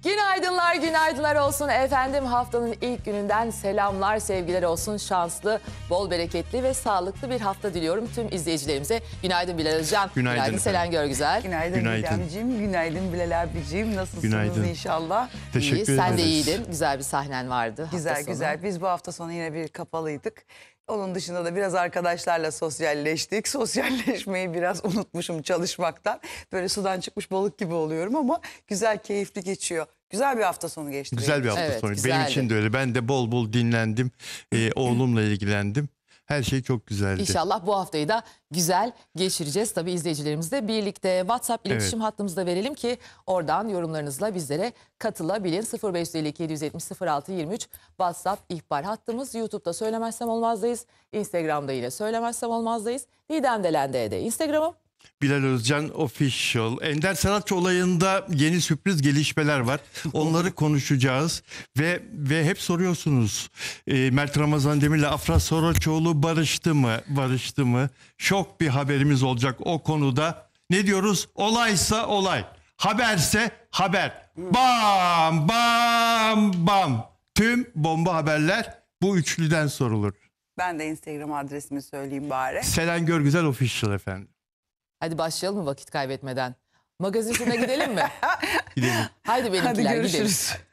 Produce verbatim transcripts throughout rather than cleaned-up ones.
Günaydınlar, günaydınlar olsun efendim. Haftanın ilk gününden selamlar, sevgiler olsun. Şanslı, bol bereketli ve sağlıklı bir hafta diliyorum tüm izleyicilerimize. Günaydın Bilal Özcan. Günaydın, günaydın Selen Görgüzel. Günaydın, günaydın. Günaydın Günaydın Bilal abicim. Nasılsınız günaydın. inşallah? Teşekkür İyi, ederiz. sen de iyiydin. Güzel bir sahnen vardı. Güzel güzel. Biz bu hafta sonu yine bir kapalıydık. Onun dışında da biraz arkadaşlarla sosyalleştik. Sosyalleşmeyi biraz unutmuşum çalışmaktan. Böyle sudan çıkmış balık gibi oluyorum ama güzel, keyifli geçiyor. Güzel bir hafta sonu geçti. Güzel bir hafta evet, sonu. güzeldi. Benim için de öyle. Ben de bol bol dinlendim. Ee, oğlumla ilgilendim. Her şey çok güzeldi. İnşallah bu haftayı da güzel geçireceğiz. Tabii izleyicilerimizle birlikte WhatsApp iletişim evet. hattımızda verelim ki oradan yorumlarınızla bizlere katılabilin. sıfır beş elli iki yedi yüz yetmiş sıfır altı yirmi üç WhatsApp ihbar hattımız. YouTube'da Söylemezsem Olmaz'dayız. Instagram'da yine Söylemezsem Olmaz'dayız. Didem Delende'de Instagram'ım. Bilal Özcan Official. Ender Sanatçı olayında yeni sürpriz gelişmeler var. Onları konuşacağız. Ve ve hep soruyorsunuz. E, Mert Ramazan Demir'le Afra Saraçoğlu barıştı mı? Barıştı mı? Şok bir haberimiz olacak o konuda. Ne diyoruz? Olaysa olay. Haberse haber. Bam bam bam. Tüm bomba haberler bu üçlüden sorulur. Ben de Instagram adresimi söyleyeyim bari. Selen Görgüzel Official efendim. Hadi başlayalım mı vakit kaybetmeden? Magazin turuna gidelim mi? Gidelim. Haydi benimkiler Hadi görüşürüz. gidelim.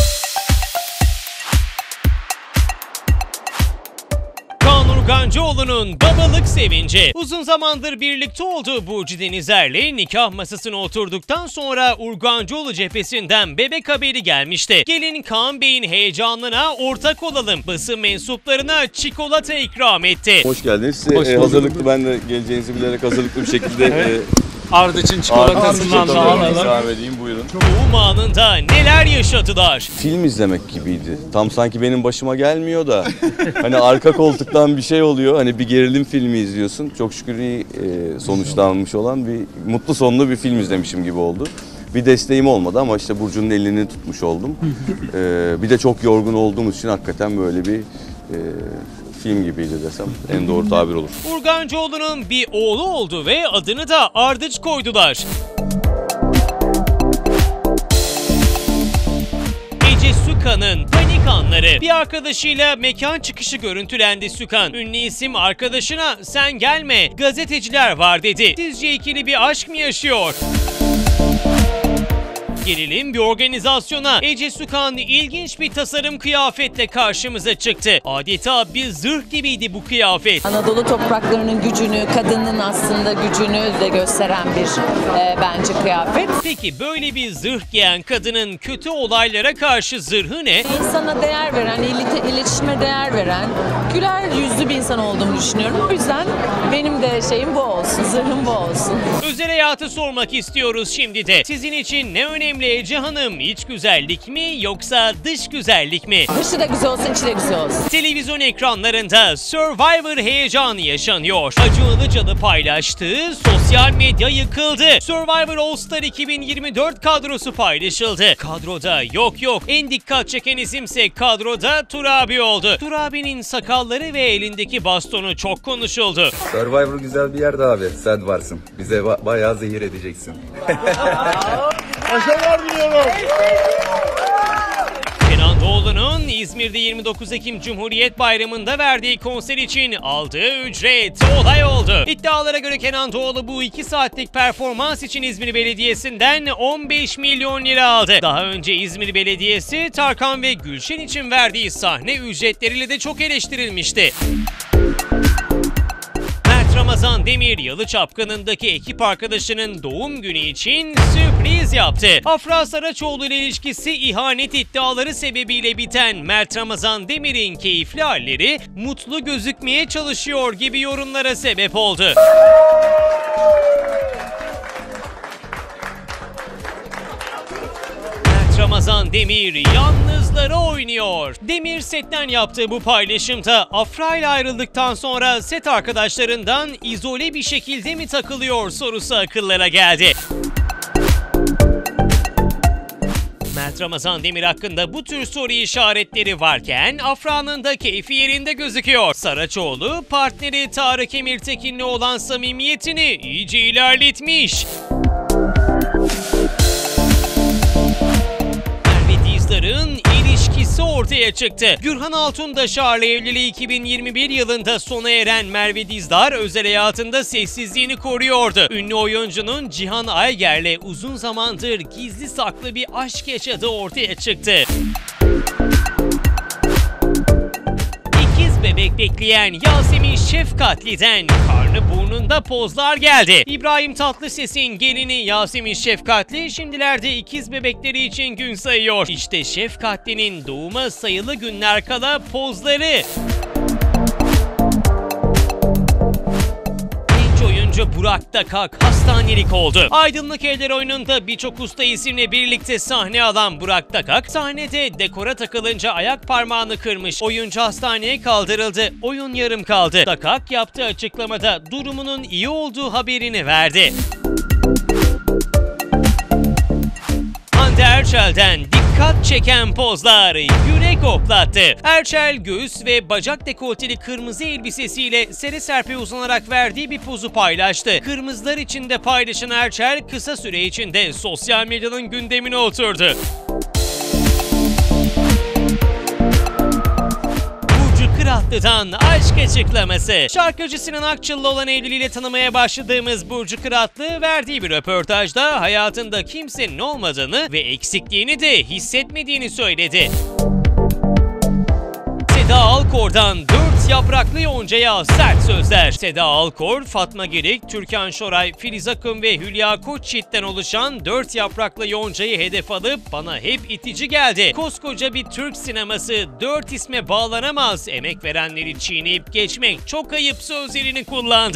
Kaan Urgancıoğlu'nun babalık sevinci. Uzun zamandır birlikte olduğu Burcu Denizer'le nikah masasına oturduktan sonra Urgancıoğlu cephesinden bebek haberi gelmişti. Gelin Kaan Bey'in heyecanına ortak olalım. Basın mensuplarına çikolata ikram etti. Hoş geldiniz. Hoş e, hazırlıklı, ben de geleceğinizi bilerek hazırlıklı bir şekilde... e, Ardıç'ın çikolatasından da alalım. İkram edeyim, buyurun. Doğum anında neler yaşadılar? Film izlemek gibiydi. Tam sanki benim başıma gelmiyor da hani arka koltuktan bir şey oluyor. Hani bir gerilim filmi izliyorsun. Çok şükür iyi e, sonuçlanmış olan bir mutlu sonlu bir film izlemişim gibi oldu. Bir desteğim olmadı ama işte Burcu'nun elini tutmuş oldum. e, bir de çok yorgun olduğumuz için hakikaten böyle bir... E, film gibiydi desem en doğru tabir olur. Urgancıoğlu'nun bir oğlu oldu ve adını da Ardıç koydular. Ece Sükan'ın panik anları. Bir arkadaşıyla mekan çıkışı görüntülendi Sükan. Ünlü isim arkadaşına sen gelme gazeteciler var dedi. Sizce ikili bir aşk mı yaşıyor? Gelelim bir organizasyona. Ece Sükan ilginç bir tasarım kıyafetle karşımıza çıktı. Adeta bir zırh gibiydi bu kıyafet. Anadolu topraklarının gücünü, kadının aslında gücünü de gösteren bir e, bence kıyafet. Peki böyle bir zırh giyen kadının kötü olaylara karşı zırhı ne? İnsana değer veren, iletişime değer veren, güler yüzlü bir insan olduğumu düşünüyorum. O yüzden benim de şeyim bu olsun, zırhım bu olsun. Özel hayatı sormak istiyoruz şimdi de. Sizin için ne önemli Ece Hanım? İç güzellik mi yoksa dış güzellik mi? Dışı da güzel olsun, içi de güzel olsun. Televizyon ekranlarında Survivor heyecanı yaşanıyor. Acun Ilıcalı paylaştığı sosyal medya yıkıldı. Survivor All Star iki bin yirmi dört kadrosu paylaşıldı. Kadroda yok yok. En dikkat çeken isimse kadroda Turabi oldu. Turabi'nin sakalları ve elindeki bastonu çok konuşuldu. Survivor güzel bir yerde abi. Sen varsın. Bize ba bayağı zehir edeceksin. Başarılar diliyorum. Kenan Doğulu'nun İzmir'de yirmi dokuz Ekim Cumhuriyet Bayramı'nda verdiği konser için aldığı ücret olay oldu. İddialara göre Kenan Doğulu bu iki saatlik performans için İzmir Belediyesi'nden on beş milyon lira aldı. Daha önce İzmir Belediyesi Tarkan ve Gülşen için verdiği sahne ücretleriyle de çok eleştirilmişti. Ramazan Demir, Yalı Çapkını'ndaki ekip arkadaşının doğum günü için sürpriz yaptı. Afra Saraçoğlu ile ilişkisi ihanet iddiaları sebebiyle biten Mert Ramazan Demir'in keyifli halleri mutlu gözükmeye çalışıyor gibi yorumlara sebep oldu. Ramazan Demir yalnızları oynuyor. Demir setten yaptığı bu paylaşımda Afra ile ayrıldıktan sonra set arkadaşlarından izole bir şekilde mi takılıyor sorusu akıllara geldi. Mert Ramazan Demir hakkında bu tür soru işaretleri varken Afra'nın da keyfi yerinde gözüküyor. Saraçoğlu partneri Tarık Emirtekin'le olan samimiyetini iyice ilerletmiş. kocası ortaya çıktı. Gürhan Altundaşar'la evliliği iki bin yirmi bir yılında sona eren Merve Dizdar özel hayatında sessizliğini koruyordu. Ünlü oyuncunun Cihan Ayger'le uzun zamandır gizli saklı bir aşk yaşadığı ortaya çıktı. Bebek bekleyen Yasemin Şefkatli'den karnı burnunda pozlar geldi. İbrahim Tatlıses'in gelini Yasemin Şefkatli şimdilerde ikiz bebekleri için gün sayıyor. İşte Şefkatli'nin doğuma sayılı günler kala pozları. Oyuncu Burak Dakak hastanelik oldu. Aydınlık Eller oyununda birçok usta isimle birlikte sahne alan Burak Dakak sahnede dekora takılınca ayak parmağını kırmış. Oyuncu hastaneye kaldırıldı. Oyun yarım kaldı. Dakak yaptığı açıklamada durumunun iyi olduğu haberini verdi. Hande Erçel'den dikkat çeken pozlar yürek hoplattı. Erçel göğüs ve bacak dekolteli kırmızı elbisesiyle sere serpe uzanarak verdiği bir pozu paylaştı. Kırmızılar içinde paylaşan Erçel kısa süre içinde sosyal medyanın gündemine oturdu. Kıratlı'dan aşk açıklaması. Şarkıcı Sinan Akçıl'la olan evliliğiyle tanımaya başladığımız Burcu Kıratlı verdiği bir röportajda hayatında kimsenin olmadığını ve eksikliğini de hissetmediğini söyledi. Seda Alkor'dan dört yapraklı yoncaya sert sözler. Seda Alkor, Fatma Girik, Türkan Şoray, Filiz Akın ve Hülya Koçyiğit'ten oluşan dört yapraklı yoncayı hedef alıp bana hep itici geldi. Koskoca bir Türk sineması dört isme bağlanamaz. Emek verenleri çiğneyip geçmek çok ayıp sözlerini kullandı.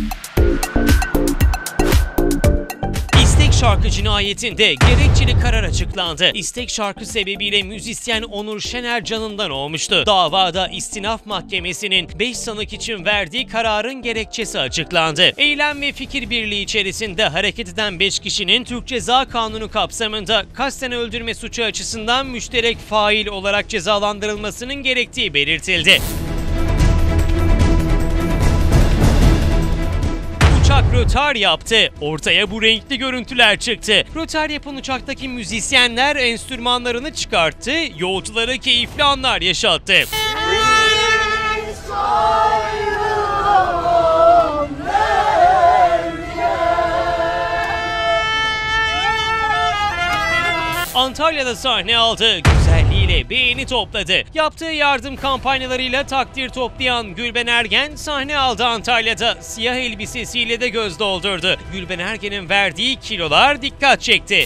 İstek şarkı cinayetinde gerekçeli karar açıklandı. İstek şarkı sebebiyle müzisyen Onur Şener canından olmuştu. Davada istinaf mahkemesinin beş sanık için verdiği kararın gerekçesi açıklandı. Eylem ve fikir birliği içerisinde hareket eden beş kişinin Türk Ceza Kanunu kapsamında kasten öldürme suçu açısından müşterek fail olarak cezalandırılmasının gerektiği belirtildi. Uçak rötar yaptı. Ortaya bu renkli görüntüler çıktı. Rötar yapan uçaktaki müzisyenler enstrümanlarını çıkarttı, yolculara keyifli anlar yaşattı. Antalya'da sahne aldı. Güzelliğiyle beğeni topladı. Yaptığı yardım kampanyalarıyla takdir toplayan Gülben Ergen sahne aldı Antalya'da. Siyah elbisesiyle de göz doldurdu. Gülben Ergen'in verdiği kilolar dikkat çekti.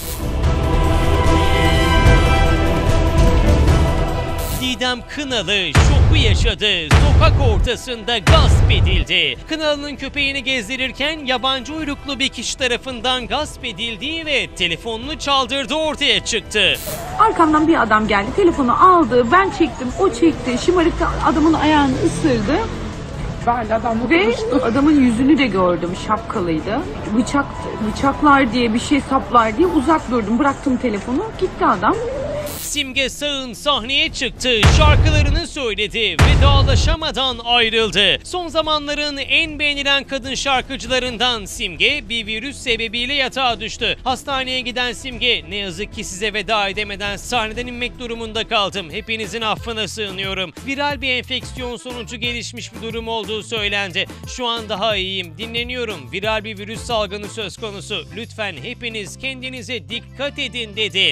Didem Kınalı şoku yaşadı. Sokak ortasında gasp edildi. Kınalı'nın köpeğini gezdirirken yabancı uyruklu bir kişi tarafından gasp edildiği ve telefonunu çaldırdığı ortaya çıktı. Arkamdan bir adam geldi, telefonu aldı, ben çektim, o çekti, şımarık da adamın ayağını ısırdı. Ve adamın yüzünü de gördüm, şapkalıydı. Bıçak, bıçaklar diye bir şey saplar diye uzak durdum, bıraktım telefonu, gitti adam. Simge Sağın sahneye çıktı, şarkılarını söyledi, vedalaşamadan ayrıldı. Son zamanların en beğenilen kadın şarkıcılarından Simge bir virüs sebebiyle yatağa düştü. Hastaneye giden Simge, ne yazık ki size veda edemeden sahneden inmek durumunda kaldım. Hepinizin affına sığınıyorum. Viral bir enfeksiyon sonucu gelişmiş bir durum olduğu söylendi. Şu an daha iyiyim, dinleniyorum. Viral bir virüs salgını söz konusu. Lütfen hepiniz kendinize dikkat edin dedi.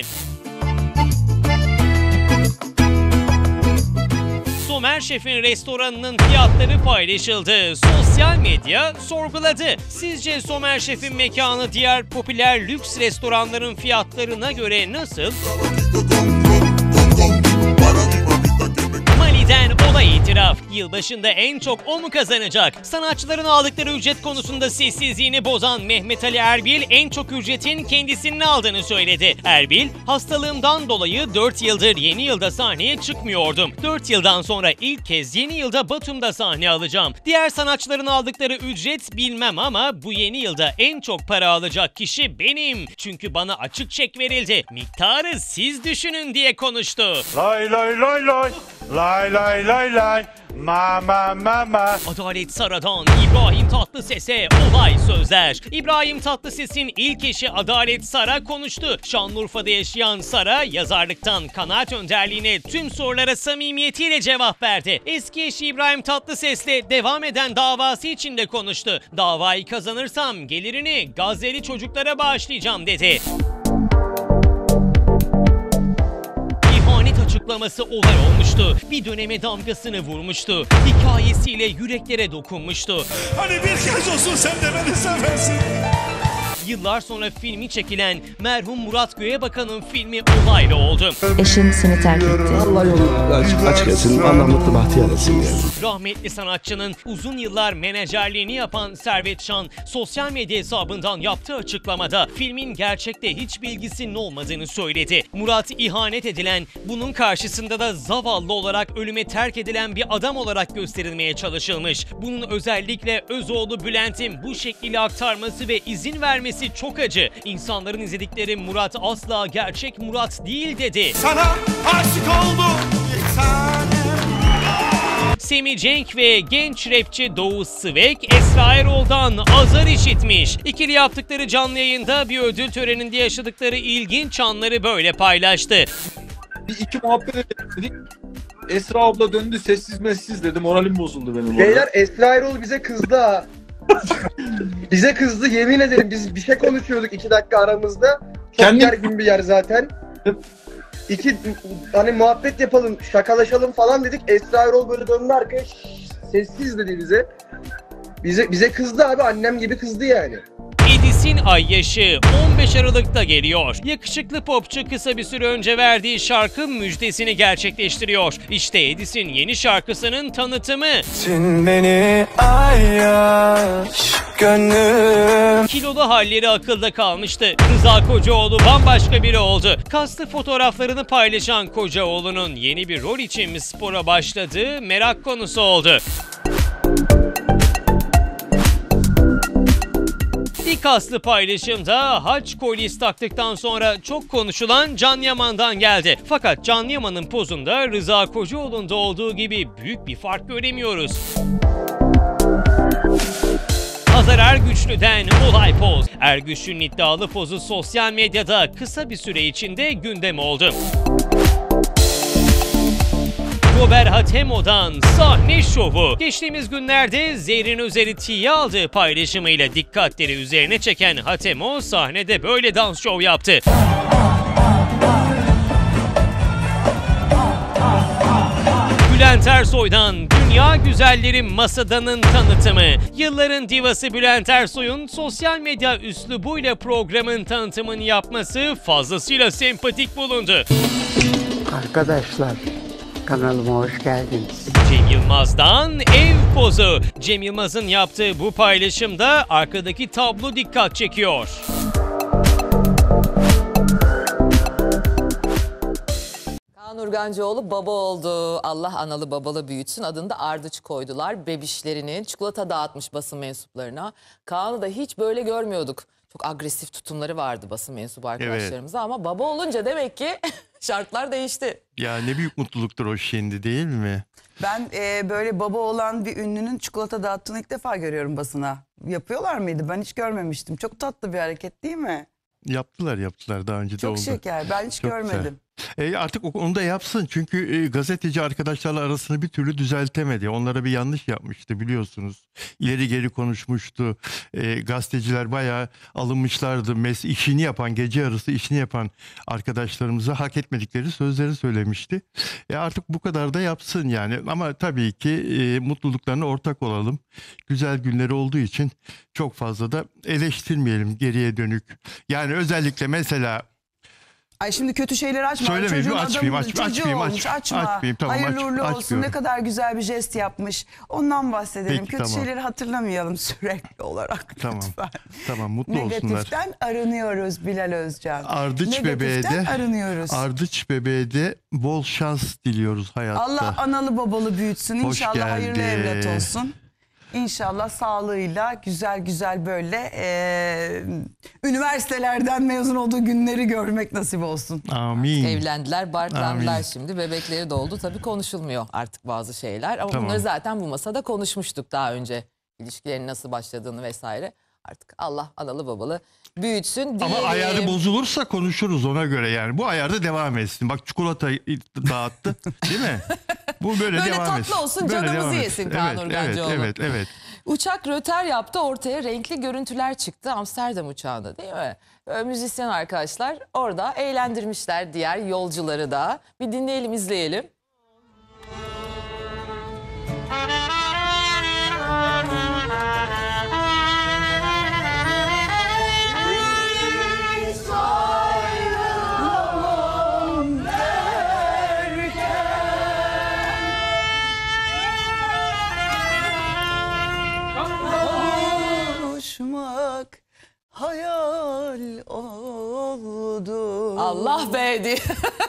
Somer Şef'in restoranının fiyatları paylaşıldı. Sosyal medya sorguladı. Sizce Somer Şef'in mekanı diğer popüler lüks restoranların fiyatlarına göre nasıl? Mali'den olay itiraf. Yılbaşında en çok o mu kazanacak? Sanatçıların aldıkları ücret konusunda sessizliğini bozan Mehmet Ali Erbil en çok ücretin kendisinin aldığını söyledi. Erbil, hastalığımdan dolayı dört yıldır yeni yılda sahneye çıkmıyordum. dört yıldan sonra ilk kez yeni yılda Batum'da sahne alacağım. Diğer sanatçıların aldıkları ücret bilmem ama bu yeni yılda en çok para alacak kişi benim. Çünkü bana açık çek verildi. Miktarı siz düşünün diye konuştu. Lay lay lay lay. Lay lay. lay lay lay. Mama mama. Adalet Sara'dan İbrahim Tatlıses'e olay sözler. İbrahim Tatlıses'in ilk eşi Adalet Sara konuştu. Şanlıurfa'da yaşayan Sara yazarlıktan kanaat önderliğine tüm sorulara samimiyetiyle cevap verdi. Eski eşi İbrahim Tatlıses'le devam eden davası için de konuştu. Davayı kazanırsam gelirini Gazze'li çocuklara bağışlayacağım dedi. Açıklaması olay olmuştu. Bir döneme damgasını vurmuştu. Hikayesiyle yüreklere dokunmuştu. Hani bir kez olsun sen de beni seversin. Yıllar sonra filmi çekilen merhum Murat Göğebakan'ın filmi olaylı oldu. Eşim seni terk etti. Allah yolunu açık, açık etsin. Allah mutlu bahtiyar etsin yani. Rahmetli sanatçının uzun yıllar menajerliğini yapan Servet Şan sosyal medya hesabından yaptığı açıklamada filmin gerçekte hiç bilgisinin olmadığını söyledi. Murat ihanet edilen, bunun karşısında da zavallı olarak ölüme terk edilen bir adam olarak gösterilmeye çalışılmış. Bunun özellikle Özoğlu Bülent'in bu şekliyle aktarması ve izin vermesi çok acı. İnsanların izledikleri Murat asla gerçek Murat değil dedi. Sana aşık oldum. Semih Cenk ve genç rapçi Doğu Svek, Esra Erol'dan azar işitmiş. İkili yaptıkları canlı yayında bir ödül töreninde yaşadıkları ilginç anları böyle paylaştı. Bir iki muhabbet edelim. Esra abla döndü sessiz messiz dedi. Moralim bozuldu benim. Beyler Esra Erol bize kızdı ha. Bize kızdı yemin ederim, biz bir şey konuşuyorduk iki dakika aramızda. Çok Kendi... gergin bir yer zaten. İki hani muhabbet yapalım, şakalaşalım falan dedik. Esra Erol böyle döndü arkaya, sessiz dedi bize. Bize bize kızdı abi, annem gibi kızdı yani. Edis'in ay yaşı on beş Aralık'ta geliyor. Yakışıklı popçu kısa bir süre önce verdiği şarkı müjdesini gerçekleştiriyor. İşte Edis'in yeni şarkısının tanıtımı. Sen beni ayyaş gönlüm. Kilolu halleri akılda kalmıştı. Rıza Kocaoğlu bambaşka biri oldu. Kaslı fotoğraflarını paylaşan Kocaoğlu'nun yeni bir rol için mi spora başladığı merak konusu oldu. Bir kaslı paylaşımda haç kolyesi taktıktan sonra çok konuşulan Can Yaman'dan geldi. Fakat Can Yaman'ın pozunda Rıza Kocaoğlu'nda olduğu gibi büyük bir fark göremiyoruz. Hazar Ergüçlü'den olay poz. Ergüçlü'nün iddialı pozu sosyal medyada kısa bir süre içinde gündem oldu. Robert Hatemo'dan sahne şovu. Geçtiğimiz günlerde Zerrin Özer'i tiye aldığı paylaşımıyla dikkatleri üzerine çeken Hatemo sahnede böyle dans şov yaptı. Bülent Ersoy'dan Dünya Güzelleri Masada'nın tanıtımı. Yılların divası Bülent Ersoy'un sosyal medya üslubuyla programın tanıtımını yapması fazlasıyla sempatik bulundu. Arkadaşlar, kanalıma hoş geldiniz. Cem Yılmaz'dan ev pozu. Cem Yılmaz'ın yaptığı bu paylaşımda arkadaki tablo dikkat çekiyor. Kaan Urgancıoğlu baba oldu. Allah analı babalı büyütsün. Adını da Ardıç koydular. Bebişlerinin çikolata dağıtmış basın mensuplarına. Kaan'ı da hiç böyle görmüyorduk. Çok agresif tutumları vardı basın mensubu arkadaşlarımıza. Evet. Ama baba olunca demek ki şartlar değişti. Ya ne büyük mutluluktur o şimdi, değil mi? Ben e, böyle baba olan bir ünlünün çikolata dağıttığını ilk defa görüyorum basına. Yapıyorlar mıydı? Ben hiç görmemiştim. Çok tatlı bir hareket değil mi? Yaptılar yaptılar daha önce de Çok oldu. Çok şeker. Ben hiç Çok görmedim. E artık onu da yapsın çünkü e, gazeteci arkadaşlarla arasını bir türlü düzeltemedi. Onlara bir yanlış yapmıştı biliyorsunuz. İleri geri konuşmuştu. E, gazeteciler bayağı alınmışlardı. Mes işini yapan, gece yarısı işini yapan arkadaşlarımıza hak etmedikleri sözleri söylemişti. E artık bu kadar da yapsın yani. Ama tabii ki e, mutluluklarına ortak olalım. Güzel günleri olduğu için çok fazla da eleştirmeyelim geriye dönük. Yani özellikle mesela... Ay şimdi kötü şeyler açma. Söylemeyeyim, Çocuğun açmayayım, adamın, aç, çocuğu açmayayım, olmuş, aç, açma. açmayayım, tamam, Hayırlı aç, uğurlu olsun. açmıyorum. Ne kadar güzel bir jest yapmış. Ondan bahsedelim. Peki, kötü tamam. şeyleri hatırlamayalım sürekli olarak. Tamam. Lütfen. Tamam, mutlu olsunlar. Negatiften arınıyoruz Bilal Özcan. Ardıç bebeğe de arınıyoruz. Ardıç bebeğe de bol şans diliyoruz hayatta. Allah analı babalı büyütsün. Hoş İnşallah geldi. hayırlı evlat olsun. İnşallah sağlığıyla güzel güzel böyle e, üniversitelerden mezun olduğu günleri görmek nasip olsun. Amin. Evlendiler, barklandılar Amin. şimdi. Bebekleri doğdu. Tabii konuşulmuyor artık bazı şeyler. Ama Tamam. bunları zaten bu masada konuşmuştuk daha önce. İlişkilerin nasıl başladığını vesaire. Artık Allah analı babalı büyütsün Ama diyelim. ayarı bozulursa konuşuruz ona göre yani. Bu ayarda devam etsin. Bak çikolata dağıttı değil mi? Bu böyle, Böyle devam tatlı etsin. olsun, Böyle canımızı devam yesin etsin. Kaan evet, Urgancıoğlu. Evet, evet, evet. Uçak röter yaptı, ortaya renkli görüntüler çıktı Amsterdam uçağında, değil mi? Böyle müzisyen arkadaşlar orada eğlendirmişler diğer yolcuları da. Bir dinleyelim, izleyelim. Kavuşmak hayal oldu. Allah be diye.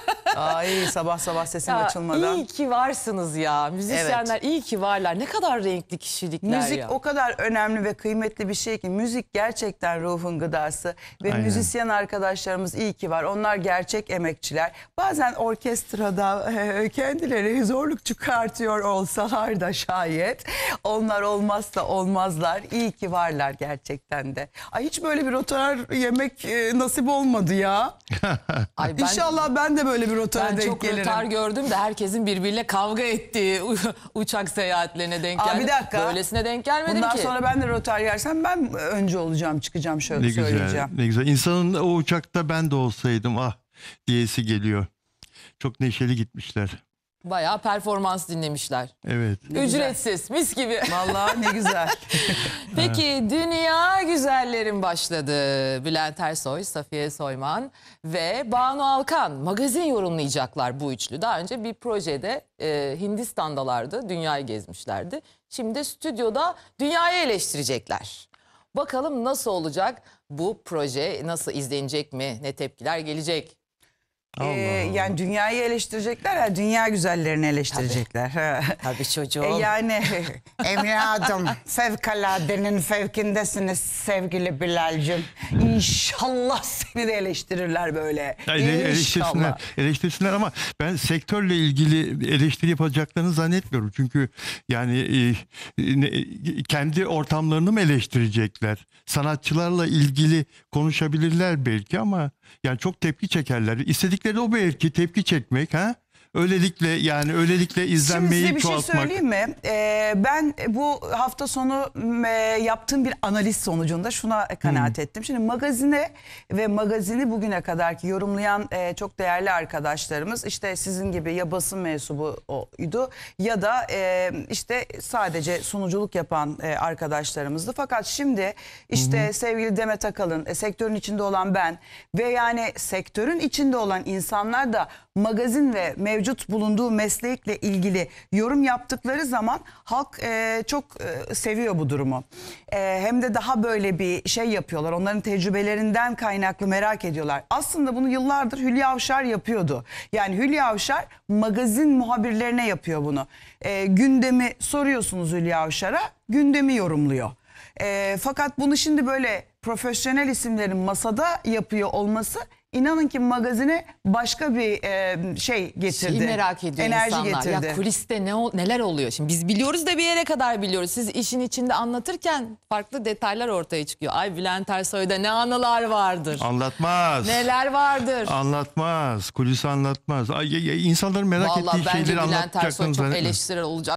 Ay sabah sabah sesim Ya, açılmadan. İyi ki varsınız ya. Müzisyenler iyi ki varlar. Ne kadar renkli kişilikler Müzik ya. o kadar önemli ve kıymetli bir şey ki, müzik gerçekten ruhun gıdası ve Aynen. müzisyen arkadaşlarımız iyi ki var. Onlar gerçek emekçiler. Bazen orkestrada e, kendileri zorluk çıkartıyor olsalar da şayet onlar olmazsa olmazlar. İyi ki varlar gerçekten de. Ay hiç böyle bir rotar yemek e, nasip olmadı ya. Ay ben- İnşallah ben de böyle bir rotara Ben denk çok gelirim. rötar gördüm de herkesin birbiriyle kavga ettiği u- uçak seyahatlerine denk Aa, geldim. bir dakika. Böylesine denk gelmedim Bundan ki. sonra ben de rotar yersem ben önce olacağım, çıkacağım şöyle Ne söyleyeceğim. güzel, ne güzel. İnsanın o uçakta ben de olsaydım ah diyesi geliyor. Çok neşeli gitmişler. Bayağı performans dinlemişler. Evet. Ücretsiz, mis gibi. Vallahi ne güzel. Peki dünya güzellerin başladı. Bülent Ersoy, Safiye Soyman ve Banu Alkan magazin yorumlayacaklar bu üçlü. Daha önce bir projede e, Hindistan'dalardı, dünyayı gezmişlerdi. Şimdi de stüdyoda dünyayı eleştirecekler. Bakalım nasıl olacak bu proje, nasıl izlenecek mi, ne tepkiler gelecek? Ee, yani dünyayı eleştirecekler ya, dünya güzellerini eleştirecekler. Tabii, Tabii çocuğum. E yani Evladım fevkaladenin fevkindesiniz sevgili Bilal'cim. İnşallah seni de eleştirirler böyle. Yani eleştirsinler, İnşallah. eleştirsinler ama ben sektörle ilgili eleştiri yapacaklarını zannetmiyorum. Çünkü yani e, ne- kendi ortamlarını mı eleştirecekler? Sanatçılarla ilgili konuşabilirler belki ama yani çok tepki çekerler. İstedikleri o belki tepki çekmek ha? Öylelikle yani öylelikle Şimdi izlenmeyi size bir şey çoğaltmak. söyleyeyim mi? Ee, ben bu hafta sonu e, yaptığım bir analiz sonucunda şuna kanaat ettim. Şimdi magazine ve magazini bugüne kadarki yorumlayan e, çok değerli arkadaşlarımız işte sizin gibi ya basın mensubuydu ya da e, işte sadece sunuculuk yapan e, arkadaşlarımızdı. Fakat şimdi işte sevgili Demet Akalın, e, sektörün içinde olan ben ve yani sektörün içinde olan insanlar da magazin ve mevcut bulunduğu meslekle ilgili yorum yaptıkları zaman halk e, çok e, seviyor bu durumu. E, hem de daha böyle bir şey yapıyorlar. Onların tecrübelerinden kaynaklı merak ediyorlar. Aslında bunu yıllardır Hülya Avşar yapıyordu. Yani Hülya Avşar magazin muhabirlerine yapıyor bunu. E, gündemi soruyorsunuz Hülya Avşar'a, gündemi yorumluyor. E, fakat bunu şimdi böyle profesyonel isimlerin masada yapıyor olması, İnanın ki magazine başka bir e, şey getirdi. Şeyi merak ediyor Enerji insanlar. getirdi. Ya kuliste ne ol- neler oluyor? Şimdi biz biliyoruz da bir yere kadar biliyoruz. Siz işin içinde anlatırken farklı detaylar ortaya çıkıyor. Ay Bülent Ersoy'da ne anılar vardır. Anlatmaz. Neler vardır. Anlatmaz. Kulisi anlatmaz. Ay, ay, ay, insanların merak Vallahi ettiği bence şeyleri Bülent Ersoy anlatacaklarını çok zannetmiyorum. eleştirel olacak.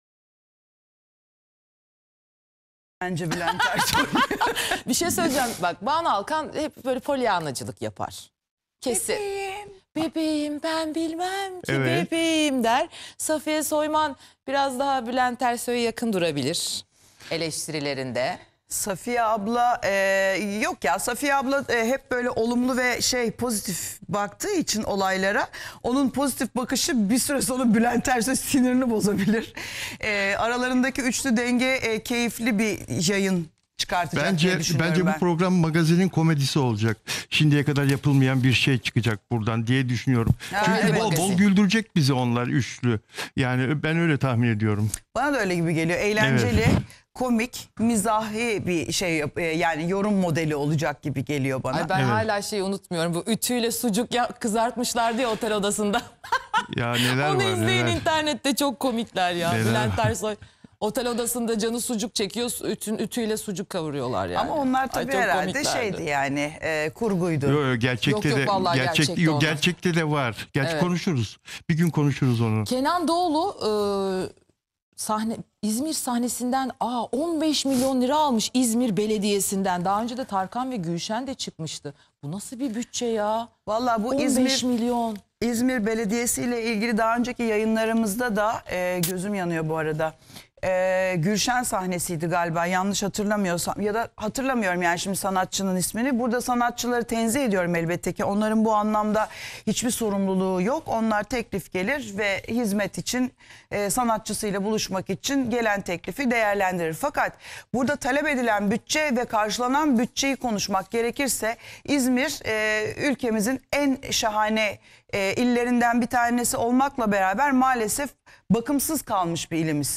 Bence Bülent Ersoy. Bir şey söyleyeceğim. Bak Banu Alkan hep böyle polyanacılık yapar. Kesin. Bebeğim. Bebeğim ben bilmem ki Evet. bebeğim der. Safiye Soyman biraz daha Bülent Ersoy'a yakın durabilir eleştirilerinde. Safiye abla e, yok ya, Safiye abla e, hep böyle olumlu ve şey pozitif baktığı için olaylara, onun pozitif bakışı bir süre sonra Bülent Ersoy sinirini bozabilir. E, aralarındaki üçlü denge e, keyifli bir yayın çıkartacak Bence diye düşünüyorum bence ben. bu program magazinin komedisi olacak. Şimdiye kadar yapılmayan bir şey çıkacak buradan diye düşünüyorum. Ha, Çünkü evet. bol bol güldürecek bizi onlar üçlü. Yani ben öyle tahmin ediyorum. Bana da öyle gibi geliyor. Eğlenceli, komik, mizahi bir şey yap- e, yani yorum modeli olacak gibi geliyor bana. Ay ben hala şeyi unutmuyorum. Bu ütüyle sucuk ya kızartmışlardı ya otel odasında. Ya neler Onu var izleyin neler. internette, çok komikler ya. Neler Bülent var. Ersoy otel odasında canı sucuk çekiyor. Ütün, ütüyle sucuk kavuruyorlar yani. Ama onlar Ay, tabii çok herhalde komiklerdi. şeydi yani e, kurguydu. Yok yok gerçekte Yok, yok, de vallahi gerçek, gerçekte yok, onlar. gerçekte de var. Gerçi Evet. konuşuruz. Bir gün konuşuruz onu. Kenan Doğulu e, sahne İzmir sahnesinden aa on beş milyon lira almış İzmir Belediyesi'nden. Daha önce de Tarkan ve Gülşen de çıkmıştı. Bu nasıl bir bütçe ya? Vallahi bu on beş İzmir milyon. İzmir Belediyesi ile ilgili daha önceki yayınlarımızda da e, gözüm yanıyor bu arada. E, Gülşen sahnesiydi galiba, yanlış hatırlamıyorsam ya da hatırlamıyorum yani şimdi sanatçının ismini. Burada sanatçıları tenzih ediyorum elbette ki, onların bu anlamda hiçbir sorumluluğu yok. Onlar teklif gelir ve hizmet için e, sanatçısıyla buluşmak için gelen teklifi değerlendirir. Fakat burada talep edilen bütçe ve karşılanan bütçeyi konuşmak gerekirse İzmir e, ülkemizin en şahane e, illerinden bir tanesi olmakla beraber maalesef bakımsız kalmış bir ilimiz.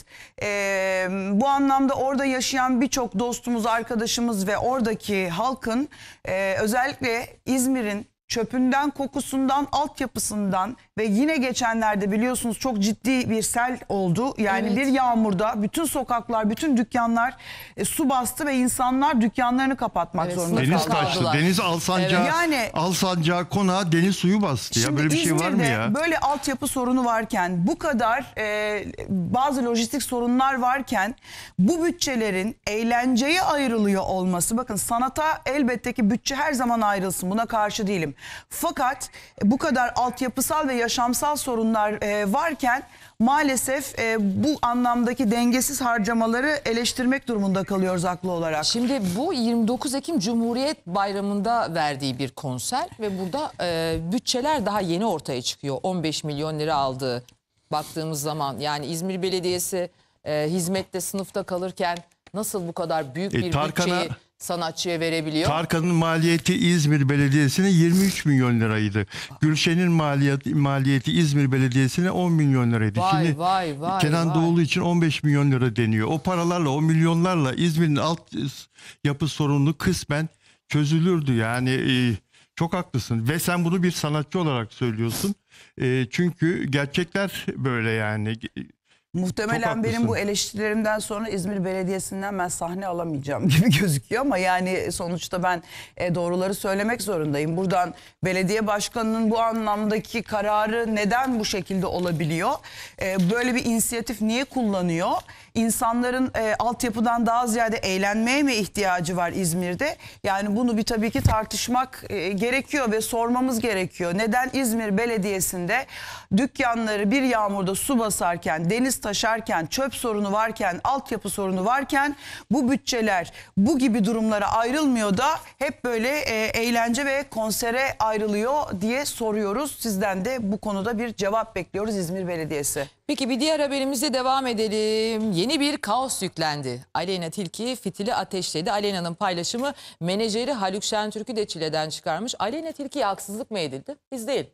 Ee, bu anlamda orada yaşayan birçok dostumuz, arkadaşımız ve oradaki halkın e, özellikle İzmir'in çöpünden, kokusundan, altyapısından ve yine geçenlerde biliyorsunuz çok ciddi bir sel oldu. Yani Evet. bir yağmurda bütün sokaklar, bütün dükkanlar e, su bastı ve insanlar dükkanlarını kapatmak Evet, zorunda Deniz kaldılar. taştı. kaldılar. Deniz Alsancağı, Evet. Yani- Alsancağı konağa deniz suyu bastı ya. Şimdi Böyle bir şey var mı İzmir'de ya? böyle altyapı sorunu varken, bu kadar e, bazı lojistik sorunlar varken bu bütçelerin eğlenceye ayrılıyor olması, bakın sanata elbette ki bütçe her zaman ayrılsın, buna karşı değilim. Fakat bu kadar altyapısal ve yaşamsal sorunlar e, varken maalesef e, bu anlamdaki dengesiz harcamaları eleştirmek durumunda kalıyoruz haklı olarak. Şimdi bu yirmi dokuz Ekim Cumhuriyet Bayramı'nda verdiği bir konser ve burada e, bütçeler daha yeni ortaya çıkıyor. on beş milyon lira aldığı baktığımız zaman, yani İzmir Belediyesi e, hizmette sınıfta kalırken nasıl bu kadar büyük E, bir Tarkan'a- bütçeyi sanatçıya verebiliyor? Tarkan'ın maliyeti İzmir Belediyesi'ne yirmi üç milyon liraydı. Gülşen'in maliyeti, maliyeti İzmir Belediyesi'ne on milyon liraydı. Vay, Şimdi vay, vay, Kenan vay. Doğulu için on beş milyon lira deniyor. O paralarla, o milyonlarla İzmir'in alt yapı sorunu kısmen çözülürdü. Yani e, çok haklısın ve sen bunu bir sanatçı olarak söylüyorsun. E, çünkü gerçekler böyle yani. Çok Muhtemelen haklısın. benim bu eleştirilerimden sonra İzmir Belediyesi'nden ben sahne alamayacağım gibi gözüküyor ama yani sonuçta ben e, doğruları söylemek zorundayım. Buradan belediye başkanının bu anlamdaki kararı neden bu şekilde olabiliyor? E, böyle bir inisiyatif niye kullanıyor? İnsanların e, altyapıdan daha ziyade eğlenmeye mi ihtiyacı var İzmir'de? Yani bunu bir tabii ki tartışmak e, gerekiyor ve sormamız gerekiyor. Neden İzmir Belediyesi'nde dükkanları bir yağmurda su basarken, deniz taşarken, çöp sorunu varken, altyapı sorunu varken bu bütçeler bu gibi durumlara ayrılmıyor da hep böyle e, eğlence ve konsere ayrılıyor diye soruyoruz. Sizden de bu konuda bir cevap bekliyoruz İzmir Belediyesi. Peki bir diğer haberimize devam edelim. Yeni bir kaos yüklendi. Aleyna Tilki fitili ateşledi. Aleyna'nın paylaşımı menajeri Haluk Şentürk'ü de çileden çıkarmış. Aleyna Tilki'ye haksızlık mı edildi? İzleyelim.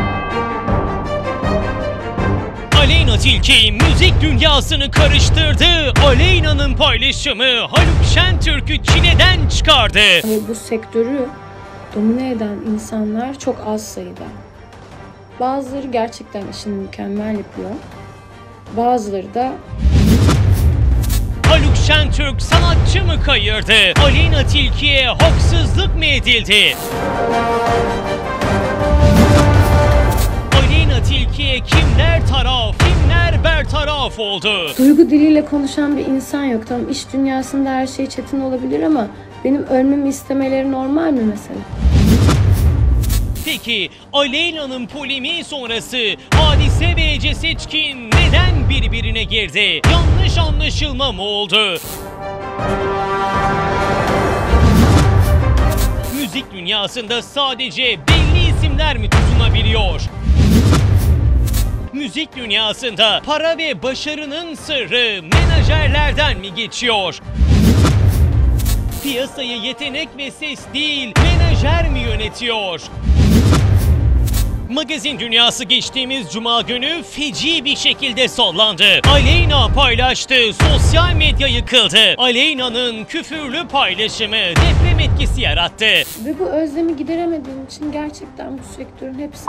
Aleyna Tilki müzik dünyasını karıştırdı. Aleyna'nın paylaşımı Haluk Şentürk'ü çileden çıkardı. Hani bu sektörü domine eden insanlar çok az sayıda. Bazıları gerçekten işini mükemmel yapıyor. Bazıları da Haluk Şentürk sanatçı mı kayırdı? Aleyna Tilki'ye haksızlık mı edildi? Aleyna Tilki'ye kimler taraf, kimler bertaraf oldu? duygu diliyle konuşan bir insan yok. Tamam, iş dünyasında her şey çetin olabilir ama benim ölmemi istemeleri normal mi mesela? Peki Aleyna'nın polemiği sonrası Hadise ve Ece Seçkin neden birbirine girdi? Yanlış anlaşılma mı oldu? Müzik dünyasında sadece belli isimler mi tutunabiliyor? Müzik dünyasında para ve başarının sırrı menajerlerden mi geçiyor? Piyasayı yetenek ve ses değil, menajer mi yönetiyor? Magazin dünyası geçtiğimiz cuma günü feci bir şekilde sallandı. Aleyna paylaştı, sosyal medya yıkıldı. Aleyna'nın küfürlü paylaşımı deprem etkisi yarattı. Ve bu özlemi gideremediğim için gerçekten bu sektörün hepsi...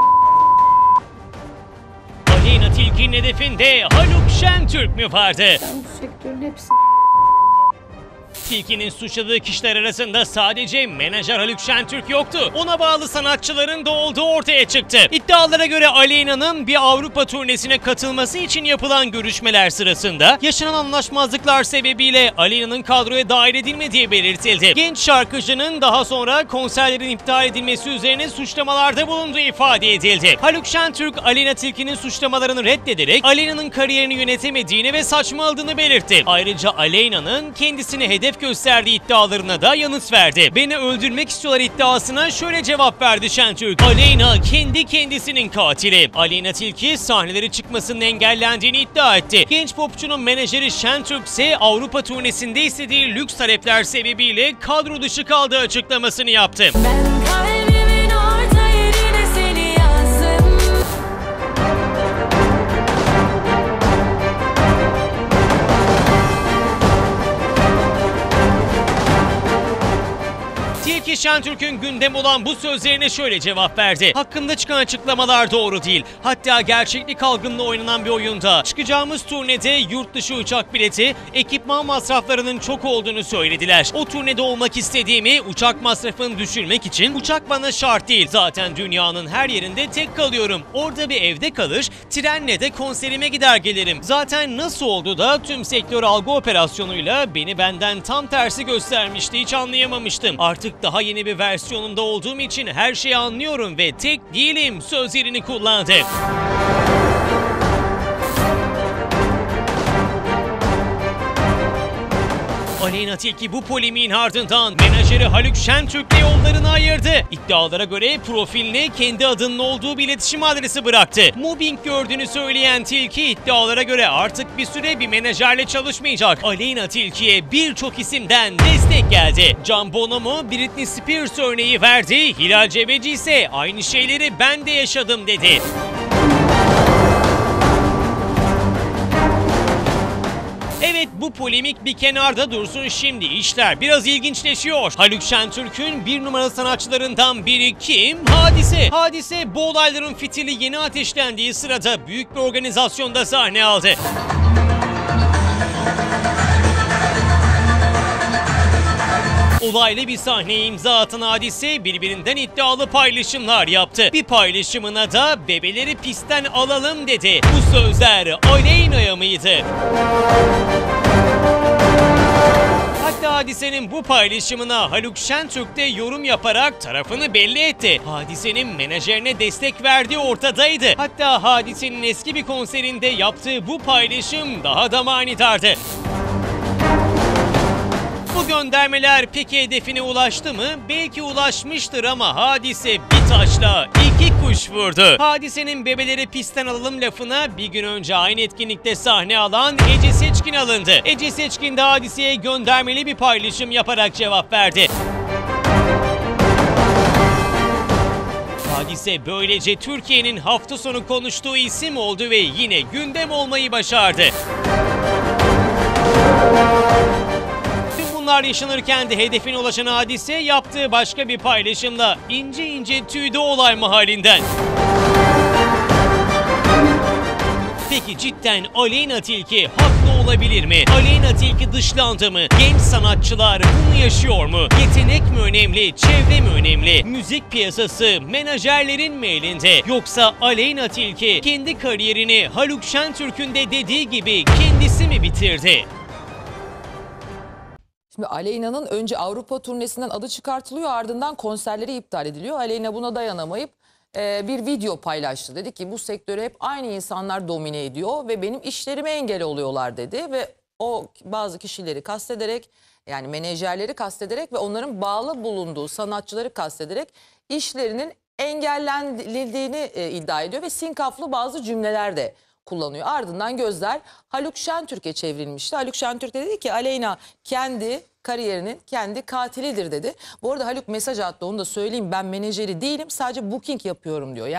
Aleyna Tilki'nin hedefinde Haluk Şentürk mü vardı? Ben bu sektörün hepsi... Tilki'nin suçladığı kişiler arasında sadece menajer Haluk Şentürk yoktu. Ona bağlı sanatçıların da olduğu ortaya çıktı. İddialara göre Aleyna'nın bir Avrupa turnesine katılması için yapılan görüşmeler sırasında yaşanan anlaşmazlıklar sebebiyle Aleyna'nın kadroya dahil edilmediği belirtildi. Genç şarkıcının daha sonra konserlerin iptal edilmesi üzerine suçlamalarda bulunduğu ifade edildi. Haluk Şentürk, Aleyna Tilki'nin suçlamalarını reddederek Aleyna'nın kariyerini yönetemediğini ve saçmaladığını belirtti. Ayrıca Aleyna'nın kendisini hedef gösterdiği iddialarına da yanıt verdi. Beni öldürmek istiyorlar iddiasına şöyle cevap verdi Şentürk. Aleyna kendi kendisinin katili. Aleyna Tilki sahneleri çıkmasının engellendiğini iddia etti. Genç popçunun menajeri Şentürk ise Avrupa turnesinde istediği lüks talepler sebebiyle kadro dışı kaldığı açıklamasını yaptı. Ben kalbimin orta yerine seni yazdım. Tilki Şentürk'ün gündem olan bu sözlerine şöyle cevap verdi. Hakkında çıkan açıklamalar doğru değil. Hatta gerçeklik algınla oynanan bir oyunda çıkacağımız turnede yurt dışı uçak bileti, ekipman masraflarının çok olduğunu söylediler. O turnede olmak istediğimi, uçak masrafını düşürmek için uçak bana şart değil. Zaten dünyanın her yerinde tek kalıyorum. Orada bir evde kalır, trenle de konserime gider gelirim. Zaten nasıl oldu da tüm sektör algı operasyonuyla beni benden tam tersi göstermişti, hiç anlayamamıştım. Artık daha yeni bir versiyonunda olduğum için her şeyi anlıyorum ve tek değilim sözlerini kullandı. Aleyna Tilki bu polemiğin ardından menajeri Haluk Şentürk'le yollarını ayırdı. İddialara göre profiline kendi adının olduğu bir iletişim adresi bıraktı. Mobbing gördüğünü söyleyen Tilki iddialara göre artık bir süre bir menajerle çalışmayacak. Aleyna Tilki'ye birçok isimden destek geldi. Can Bonomo Britney Spears örneği verdi. Hilal Cebeci ise aynı şeyleri ben de yaşadım dedi. Evet, bu polemik bir kenarda dursun, şimdi işler biraz ilginçleşiyor. Haluk Şentürk'ün bir numaralı sanatçılarından biri kim? Hadise. Hadise bu olayların fitili yeni ateşlendiği sırada büyük bir organizasyonda sahne aldı. Olaylı bir sahneye imza atan Hadise birbirinden iddialı paylaşımlar yaptı. Bir paylaşımına da bebeleri pistten alalım dedi. Bu sözler Aleyna'ya mıydı? Hatta Hadise'nin bu paylaşımına Haluk Şentürk de yorum yaparak tarafını belli etti. Hadise'nin menajerine destek verdiği ortadaydı. Hatta Hadise'nin eski bir konserinde yaptığı bu paylaşım daha da manidardı. Bu göndermeler peki hedefine ulaştı mı? Belki ulaşmıştır ama Hadise bir taşla iki kuş vurdu. Hadise'nin bebeleri pistten alalım lafına bir gün önce aynı etkinlikte sahne alan Ece Seçkin alındı. Ece Seçkin de Hadise'ye göndermeli bir paylaşım yaparak cevap verdi. Hadise böylece Türkiye'nin hafta sonu konuştuğu isim oldu ve yine gündem olmayı başardı. Bunlar yaşanırken de hedefine ulaşan Hadise yaptığı başka bir paylaşımla ince ince tüydü olay mahallinden. Peki cidden Aleyna Tilki haklı olabilir mi? Aleyna Tilki dışlandı mı? Genç sanatçılar bunu yaşıyor mu? Yetenek mi önemli? Çevre mi önemli? Müzik piyasası menajerlerin mi elinde? Yoksa Aleyna Tilki kendi kariyerini Haluk Şentürk'ün de dediği gibi kendisi mi bitirdi? Şimdi Aleyna'nın önce Avrupa turnesinden adı çıkartılıyor, ardından konserleri iptal ediliyor. Aleyna buna dayanamayıp e, bir video paylaştı. Dedi ki bu sektörü hep aynı insanlar domine ediyor ve benim işlerime engel oluyorlar dedi. Ve o bazı kişileri kastederek, yani menajerleri kastederek ve onların bağlı bulunduğu sanatçıları kastederek işlerinin engellendiğini e, iddia ediyor. Ve sinkaflı bazı cümleler de kullanıyor. Ardından gözler Haluk Şentürk'e çevrilmişti. Haluk Şentürk dedi ki Aleyna kendi kariyerinin kendi katilidir dedi. Bu arada Haluk mesaj attı, onu da söyleyeyim, ben menajeri değilim, sadece booking yapıyorum diyor. Yani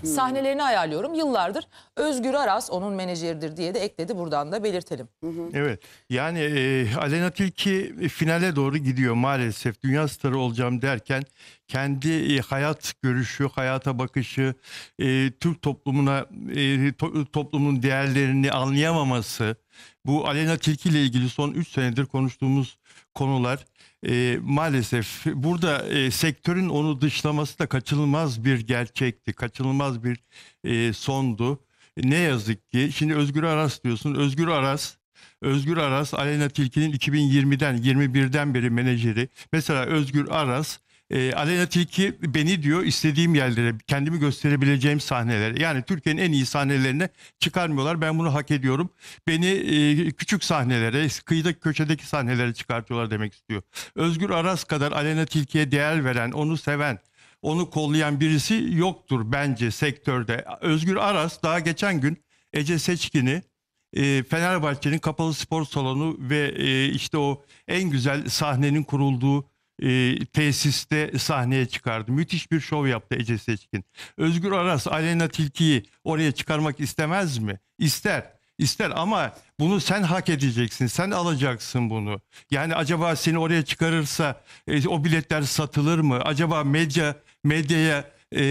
Sahnelerini ayarlıyorum. Yıllardır Özgür Aras onun menajeridir diye de ekledi. Buradan da belirtelim. Evet. Yani e, Aleyna Tilki finale doğru gidiyor maalesef. Dünya starı olacağım derken kendi e, hayat görüşü, hayata bakışı, e, Türk toplumuna, e, to, toplumun değerlerini anlayamaması, bu Aleyna Tilki ile ilgili son üç senedir konuştuğumuz konular e, maalesef burada e, sektörün onu dışlaması da kaçınılmaz bir gerçekti, kaçınılmaz bir e, sondu. Ne yazık ki şimdi Özgür Aras diyorsun. Özgür Aras Özgür Aras Aleyna Tilki'nin iki bin yirmiden yirmi birden beri menajeri. Mesela Özgür Aras e, Aleyna Tilki beni diyor istediğim yerlere, kendimi gösterebileceğim sahnelere, yani Türkiye'nin en iyi sahnelerine çıkarmıyorlar. Ben bunu hak ediyorum. Beni e, küçük sahnelere, kıyıdaki köşedeki sahnelere çıkartıyorlar demek istiyor. Özgür Aras kadar Aleyna Tilki'ye değer veren, onu seven, onu kollayan birisi yoktur bence sektörde. Özgür Aras daha geçen gün Ece Seçkin'i e, Fenerbahçe'nin kapalı spor salonu ve e, işte o en güzel sahnenin kurulduğu e, tesiste sahneye çıkardı. Müthiş bir şov yaptı Ece Seçkin. Özgür Aras Aleyna Tilki'yi oraya çıkarmak istemez mi? İster. İster ama bunu sen hak edeceksin. Sen alacaksın bunu. Yani acaba seni oraya çıkarırsa e, o biletler satılır mı? Acaba medya medyaya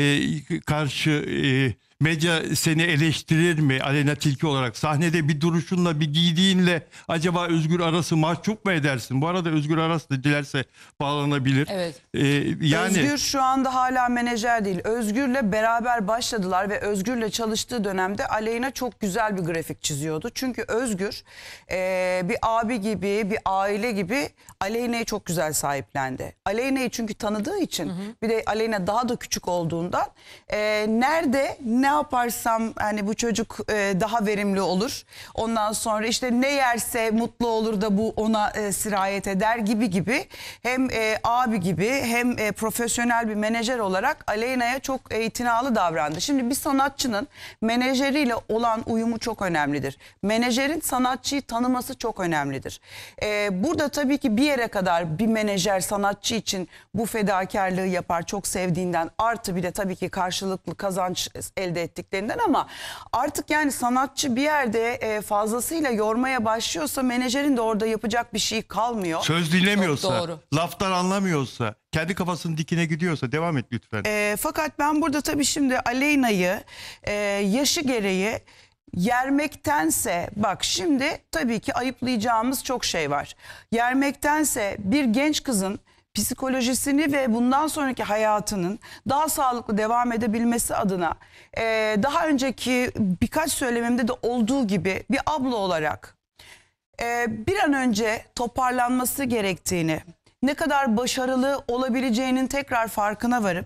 e, karşı e, medya seni eleştirir mi Aleyna Tilki olarak? Sahnede bir duruşunla, bir giydiğinle acaba Özgür Aras'ı mahcup mu edersin? Bu arada Özgür Aras da dilerse bağlanabilir. Evet. Ee, yani Özgür şu anda hala menajer değil. Özgür'le beraber başladılar ve Özgür'le çalıştığı dönemde Aleyna çok güzel bir grafik çiziyordu. Çünkü Özgür e, bir abi gibi, bir aile gibi Aleyna'yı çok güzel sahiplendi. Aleyna'yı çünkü tanıdığı için, hı hı. bir de Aleyna daha da küçük olduğundan e, nerede ne yaparsam hani bu çocuk e, daha verimli olur. Ondan sonra işte ne yerse mutlu olur da bu ona e, sirayet eder gibi gibi. Hem e, abi gibi hem e, profesyonel bir menajer olarak Aleyna'ya çok e, itinalı davrandı. Şimdi bir sanatçının menajeriyle olan uyumu çok önemlidir. Menajerin sanatçıyı tanıması çok önemlidir. E, burada tabii ki bir yere kadar bir menajer sanatçı için bu fedakarlığı yapar çok sevdiğinden, artı bir de tabii ki karşılıklı kazanç elde ettiklerinden, ama artık yani sanatçı bir yerde e, fazlasıyla yormaya başlıyorsa menajerin de orada yapacak bir şey kalmıyor. Söz dinlemiyorsa, laftan anlamıyorsa, kendi kafasının dikine gidiyorsa devam et lütfen. E, fakat ben burada tabii şimdi Aleyna'yı e, yaşı gereği yermektense, bak şimdi tabii ki ayıplayacağımız çok şey var. Yermektense bir genç kızın psikolojisini ve bundan sonraki hayatının daha sağlıklı devam edebilmesi adına e, daha önceki birkaç söylemimde de olduğu gibi bir abla olarak e, bir an önce toparlanması gerektiğini, ne kadar başarılı olabileceğinin tekrar farkına varıp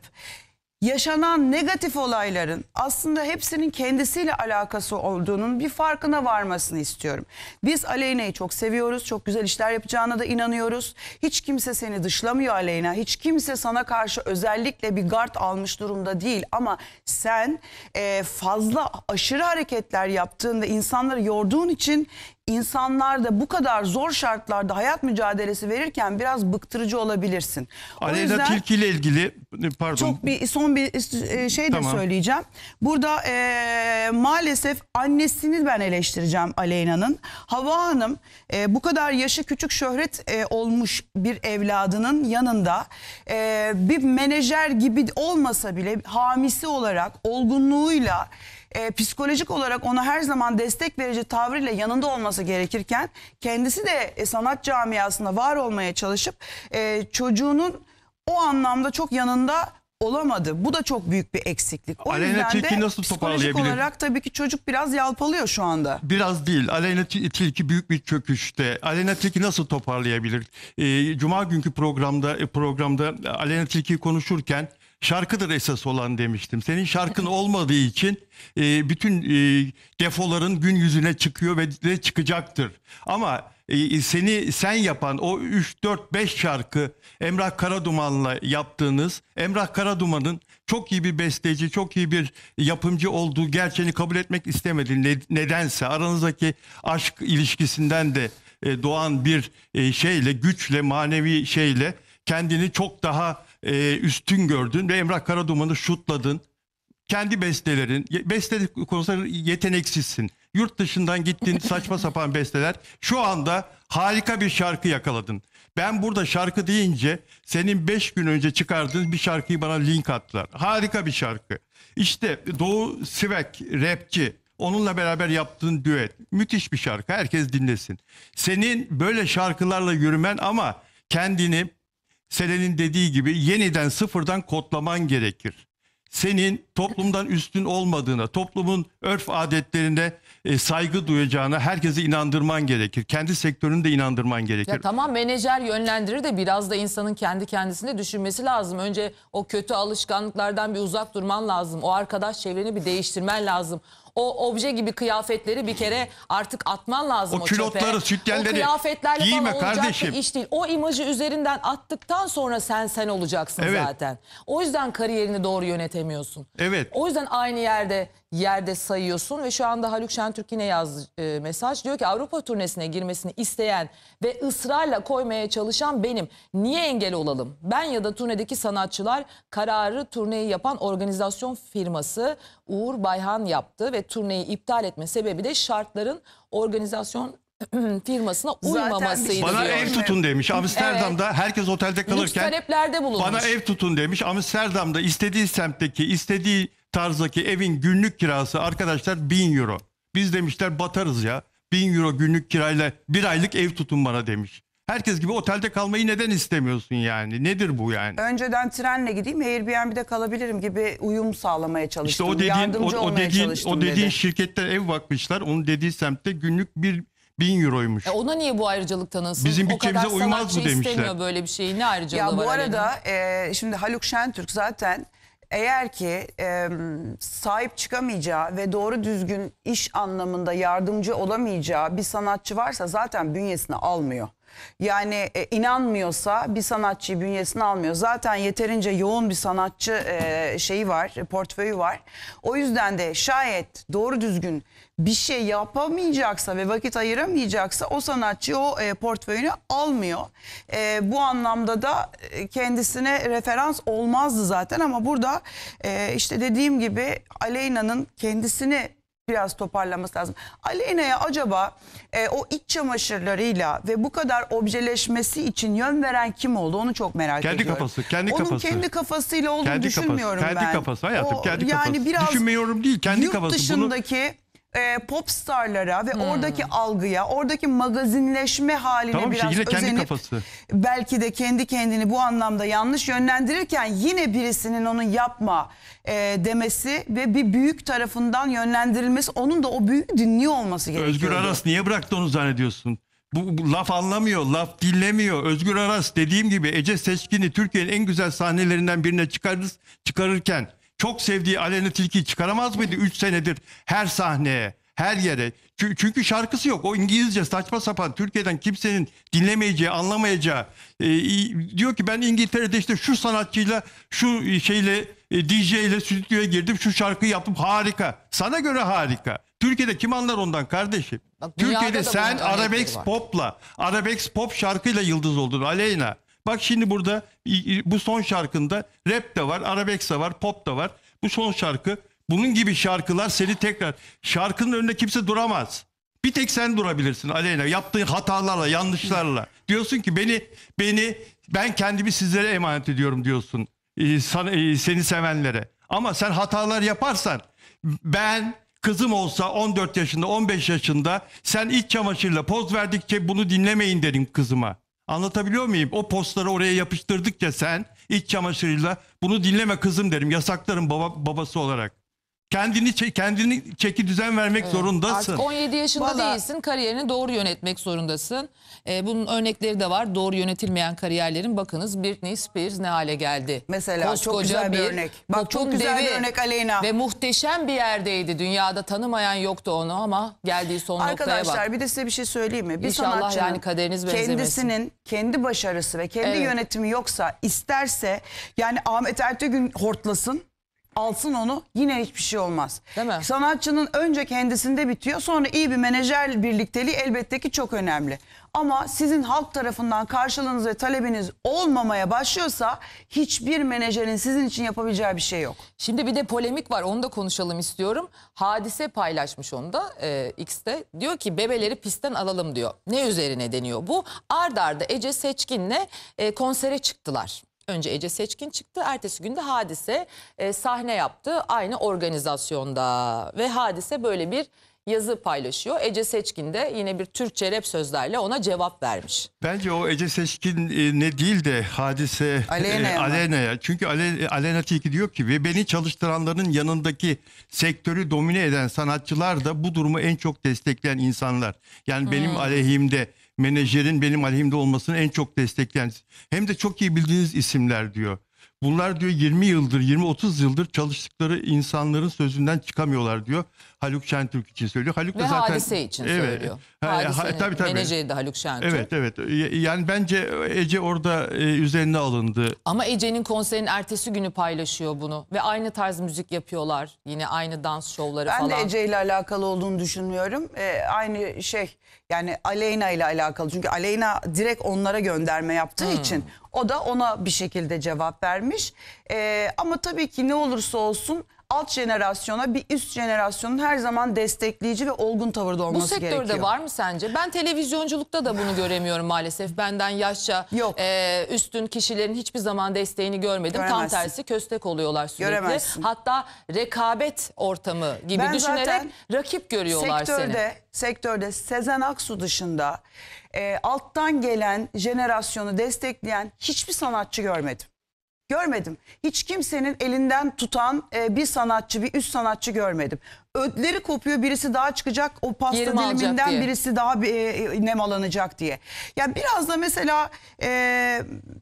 yaşanan negatif olayların aslında hepsinin kendisiyle alakası olduğunun bir farkına varmasını istiyorum. Biz Aleyna'yı çok seviyoruz. Çok güzel işler yapacağına da inanıyoruz. Hiç kimse seni dışlamıyor Aleyna. Hiç kimse sana karşı özellikle bir gard almış durumda değil. Ama sen e, fazla aşırı hareketler yaptığın ve insanları yorduğun için İnsanlar da bu kadar zor şartlarda hayat mücadelesi verirken biraz bıktırıcı olabilirsin. O Aleyna yüzden Tilki ile ilgili pardon. Çok bir son bir şey de Tamam. söyleyeceğim. Burada e, maalesef annesini ben eleştireceğim Aleyna'nın. Hava Hanım e, bu kadar yaşı küçük, şöhret e, olmuş bir evladının yanında e, bir menajer gibi olmasa bile hamisi olarak, olgunluğuyla, E, psikolojik olarak ona her zaman destek verici tavrıyla yanında olması gerekirken kendisi de e, sanat camiasında var olmaya çalışıp e, çocuğunun o anlamda çok yanında olamadı. Bu da çok büyük bir eksiklik. O Aleyna yüzden Tilki de nasıl psikolojik toparlayabilir? olarak tabii ki çocuk biraz yalpalıyor şu anda. Biraz değil. Aleyna Tilki büyük bir çöküşte. Aleyna Tilki nasıl toparlayabilir? E, Cuma günkü programda e, programda Aleyna Tilki'yi konuşurken şarkıdır esas olan demiştim. Senin şarkın olmadığı için e, bütün e, defoların gün yüzüne çıkıyor ve de çıkacaktır. Ama e, seni sen yapan o üç dört beş şarkı Emrah Karaduman'la yaptığınız, Emrah Karaduman'ın çok iyi bir besteci, çok iyi bir yapımcı olduğu gerçeğini kabul etmek istemedin. Ne, nedense aranızdaki aşk ilişkisinden de e, doğan bir e, şeyle, güçle, manevi şeyle kendini çok daha e, üstün gördün ve Emrah Karaduman'ı şutladın. kendi bestelerin, ye- beste konusunda yeteneksizsin. Yurt dışından gittin saçma sapan besteler. Şu anda harika bir şarkı yakaladın. Ben burada şarkı deyince senin beş gün önce çıkardığın bir şarkıyı bana link attılar. Harika bir şarkı. İşte Doğu Sivek, rapçi. Onunla beraber yaptığın düet. Müthiş bir şarkı. Herkes dinlesin. Senin böyle şarkılarla yürümen ama kendini Selen'in dediği gibi yeniden sıfırdan kodlaman gerekir. Senin toplumdan üstün olmadığına, toplumun örf adetlerine e, saygı duyacağına herkese inandırman gerekir. Kendi sektörünü de inandırman gerekir. Ya tamam, menajer yönlendirir de biraz da insanın kendi kendisine düşünmesi lazım. Önce o kötü alışkanlıklardan bir uzak durman lazım. O arkadaş çevreni bir değiştirmen lazım. O obje gibi kıyafetleri bir kere artık atman lazım O o, çöpe. külotları, sütyenleri O kıyafetlerle giyme falan olacak kardeşim. bir iş değil. O imajı üzerinden attıktan sonra sen sen olacaksın Evet. zaten. O yüzden kariyerini doğru yönetemiyorsun. Evet. O yüzden aynı yerde yerde sayıyorsun ve şu anda Haluk Şentürk yine yazdı e, mesaj. Diyor ki Avrupa turnesine girmesini isteyen ve ısrarla koymaya çalışan benim. Niye engel olalım? Ben ya da turnedeki sanatçılar, kararı turneyi yapan organizasyon firması Uğur Bayhan yaptı ve turneyi iptal etme sebebi de şartların organizasyon firmasına uymamasıydı Bana diyor. ev tutun demiş. Amsterdam'da Evet. herkes otelde Lüks kalırken taleplerde bulunmuş. bana ev tutun demiş. Amsterdam'da istediği semtteki, istediği tarzdaki evin günlük kirası arkadaşlar bin euro. Biz demişler batarız ya. Bin euro günlük kirayla bir aylık ev tutun bana demiş. Herkes gibi otelde kalmayı neden istemiyorsun yani? Nedir bu yani? Önceden trenle gideyim, Airbnb'de kalabilirim gibi uyum sağlamaya çalıştım. İşte o dediğin, Yardımcı o, o olmaya dediğin, çalıştım o dediğin dedi. şirketten ev bakmışlar. Onun dediği semtte günlük bir bin euroymuş. E ona niye bu ayrıcalık tanınsın? Bizim O kadar bütçemize uymaz sanatçı mı demişler. istemiyor böyle bir şeyi. Ne ayrıcalığı Ya var bu Aleyna? arada e, şimdi Haluk Şentürk zaten eğer ki e, sahip çıkamayacağı ve doğru düzgün iş anlamında yardımcı olamayacağı bir sanatçı varsa zaten bünyesine almıyor. Yani e, inanmıyorsa bir sanatçıyı bünyesine almıyor. Zaten yeterince yoğun bir sanatçı e, şeyi var, portföyü var. O yüzden de şayet doğru düzgün bir şey yapamayacaksa ve vakit ayıramayacaksa o sanatçı o e, portföyünü almıyor. E, bu anlamda da e, kendisine referans olmazdı zaten ama burada e, işte dediğim gibi Aleyna'nın kendisini biraz toparlaması lazım. Aleyna'ya acaba e, o iç çamaşırlarıyla ve bu kadar objeleşmesi için yön veren kim oldu onu çok merak Kendi ediyorum. kafası, kendi Onun kafası. kendi kafasıyla olduğunu Kendi düşünmüyorum kafası, ben. kendi kafası hayatım, O, kendi yani kafası. biraz Düşünmüyorum değil, kendi yurt kafası. Bunu dışındaki e, pop starlara ve oradaki algıya, oradaki magazinleşme haline tamam işte biraz yine kendi özenip kafası. belki de kendi kendini bu anlamda yanlış yönlendirirken yine birisinin onu yapma e, demesi ve bir büyük tarafından yönlendirilmesi, onun da o büyüğü dinliyor olması gerekiyor. Özgür Aras niye bıraktı onu zannediyorsun? Bu, bu laf anlamıyor, laf dinlemiyor. Özgür Aras dediğim gibi Ece Seçkin'i Türkiye'nin en güzel sahnelerinden birine çıkarırız, çıkarırken çok sevdiği Aleyna Tilki'yi çıkaramaz mıydı üç senedir her sahneye, her yere? Çünkü, çünkü şarkısı yok. O İngilizce saçma sapan Türkiye'den kimsenin dinlemeyeceği, anlamayacağı. E, diyor ki ben İngiltere'de işte şu sanatçıyla, şu şeyle, e, D J ile stüdyoya girdim, şu şarkıyı yaptım. Harika. Sana göre harika. Türkiye'de kim anlar ondan kardeşim? Bak, dünyada Türkiye'de da sen bunun örnekleri arabesk var. popla, arabesk pop şarkıyla yıldız oldun Aleyna. Bak şimdi burada bu son şarkında rap de var, arabesk de var, pop da var. Bu son şarkı, bunun gibi şarkılar seni tekrar, şarkının önünde kimse duramaz. Bir tek sen durabilirsin Aleyna, yaptığın hatalarla, yanlışlarla. Diyorsun ki beni beni ben kendimi sizlere emanet ediyorum diyorsun. Ee, sana, e, seni sevenlere. Ama sen hatalar yaparsan, ben kızım olsa on dört yaşında, on beş yaşında, sen iç çamaşırla poz verdikçe bunu dinlemeyin derim kızıma. Anlatabiliyor muyum? O postları oraya yapıştırdıkça sen iç çamaşırıyla bunu dinleme kızım derim. Yasaklarım baba, babası olarak. Kendini çe- kendini çeki düzen vermek Evet. zorundasın. Artık on yedi yaşında Vallahi- değilsin. Kariyerini doğru yönetmek zorundasın. Ee, bunun örnekleri de var. Doğru yönetilmeyen kariyerlerin bakınız Britney Spears ne hale geldi. Mesela çok Koskoca güzel bir örnek. Bak, popun çok güzel bir devi örnek Aleyna. Ve muhteşem bir yerdeydi. Dünyada tanımayan yoktu onu ama geldiği son noktaya Arkadaşlar bak. bir de size bir şey söyleyeyim mi? Bir İnşallah sanatçının yani kaderiniz benzemesin. kendisinin kendi başarısı ve kendi Evet. yönetimi yoksa, isterse yani Ahmet Ertegün hortlasın, alsın onu, yine hiçbir şey olmaz. Değil mi? Sanatçının önce kendisinde bitiyor, sonra iyi bir menajer birlikteliği elbette ki çok önemli. Ama sizin halk tarafından karşılığınız ve talebiniz olmamaya başlıyorsa hiçbir menajerin sizin için yapabileceği bir şey yok. Şimdi bir de polemik var, onu da konuşalım istiyorum. Hadise paylaşmış onu da e, X'te. Diyor ki bebeleri pistten alalım diyor. Ne üzerine deniyor bu? Ard arda Ece Seçkin'le e, konsere çıktılar. Önce Ece Seçkin çıktı, ertesi günde Hadise e, sahne yaptı aynı organizasyonda. Ve Hadise böyle bir yazı paylaşıyor. Ece Seçkin de yine bir Türkçe rap sözlerle ona cevap vermiş. Bence o Ece Seçkin e, ne değil de Hadise Aleyna'ya e, mı? Aleyna'ya. Çünkü Ale, Aleyna Tilki diyor ki ve beni çalıştıranların yanındaki sektörü domine eden sanatçılar da bu durumu en çok destekleyen insanlar. Yani benim Hmm. aleyhimde, menajerin benim aleyhimde olmasını en çok destekleyen, hem de çok iyi bildiğiniz isimler diyor. Bunlar diyor yirmi yıldır, yirmi otuz yıldır çalıştıkları insanların sözünden çıkamıyorlar diyor. Haluk Şentürk için söylüyor. Haluk Ve da zaten Hadise için evet, söylüyor. Ha, ha, Hadise'nin tabii, tabii. menajeri de Haluk Şentürk. Evet evet. Yani bence Ece orada e, üzerine alındı. Ama Ece'nin konserinin ertesi günü paylaşıyor bunu. Ve aynı tarz müzik yapıyorlar. Yine aynı dans şovları Ben falan. de Ece ile alakalı olduğunu düşünmüyorum. Ee, aynı şey yani Aleyna ile alakalı. Çünkü Aleyna direkt onlara gönderme yaptığı Hmm. için o da ona bir şekilde cevap vermiş. Ee, ama tabii ki ne olursa olsun alt jenerasyona bir üst jenerasyonun her zaman destekleyici ve olgun tavırda Bu olması sektörde gerekiyor. var mı sence? Ben televizyonculukta da bunu göremiyorum maalesef. Benden yaşça e, üstün kişilerin hiçbir zaman desteğini görmedim. Tam Göremezsin. tersi köstek oluyorlar sürekli. Göremezsin. Hatta rekabet ortamı gibi Ben düşünerek zaten rakip görüyorlar sektörde, seni. Sektörde Sezen Aksu dışında e, alttan gelen jenerasyonu destekleyen hiçbir sanatçı görmedim. Görmedim. Hiç kimsenin elinden tutan e, bir sanatçı, bir üst sanatçı görmedim. Ödleri kopuyor, birisi daha çıkacak, o pasta Yerimi alacak diliminden diye. birisi daha bir, e, nemalanacak diye. Yani biraz da mesela e,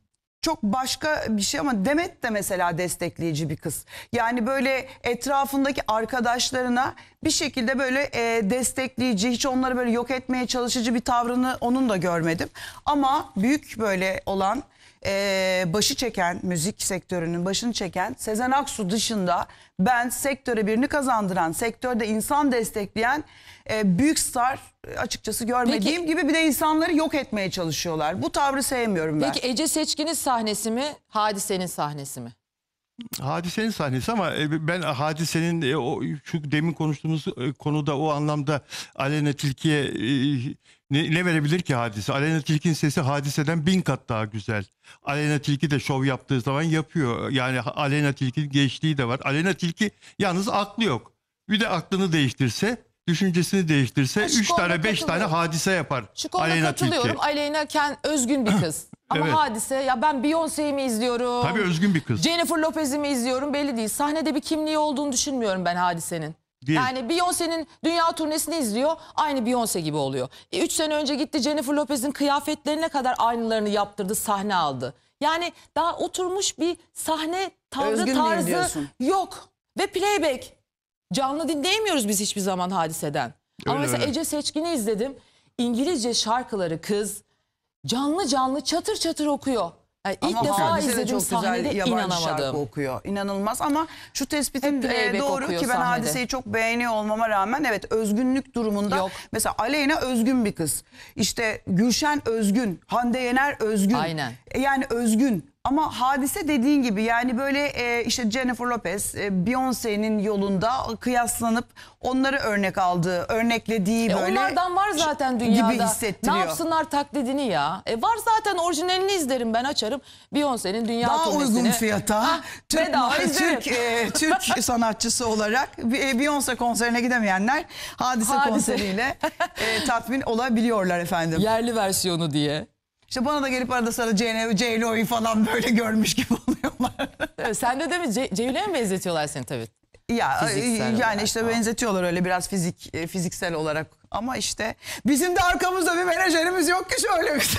çok başka bir şey ama Demet de mesela destekleyici bir kız. Yani böyle etrafındaki arkadaşlarına bir şekilde böyle e, destekleyici, hiç onları böyle yok etmeye çalışıcı bir tavrını onun da görmedim. Ama büyük böyle olan... Ee, başı çeken, müzik sektörünün başını çeken Sezen Aksu dışında ben sektöre birini kazandıran, sektörde insan destekleyen e, büyük star açıkçası görmediğim Peki, gibi bir de insanları yok etmeye çalışıyorlar. Bu tavrı sevmiyorum ben. Peki Ece Seçkin'in sahnesi mi, Hadise'nin sahnesi mi? Hadisenin sahnesi ama ben Hadisenin e, o şu demin konuştuğumuz e, konuda o anlamda Aleyna Tilki'ye e, ne, ne verebilir ki Hadise? Aleyna Tilki'nin sesi Hadise'den bin kat daha güzel. Aleyna Tilki de şov yaptığı zaman yapıyor. Yani Aleyna Tilki'nin gençliği de var. Aleyna Tilki yalnız aklı yok. Bir de aklını değiştirse, düşüncesini değiştirse Ha, şu üç konuda tane beş tane katılıyorum. hadise yapar. Şu konuda Aleyna katılıyorum. Tilki. Aleyna Ken özgün bir kız. Ama Evet. Hadise ya ben Beyoncé'yi mi izliyorum? Tabii özgün bir kız. Jennifer Lopez'i mi izliyorum belli değil. Sahnede bir kimliği olduğunu düşünmüyorum ben Hadise'nin. Değil. Yani Beyoncé'nin dünya turnesini izliyor, aynı Beyoncé gibi oluyor. E, üç sene önce gitti Jennifer Lopez'in kıyafetlerine kadar aynılarını yaptırdı, sahne aldı. Yani daha oturmuş bir sahne tavrı, Özgün değil tarzı diyorsun. yok. Ve playback. Canlı dinleyemiyoruz biz hiçbir zaman Hadise'den. Ama Öyle, mesela öyle. Ece Seçkin'i izledim. İngilizce şarkıları kız canlı canlı çatır çatır okuyor. Yani ilk Ama defa Hadise de izlediğim çok güzel sahnede yabancı şarkı inanamadım. okuyor. İnanılmaz ama şu tespitin Hep e, playback doğru okuyor ki ben sahnede. Hadise'yi çok beğeniyor olmama rağmen evet özgünlük durumunda Yok. mesela Aleyna özgün bir kız. İşte Gülşen özgün, Hande Yener özgün. Aynen. E, Yani özgün. Ama Hadise dediğin gibi yani böyle e, işte Jennifer Lopez, e, Beyoncé'nin yolunda kıyaslanıp onları örnek aldığı, örneklediği E böyle onlardan var zaten dünyada. gibi hissettiriyor. Ne yapsınlar taklidini ya? E var zaten, orijinalini izlerim ben, açarım. Beyoncé'nin dünya Daha turnesini. uygun fiyata Ha, Türk, bedava izlerim. Türk, e, Türk sanatçısı olarak e, Beyoncé konserine gidemeyenler Hadise, Hadise. konseriyle e, tatmin olabiliyorlar efendim. Yerli versiyonu diye. İşte bana da gelip arada sırada J-Lo'yu falan böyle görmüş gibi oluyorlar. Evet, sen de değil mi? Ce- Ceylan'a mı benzetiyorlar seni tabii? Ya Fiziksel yani olarak işte falan. benzetiyorlar öyle biraz fizik e, fiziksel olarak. Ama işte bizim de arkamızda bir menajerimiz yok ki şöyle bir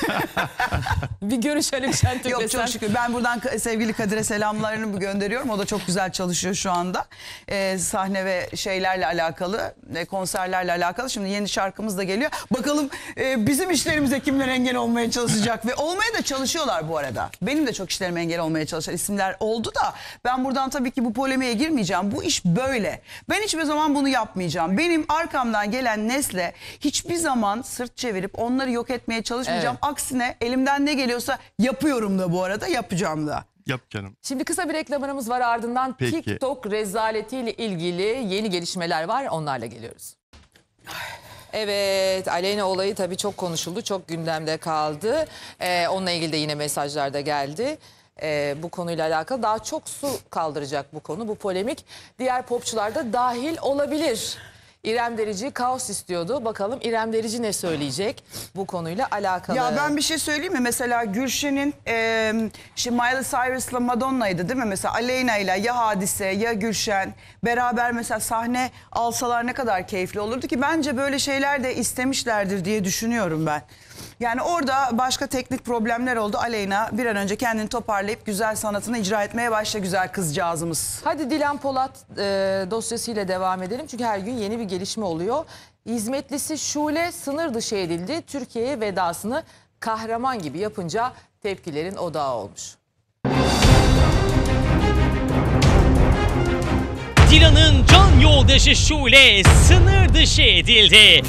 Bir görüşelim Şentürk'le Yok sen. çok şükür. Ben buradan k- sevgili Kadir'e selamlarını gönderiyorum. O da çok güzel çalışıyor şu anda. Ee, sahne ve şeylerle alakalı, e, konserlerle alakalı. Şimdi yeni şarkımız da geliyor. Bakalım e, bizim işlerimize kimler engel olmaya çalışacak ve olmaya da çalışıyorlar bu arada. Benim de çok işlerime engel olmaya çalışan isimler oldu da ben buradan tabii ki bu polemiğe girmeyeceğim. Bu iş böyle. Ben hiçbir zaman bunu yapmayacağım. Benim arkamdan gelen nesle de hiçbir zaman sırt çevirip onları yok etmeye çalışmayacağım. Evet. Aksine elimden ne geliyorsa yapıyorum da bu arada, yapacağım da. Yap canım. Şimdi kısa bir reklamımız var, ardından Peki. TikTok rezaletiyle ilgili yeni gelişmeler var, onlarla geliyoruz. Evet, Aleyna olayı tabii çok konuşuldu, çok gündemde kaldı. Ee, onunla ilgili de yine mesajlar da geldi. Ee, bu konuyla alakalı daha çok su kaldıracak bu konu, bu polemik. Diğer popçular da dahil olabilir. İrem Derici kaos istiyordu. Bakalım İrem Derici ne söyleyecek bu konuyla alakalı. Ya ben bir şey söyleyeyim mi? Mesela Gülşen'in e, şimdi Miley Cyrus'la Madonna'ydı değil mi? Mesela Aleyna'yla ya Hadise ya Gülşen beraber mesela sahne alsalar ne kadar keyifli olurdu ki, bence böyle şeyler de istemişlerdir diye düşünüyorum ben. Yani orada başka teknik problemler oldu. Aleyna bir an önce kendini toparlayıp güzel sanatını icra etmeye başla, güzel kızcağızımız. Hadi Dilan Polat e, dosyasıyla devam edelim. Çünkü her gün yeni bir gelişme oluyor. Hizmetlisi Şule sınır dışı edildi. Türkiye'ye vedasını kahraman gibi yapınca tepkilerin odağı olmuş. Dilan'ın can yoldaşı Şule sınır dışı edildi.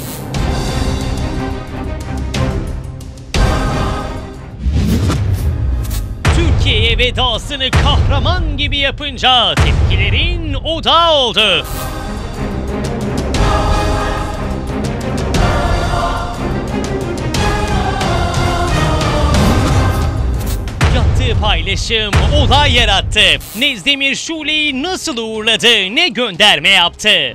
Türkiye'ye vedasını kahraman gibi yapınca tepkilerin odağı oldu. Yaptığı paylaşım olay yarattı. Nezdemir Şule'yi nasıl uğurladı, ne gönderme yaptı?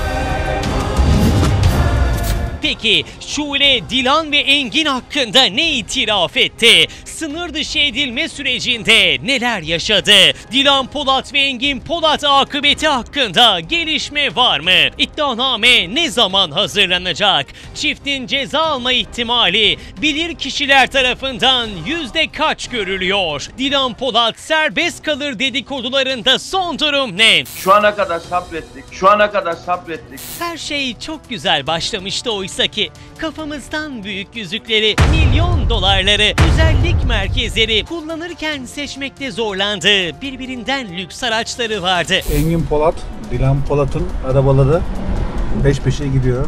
Peki Şule, Dilan ve Engin hakkında ne itiraf etti? Sınır dışı edilme sürecinde neler yaşadı? Dilan Polat ve Engin Polat akıbeti hakkında gelişme var mı? İddianame ne zaman hazırlanacak? Çiftin ceza alma ihtimali bilir kişiler tarafından yüzde kaç görülüyor? Dilan Polat serbest kalır dedikodularında son durum ne? Şu ana kadar sabrettik. Şu ana kadar sabrettik. Her şey çok güzel başlamıştı oysa ki kafamızdan büyük yüzükleri, milyon dolarları, güzellik merkezleri kullanırken seçmekte zorlandı. Birbirinden lüks araçları vardı. Engin Polat, Dilan Polat'ın arabaları peş peşe gidiyor.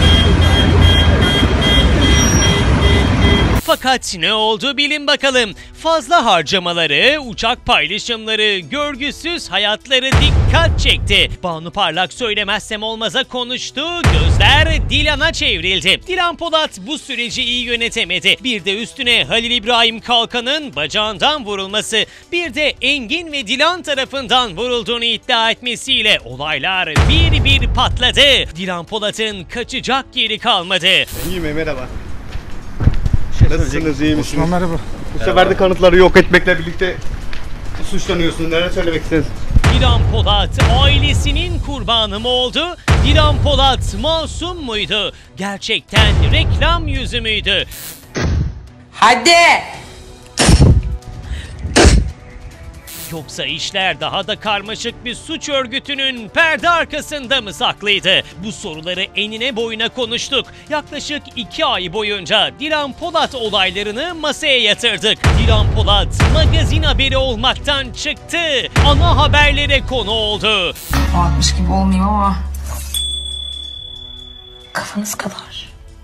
Fakat ne oldu bilin bakalım. Fazla harcamaları, uçak paylaşımları, görgüsüz hayatları dikkat çekti. Banu Parlak söylemezsem olmaza konuştu, gözler Dilan'a çevrildi. Dilan Polat bu süreci iyi yönetemedi. Bir de üstüne Halil İbrahim Kalkan'ın bacağından vurulması, bir de Engin ve Dilan tarafından vurulduğunu iddia etmesiyle olaylar bir bir patladı. Dilan Polat'ın kaçacak yeri kalmadı. İyiyim, merhaba. Nasılsınız, iyi misiniz? Osman merhaba. Bu sefer de kanıtları yok etmekle birlikte suçlanıyorsunuz. Neler söylemek istersiniz? Dilan Polat ailesinin kurbanı mı oldu? Dilan Polat masum muydu? Gerçekten reklam yüzü müydü? Hadi! Yoksa işler daha da karmaşık bir suç örgütünün perde arkasında mı saklıydı? Bu soruları enine boyuna konuştuk. Yaklaşık iki ay boyunca Dilan Polat olaylarını masaya yatırdık. Dilan Polat magazin haberi olmaktan çıktı. Ana haberlere konu oldu. Abartmış gibi olmayayım ama kafanız kadar.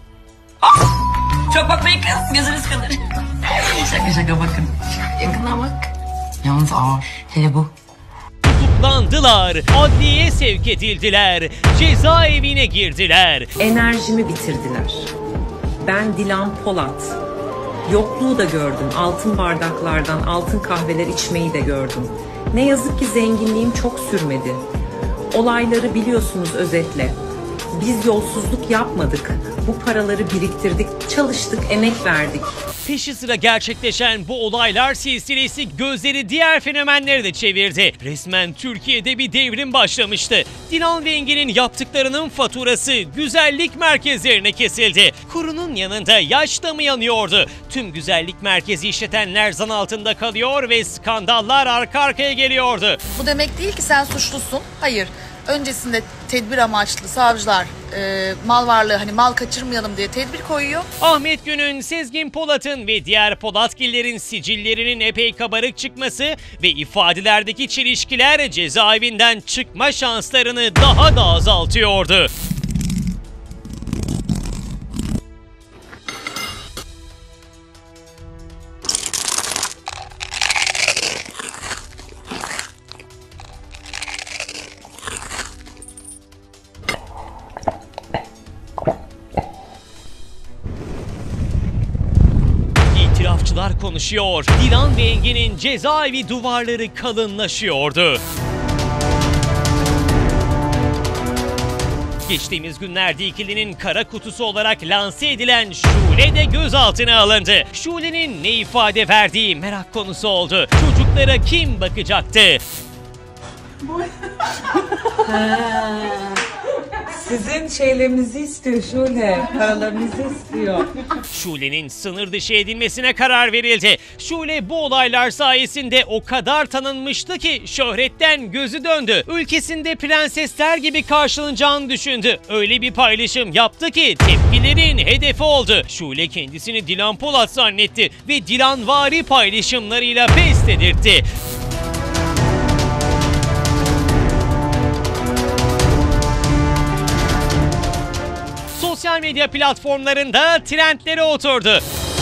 Çok bakmayın kız, gözünüz kadar. Şaka şaka bakın. Yakından bak. Yalnız ağır. Hele bu. Tutuklandılar, adliyeye sevk edildiler, cezaevine girdiler. Enerjimi bitirdiler. Ben Dilan Polat. Yokluğu da gördüm. Altın bardaklardan altın kahveler içmeyi de gördüm. Ne yazık ki zenginliğim çok sürmedi. Olayları biliyorsunuz özetle. Biz yolsuzluk yapmadık. Bu paraları biriktirdik, çalıştık, emek verdik. Peşi sıra gerçekleşen bu olaylar silsilesi gözleri diğer fenomenlere de çevirdi. Resmen Türkiye'de bir devrim başlamıştı. Dilan ve Engin'in yaptıklarının faturası güzellik merkezlerine kesildi. Kurunun yanında yaş da mı yanıyordu? Tüm güzellik merkezi işletenler zan altında kalıyor ve skandallar arka arkaya geliyordu. Bu demek değil ki sen suçlusun. Hayır. Öncesinde tedbir amaçlı savcılar e, mal varlığı, hani mal kaçırmayalım diye tedbir koyuyor. Ahmet Gün'ün, Sezgin Polat'ın ve diğer Polatgillerin sicillerinin epey kabarık çıkması ve ifadelerdeki çelişkiler cezaevinden çıkma şanslarını daha da azaltıyordu. Yıllar konuşuyor. Dilan ve Engin'in cezaevi duvarları kalınlaşıyordu. Geçtiğimiz günlerde ikilinin kara kutusu olarak lanse edilen Şule de gözaltına alındı. Şule'nin ne ifade verdiği merak konusu oldu. Çocuklara kim bakacaktı? Sizin şeylerinizi istiyor Şule, paralarınızı istiyor. Şule'nin sınır dışı edilmesine karar verildi. Şule bu olaylar sayesinde o kadar tanınmıştı ki şöhretten gözü döndü. Ülkesinde prensesler gibi karşılanacağını düşündü. Öyle bir paylaşım yaptı ki tepkilerin hedefi oldu. Şule kendisini Dilan Polat zannetti ve Dilanvari paylaşımlarıyla pes dedirtti. Sosyal medya platformlarında trendlere oturdu.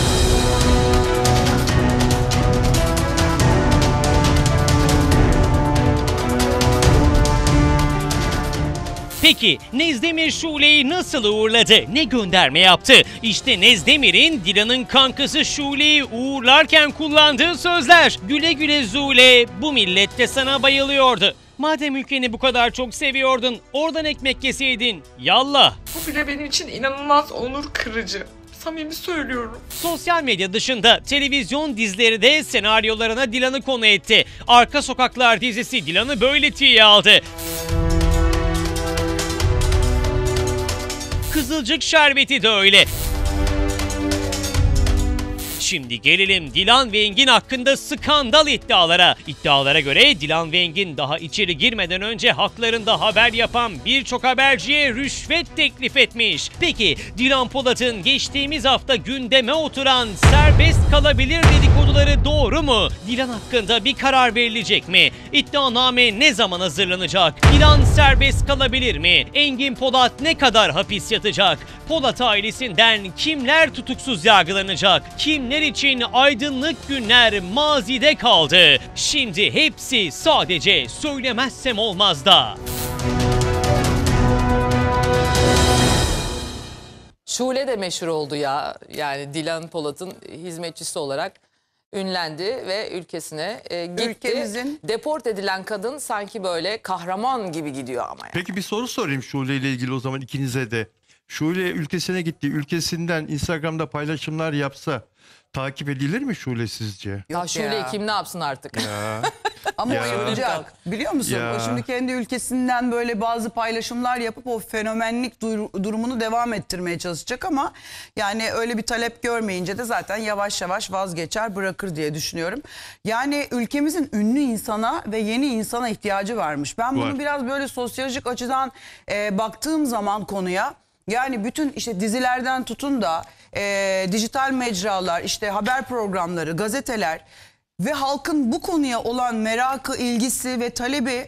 Peki Nezdemir Şule'yi nasıl uğurladı? Ne gönderme yaptı? İşte Nezdemir'in Dilan'ın kankası Şule'yi uğurlarken kullandığı sözler. Güle güle Zule, bu millet de sana bayılıyordu. Madem ülkeni bu kadar çok seviyordun, oradan ekmek yeseydin. Yallah. Bu bile benim için inanılmaz onur kırıcı. Samimi söylüyorum. Sosyal medya dışında televizyon dizileri de senaryolarına Dilan'ı konu etti. Arka Sokaklar dizisi Dilan'ı böyle tiye aldı. Kızılcık Şerbeti de öyle. Şimdi gelelim Dilan ve Engin hakkında skandal iddialara. İddialara göre Dilan ve Engin daha içeri girmeden önce haklarında haber yapan birçok haberciye rüşvet teklif etmiş. Peki Dilan Polat'ın geçtiğimiz hafta gündeme oturan serbest kalabilir dedikoduları doğru mu? Dilan hakkında bir karar verilecek mi? İddianame ne zaman hazırlanacak? Dilan serbest kalabilir mi? Engin Polat ne kadar hapis yatacak? Polat ailesinden kimler tutuksuz yargılanacak? Kimler için aydınlık günler mazide kaldı? Şimdi hepsi sadece söylemezsem olmaz da. Şule de meşhur oldu ya. Yani Dilan Polat'ın hizmetçisi olarak ünlendi ve ülkesine e, gitti. Ülkemizin... Deport edilen kadın sanki böyle kahraman gibi gidiyor ama. Yani. Peki bir soru sorayım Şule ile ilgili o zaman ikinize de. Şule ülkesine gitti. Ülkesinden Instagram'da paylaşımlar yapsa takip edilir mi Şule sizce? Ya Şule ya. kim ne yapsın artık? Ya. Ama Ya. o yapacak. Biliyor musun? Ya. O şimdi kendi ülkesinden böyle bazı paylaşımlar yapıp o fenomenlik dur- durumunu devam ettirmeye çalışacak ama yani öyle bir talep görmeyince de zaten yavaş yavaş vazgeçer, bırakır diye düşünüyorum. Yani ülkemizin ünlü insana ve yeni insana ihtiyacı varmış. Ben bunu Var. biraz böyle sosyolojik açıdan e, baktığım zaman konuya, yani bütün işte dizilerden tutun da e, dijital mecralar, işte haber programları, gazeteler ve halkın bu konuya olan merakı, ilgisi ve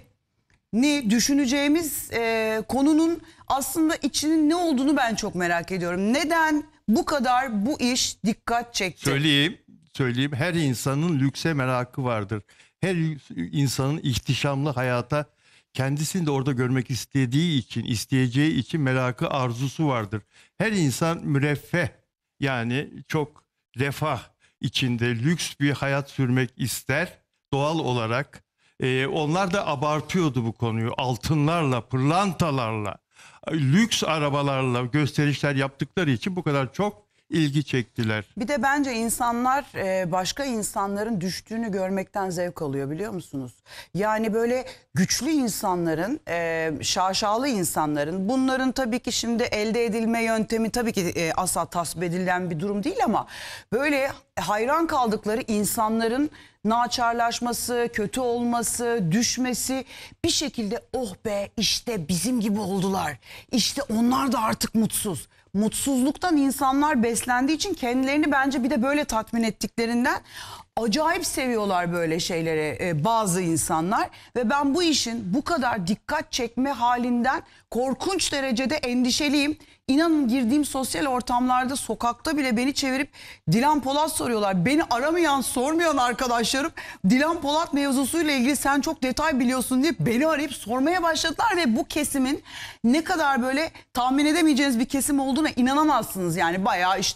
talebini düşüneceğimiz e, konunun aslında içinin ne olduğunu ben çok merak ediyorum. Neden bu kadar bu iş dikkat çekti? Söyleyeyim, söyleyeyim. Her insanın lükse merakı vardır. Her insanın ihtişamlı hayata kendisini de orada görmek istediği için, isteyeceği için merakı, arzusu vardır. Her insan müreffeh, yani çok refah içinde lüks bir hayat sürmek ister doğal olarak. Ee, onlar da abartıyordu bu konuyu. Altınlarla, pırlantalarla, lüks arabalarla gösterişler yaptıkları için bu kadar çok ilgi çektiler. Bir de bence insanlar e, başka insanların düştüğünü görmekten zevk alıyor, biliyor musunuz? Yani böyle güçlü insanların, e, şaşalı insanların, bunların tabii ki şimdi elde edilme yöntemi tabii ki e, asla tasvip edilen bir durum değil ama böyle hayran kaldıkları insanların naçarlaşması, kötü olması, düşmesi, bir şekilde oh be işte bizim gibi oldular. İşte onlar da artık mutsuz. Mutsuzluktan insanlar beslendiği için kendilerini bence bir de böyle tatmin ettiklerinden acayip seviyorlar böyle şeylere e, bazı insanlar. Ve ben bu işin bu kadar dikkat çekme halinden korkunç derecede endişeliyim. İnanın girdiğim sosyal ortamlarda, sokakta bile beni çevirip Dilan Polat soruyorlar. Beni aramayan, sormayan arkadaşlarım Dilan Polat mevzusuyla ilgili sen çok detay biliyorsun diye beni arayıp sormaya başladılar. Ve bu kesimin ne kadar böyle tahmin edemeyeceğiniz bir kesim olduğuna inanamazsınız. Yani bayağı işte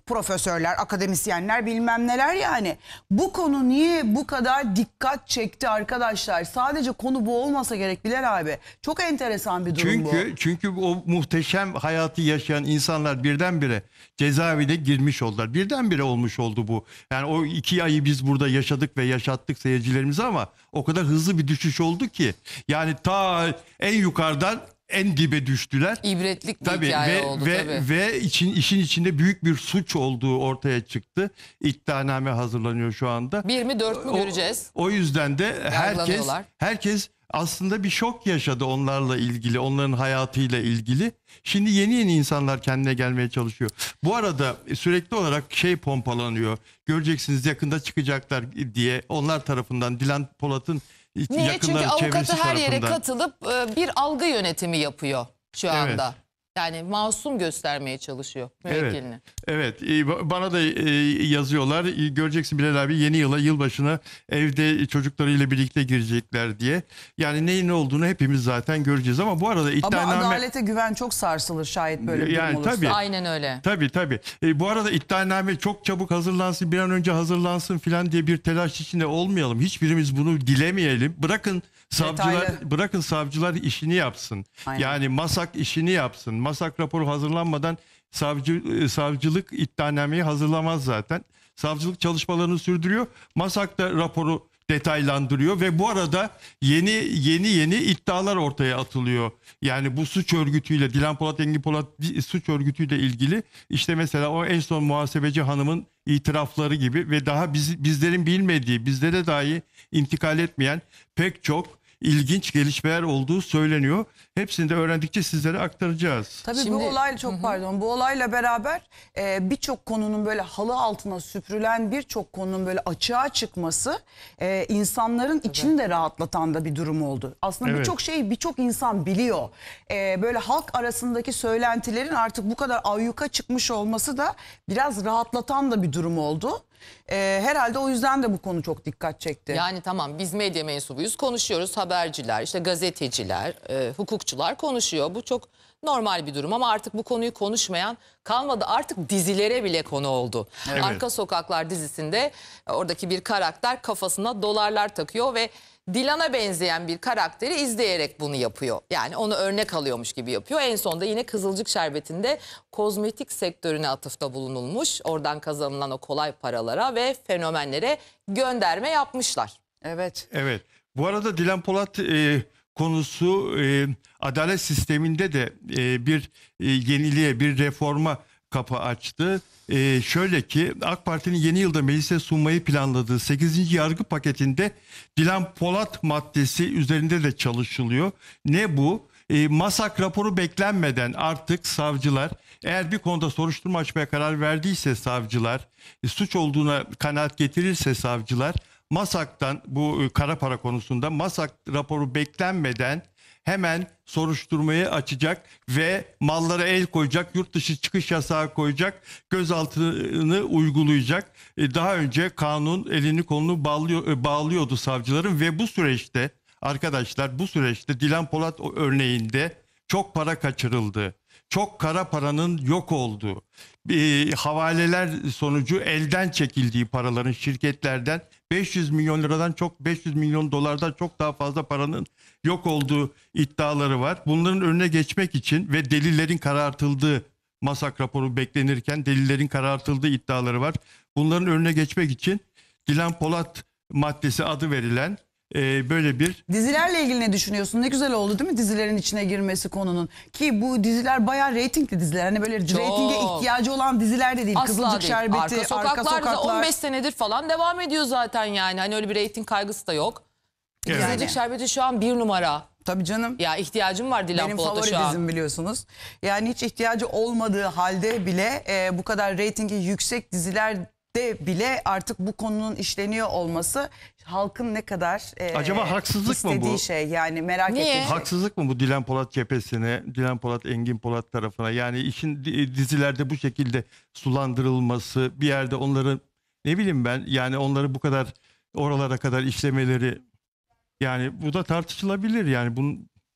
profesörler, akademisyenler bilmem neler yani. Bu konu niye bu kadar dikkat çekti arkadaşlar? Sadece konu bu olmasa gerek Bilal abi. Çok enteresan bir durum bu. Çünkü çünkü o muhteşem hayatı yaşayan insanlar birdenbire cezaevine girmiş oldular. Birdenbire olmuş oldu bu. Yani o iki ayı biz burada yaşadık ve yaşattık seyircilerimize ama o kadar hızlı bir düşüş oldu ki. Yani ta en yukarıdan en dibe düştüler. İbretlik bir tabii, hikaye ve, oldu ve, tabii. Ve için, işin içinde büyük bir suç olduğu ortaya çıktı. İddianame hazırlanıyor şu anda. Bir mi dört mü O- göreceğiz. O yüzden de herkes Yargılanıyorlar. herkes aslında bir şok yaşadı onlarla ilgili, onların hayatıyla ilgili. Şimdi yeni yeni insanlar kendine gelmeye çalışıyor. Bu arada sürekli olarak şey pompalanıyor. Göreceksiniz yakında çıkacaklar diye onlar tarafından, Dilan Polat'ın Niye? Çünkü yakınları, çevresi avukatı her yere tarafından. katılıp e, bir algı yönetimi yapıyor şu Evet. anda. Yani masum göstermeye çalışıyor Evet, müvekkilini. evet. Ee, bana da e, yazıyorlar. E, Göreceksin Bilal abi, yeni yıla, yılbaşına evde çocuklarıyla birlikte girecekler diye. Yani neyin ne olduğunu hepimiz zaten göreceğiz ama bu arada Ama iddianame... adalete güven çok sarsılır şayet böyle bir Yani durum olursa. tabii. Aynen öyle. Tabii tabii. E, bu arada iddianame çok çabuk hazırlansın, bir an önce hazırlansın filan diye bir telaş içinde olmayalım. Hiçbirimiz bunu dilemeyelim. Bırakın savcılar, Detaylı. bırakın savcılar işini yapsın. Aynen. Yani MASAK işini yapsın. MASAK raporu hazırlanmadan savcı e, savcılık iddianameyi hazırlamaz zaten. Savcılık çalışmalarını sürdürüyor. MASAK da raporu detaylandırıyor ve bu arada yeni yeni yeni iddialar ortaya atılıyor. Yani bu suç örgütüyle, Dilan Polat, Engin Polat suç örgütüyle ilgili işte mesela o en son muhasebeci hanımın itirafları gibi ve daha biz, bizlerin bilmediği, bizlere dahi intikal etmeyen pek çok ilginç gelişmeler olduğu söyleniyor. Hepsini de öğrendikçe sizlere aktaracağız. Tabii Şimdi- bu olay çok pardon bu olayla beraber e, birçok konunun böyle halı altına süpürülen birçok konunun böyle açığa çıkması e, insanların içini de rahatlatan da bir durum oldu. Aslında Evet. birçok şeyi birçok insan biliyor. E, böyle halk arasındaki söylentilerin artık bu kadar ayyuka çıkmış olması da biraz rahatlatan da bir durum oldu. E, herhalde o yüzden de bu konu çok dikkat çekti. Yani tamam biz medya mensubuyuz, konuşuyoruz, haberciler, işte gazeteciler, e, hukukçular konuşuyor. Bu çok normal bir durum ama artık bu konuyu konuşmayan kalmadı. Artık dizilere bile konu oldu. Evet. Arka Sokaklar dizisinde e, oradaki bir karakter kafasına dolarlar takıyor ve Dilan'a benzeyen bir karakteri izleyerek bunu yapıyor. Yani onu örnek alıyormuş gibi yapıyor. En sonunda yine Kızılcık Şerbeti'nde kozmetik sektörüne atıfta bulunulmuş. Oradan kazanılan o kolay paralara ve fenomenlere gönderme yapmışlar. Evet. Evet. Bu arada Dilan Polat e, konusu e, adalet sisteminde de e, bir e, yeniliğe, bir reforma kapı açtı. E, şöyle ki AK Parti'nin yeni yılda meclise sunmayı planladığı sekizinci yargı paketinde Dilan Polat maddesi üzerinde de çalışılıyor. Ne bu? E, MASAK raporu beklenmeden artık savcılar eğer bir konuda soruşturma açmaya karar verdiyse savcılar, e, suç olduğuna kanaat getirirse savcılar MASAK'tan bu e, kara para konusunda MASAK raporu beklenmeden hemen soruşturmayı açacak ve mallara el koyacak, yurt dışı çıkış yasağı koyacak, gözaltını uygulayacak. E, Daha önce kanun elini kolunu bağlıyor, e, bağlıyordu savcıların ve bu süreçte arkadaşlar bu süreçte Dilan Polat örneğinde çok para kaçırıldı. Çok kara paranın yok olduğu, e, havaleler sonucu elden çekildiği paraların şirketlerden beş yüz milyon liradan çok beş yüz milyon dolardan çok daha fazla paranın yok olduğu iddiaları var. Bunların önüne geçmek için ve delillerin karartıldığı MASAK raporu beklenirken delillerin karartıldığı iddiaları var. Bunların önüne geçmek için Dilan Polat maddesi adı verilen e, böyle bir... Dizilerle ilgili ne düşünüyorsun? Ne güzel oldu değil mi dizilerin içine girmesi konunun? Ki bu diziler bayağı reytingli diziler. Hani böyle Çok. reytinge ihtiyacı olan diziler de değil. Asla Kızılcık değil. Şerbeti, Arka Arka Sokaklar, Sokaklar. da on beş senedir falan devam ediyor zaten yani. Hani öyle bir reyting kaygısı da yok. Evet. Kızılcık Şerbeti şu an bir numara. Tabii canım. Ya ihtiyacım var Dilan Benim Polat'a favori şu an. dizim biliyorsunuz. Yani hiç ihtiyacı olmadığı halde bile e, bu kadar reytingi yüksek dizilerde bile artık bu konunun işleniyor olması halkın ne kadar e, Acaba haksızlık mı bu? istediği şey yani merak ettiği şey. Haksızlık mı bu Dilan Polat cephesine, Dilan Polat, Engin Polat tarafına? Yani işin di- dizilerde bu şekilde sulandırılması, bir yerde onların ne bileyim ben yani onları bu kadar oralara kadar işlemeleri, yani bu da tartışılabilir yani bunun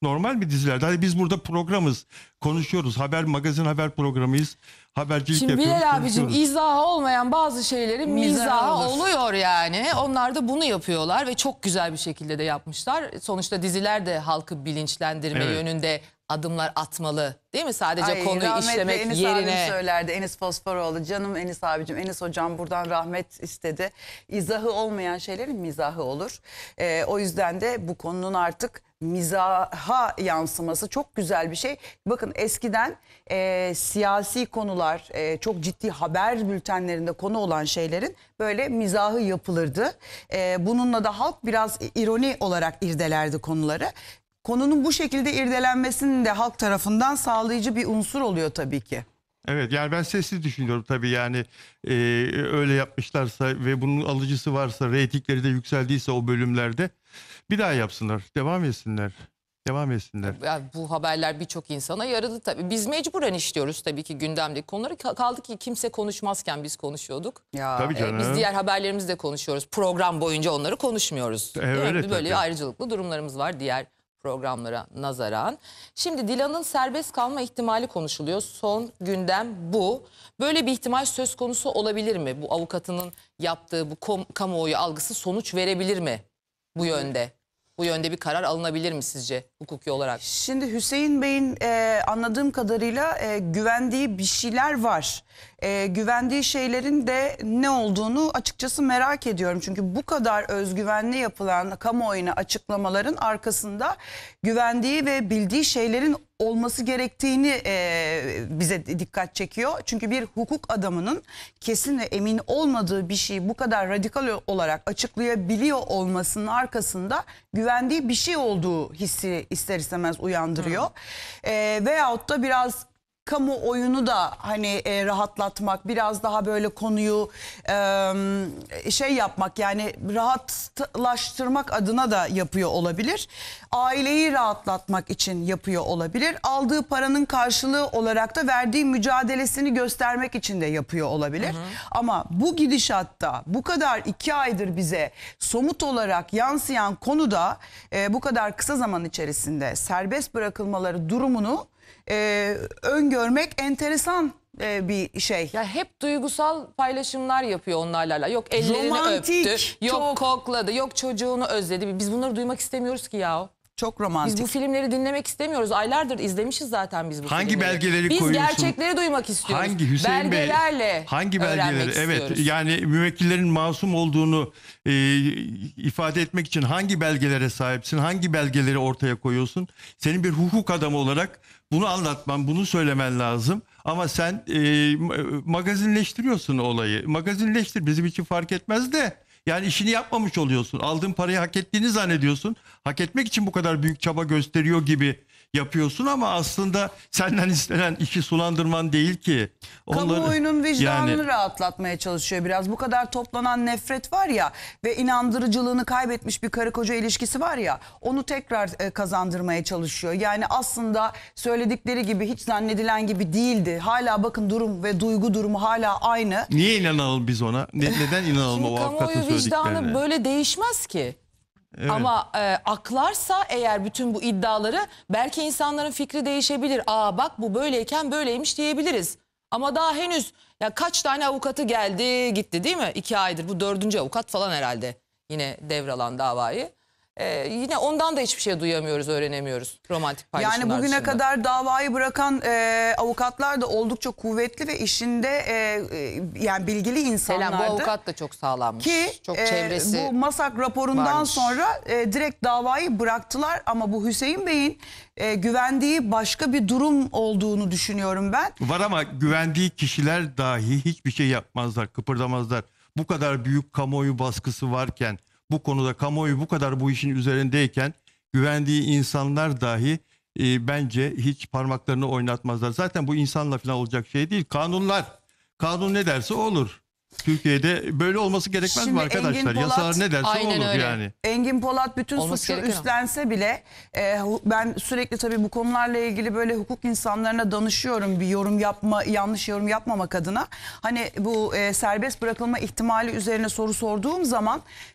normal mi dizilerde? Hadi biz burada programız, konuşuyoruz. Haber, magazin haber programıyız. Habercilik Şimdi yapıyoruz. Bilal abicim konuşuyoruz. izahı olmayan bazı şeylerin Mizahı mizahı olur. oluyor yani. Onlar da bunu yapıyorlar ve çok güzel bir şekilde de yapmışlar. Sonuçta diziler de halkı bilinçlendirme Evet. yönünde adımlar atmalı. Değil mi? Sadece Ay, konuyu rahmetli işlemek Enis yerine. abim söylerdi. Enis Fosforoğlu. Canım Enis abicim, Enis hocam buradan rahmet istedi. İzahı olmayan şeylerin mizahı olur. Ee, o yüzden de bu konunun artık mizaha yansıması çok güzel bir şey. Bakın eskiden e, siyasi konular, e, çok ciddi haber bültenlerinde konu olan şeylerin böyle mizahı yapılırdı. E, bununla da halk biraz ironi olarak irdelerdi konuları. Konunun bu şekilde irdelenmesinin de halk tarafından sağlayıcı bir unsur oluyor tabii ki. Evet, yani ben sessiz düşünüyorum tabii, yani e, öyle yapmışlarsa ve bunun alıcısı varsa, reytingleri de yükseldiyse o bölümlerde bir daha yapsınlar, devam etsinler. Devam etsinler. Yani bu haberler birçok insana yaradı tabii. Biz mecburen işliyoruz tabii ki gündemdeki konuları. Kaldı ki kimse konuşmazken biz konuşuyorduk. Ya. Tabii canım. Ee, biz diğer haberlerimizde de konuşuyoruz. Program boyunca onları konuşmuyoruz. E, Değil mi? öyle Böyle tabii. ayrıcalıklı durumlarımız var diğer programlara nazaran. Şimdi Dilan'ın serbest kalma ihtimali konuşuluyor. Son gündem bu. Böyle bir ihtimal söz konusu olabilir mi? Bu avukatının yaptığı bu kom- kamuoyu algısı sonuç verebilir mi bu yönde? Bu yönde bir karar alınabilir mi sizce hukuki olarak? Şimdi Hüseyin Bey'in e, anladığım kadarıyla e, güvendiği bir şeyler var. E, güvendiği şeylerin de ne olduğunu açıkçası merak ediyorum. Çünkü bu kadar özgüvenli yapılan kamuoyuna açıklamaların arkasında güvendiği ve bildiği şeylerin olması gerektiğini e, bize dikkat çekiyor. Çünkü bir hukuk adamının kesin ve emin olmadığı bir şeyi bu kadar radikal olarak açıklayabiliyor olmasının arkasında güvendiği bir şey olduğu hissi ister istemez uyandırıyor. E, veyahut da biraz kamuoyunu da hani e, rahatlatmak, biraz daha böyle konuyu e, şey yapmak, yani rahatlaştırmak adına da yapıyor olabilir. Aileyi rahatlatmak için yapıyor olabilir. Aldığı paranın karşılığı olarak da verdiği mücadelesini göstermek için de yapıyor olabilir. Hı hı. Ama bu gidişatta bu kadar iki aydır bize somut olarak yansıyan konuda e, bu kadar kısa zaman içerisinde serbest bırakılmaları durumunu Ee, öngörmek enteresan e, bir şey. Ya hep duygusal paylaşımlar yapıyor onlarla. Yok ellerini Romantik, öptü, yok çok. kokladı, yok çocuğunu özledi. Biz bunları duymak istemiyoruz ki ya. Çok romantik. Biz bu filmleri dinlemek istemiyoruz. Aylardır izlemişiz zaten biz bu Hangi filmleri. belgeleri biz koyuyorsun? Biz gerçekleri duymak istiyoruz. Hangi Hüseyin Belgelerle Bey? Hangi öğrenmek belgeleri? Evet, istiyoruz. yani müvekkillerin masum olduğunu e, ifade etmek için hangi belgelere sahipsin? Hangi belgeleri ortaya koyuyorsun? Senin bir hukuk adamı olarak bunu anlatman, bunu söylemen lazım. Ama sen e, magazinleştiriyorsun olayı. Magazinleştir, bizim için fark etmez de. Yani işini yapmamış oluyorsun. Aldığın parayı hak ettiğini zannediyorsun. Hak etmek için bu kadar büyük çaba gösteriyor gibi yapıyorsun ama aslında senden istenen işi sulandırman değil ki. Onları, Kamuoyunun vicdanını yani, rahatlatmaya çalışıyor biraz. Bu kadar toplanan nefret var ya ve inandırıcılığını kaybetmiş bir karı koca ilişkisi var ya, onu tekrar e, kazandırmaya çalışıyor. Yani aslında söyledikleri gibi, hiç zannedilen gibi değildi. Hala bakın durum ve duygu durumu hala aynı. niye inanalım biz ona? Ne, neden inanalım o avukatın Kamuoyu vicdanı söylediklerine? böyle değişmez ki. Evet. Ama e, aklarsa eğer bütün bu iddiaları, belki insanların fikri değişebilir. Aa bak bu böyleyken böyleymiş diyebiliriz. Ama daha henüz ya kaç tane avukatı geldi gitti değil mi? İki aydır bu dördüncü avukat falan herhalde yine devralan davayı. Ee, yine ondan da hiçbir şey duyamıyoruz, öğrenemiyoruz romantik paylaşımlar Yani bugüne dışında. kadar davayı bırakan e, avukatlar da oldukça kuvvetli ve işinde e, e, yani bilgili insanlardı. Selam, bu avukat da çok sağlammış. Ki çok e, çevresi bu Masak raporundan varmış. sonra e, direkt davayı bıraktılar. Ama bu Hüseyin Bey'in e, güvendiği başka bir durum olduğunu düşünüyorum ben. Var ama güvendiği kişiler dahi hiçbir şey yapmazlar, kıpırdamazlar. Bu kadar büyük kamuoyu baskısı varken, bu konuda kamuoyu bu kadar bu işin üzerindeyken güvendiği insanlar dahi e, bence hiç parmaklarını oynatmazlar. Zaten bu insanla falan olacak şey değil. Kanunlar, kanun ne derse olur. Türkiye'de böyle olması gerekmez Şimdi mi arkadaşlar? Engin Polat- Yasalar ne derse Aynen olur öyle. yani. Engin Polat bütün Olması suçu gereken o. üstlense bile e, hu- ben sürekli tabii bu konularla ilgili böyle hukuk insanlarına danışıyorum, bir yorum yapma, yanlış yorum yapmamak adına. Hani bu e, serbest bırakılma ihtimali üzerine soru sorduğum zaman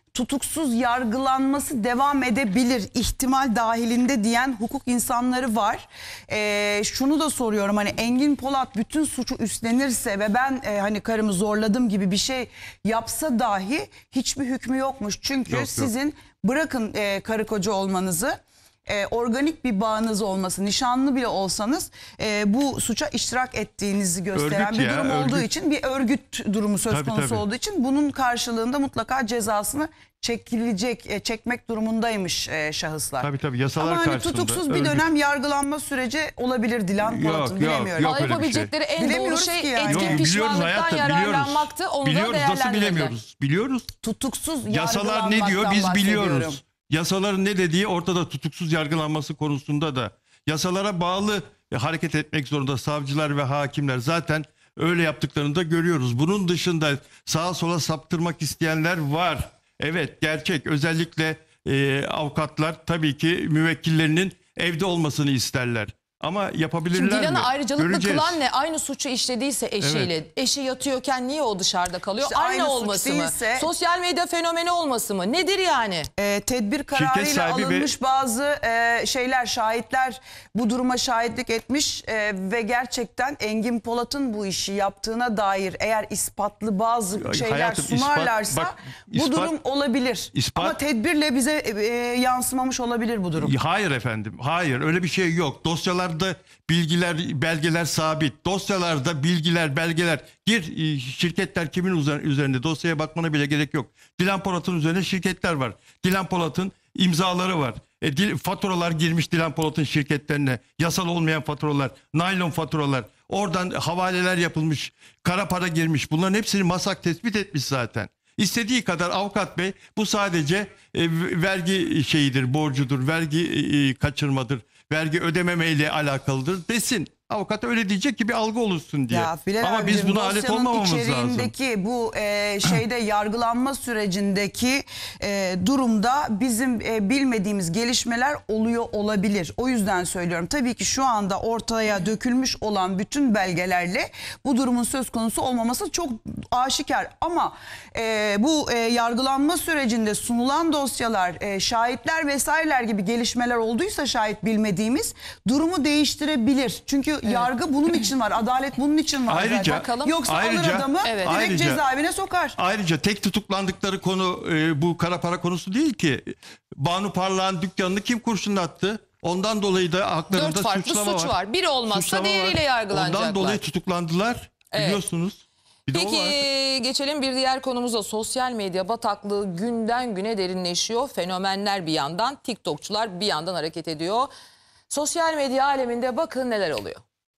tutuksuz yargılanması devam edebilir ihtimal dahilinde diyen hukuk insanları var. Ee, şunu da soruyorum, hani Engin Polat bütün suçu üstlenirse ve ben e, hani karımı zorladım gibi bir şey yapsa dahi hiçbir hükmü yokmuş. Çünkü Yok, yok. sizin bırakın e, karı koca olmanızı, e, organik bir bağınız olması, nişanlı bile olsanız e, bu suça iştirak ettiğinizi gösteren Örgüt bir ya, durum olduğu örgüt. için, bir örgüt durumu söz Tabii, konusu tabii. olduğu için bunun karşılığında mutlaka cezasını çekilecek, e, çekmek durumundaymış e, şahıslar. Tabii tabii, yasalar Ama hani karşısında tutuksuz bir örgüt. dönem yargılanma süreci olabilir Dilan Yok, Polat'ın, yok, bilemiyorum. yok. Ama öyle bir yapabilecekleri şey. en doğru Bilemiyoruz şey ki yani. etkin Yok, biliyoruz pişmanlıktan hayatım, yararlanmaktı. Onu biliyoruz, da nasıl değerlendirildi. bilemiyoruz? Biliyoruz. Tutuksuz Yasalar ne diyor yargılanmaktan biz bahsediyorum. biliyoruz. Yasaların ne dediği ortada, tutuksuz yargılanması konusunda da. Yasalara bağlı hareket etmek zorunda savcılar ve hakimler. Zaten öyle yaptıklarını da görüyoruz. Bunun dışında sağa sola saptırmak isteyenler var. Evet, gerçek. Özellikle e, avukatlar tabii ki müvekkillerinin evde olmasını isterler. Ama yapabilirler Şimdi mi? Dilan'ı ayrıcalıklı Göreceğiz. kılan ne? Aynı suçu işlediyse eşiyle, Evet. eşi yatıyorken niye o dışarıda kalıyor? İşte aynı, aynı suç olması değilse- mı? Sosyal medya fenomeni olması mı? Nedir yani? E, tedbir kararıyla sahibi ve- alınmış bazı e, şeyler, şahitler bu duruma şahitlik etmiş e, ve gerçekten Engin Polat'ın bu işi yaptığına dair eğer ispatlı bazı Ay, şeyler hayatım, ispat- sunarlarsa bak, bu ispat- durum olabilir. ispat- Ama tedbirle bize e, yansımamış olabilir bu durum. Hayır efendim, hayır, öyle bir şey yok. Dosyalarda bilgiler, belgeler sabit. Dosyalarda bilgiler, belgeler. Gir, e, şirketler kimin üzer- üzerinde, dosyaya bakmana bile gerek yok. Dilan Polat'ın üzerinde şirketler var. Dilan Polat'ın imzaları var. E, dil, faturalar girmiş Dilan Polat'ın şirketlerine. Yasal olmayan faturalar, naylon faturalar. Oradan havaleler yapılmış, kara para girmiş. Bunların hepsini MASAK tespit etmiş zaten. İstediği kadar avukat bey, bu sadece e, vergi şeyidir, borcudur, vergi e, kaçırmadır, vergi ödememeyle alakalıdır desin. Avukat öyle diyecek ki bir algı oluşsun diye. Ya Bilal Ama biz abicim, buna alet dosyanın olmamamız lazım. içeriğindeki bu e, şeyde yargılanma sürecindeki e, durumda bizim e, bilmediğimiz gelişmeler oluyor olabilir. O yüzden söylüyorum. Tabii ki şu anda ortaya dökülmüş olan bütün belgelerle bu durumun söz konusu olmaması çok aşikar. Ama e, bu e, yargılanma sürecinde sunulan dosyalar, e, şahitler vesaireler gibi gelişmeler olduysa şahit bilmediğimiz durumu değiştirebilir. Çünkü yargı bunun için var. Adalet bunun için var. Ayrıca- zaten. Yoksa ayrıca- alır adamı Evet. direkt Ayrıca- cezaevine sokar. Ayrıca tek tutuklandıkları konu e, bu kara para konusu değil ki. Banu Parlak'ın dükkanını kim kurşunlattı? Ondan dolayı da haklarında Dört farklı suçlama suç var. var. Biri olmazsa Suçlama diğeriyle var. yargılanacaklar. Ondan dolayı tutuklandılar. Evet. Biliyorsunuz. Bir de o var. Peki geçelim bir diğer konumuza. Sosyal medya bataklığı günden güne derinleşiyor. Fenomenler bir yandan, TikTokçular bir yandan hareket ediyor. Sosyal medya aleminde bakın neler oluyor.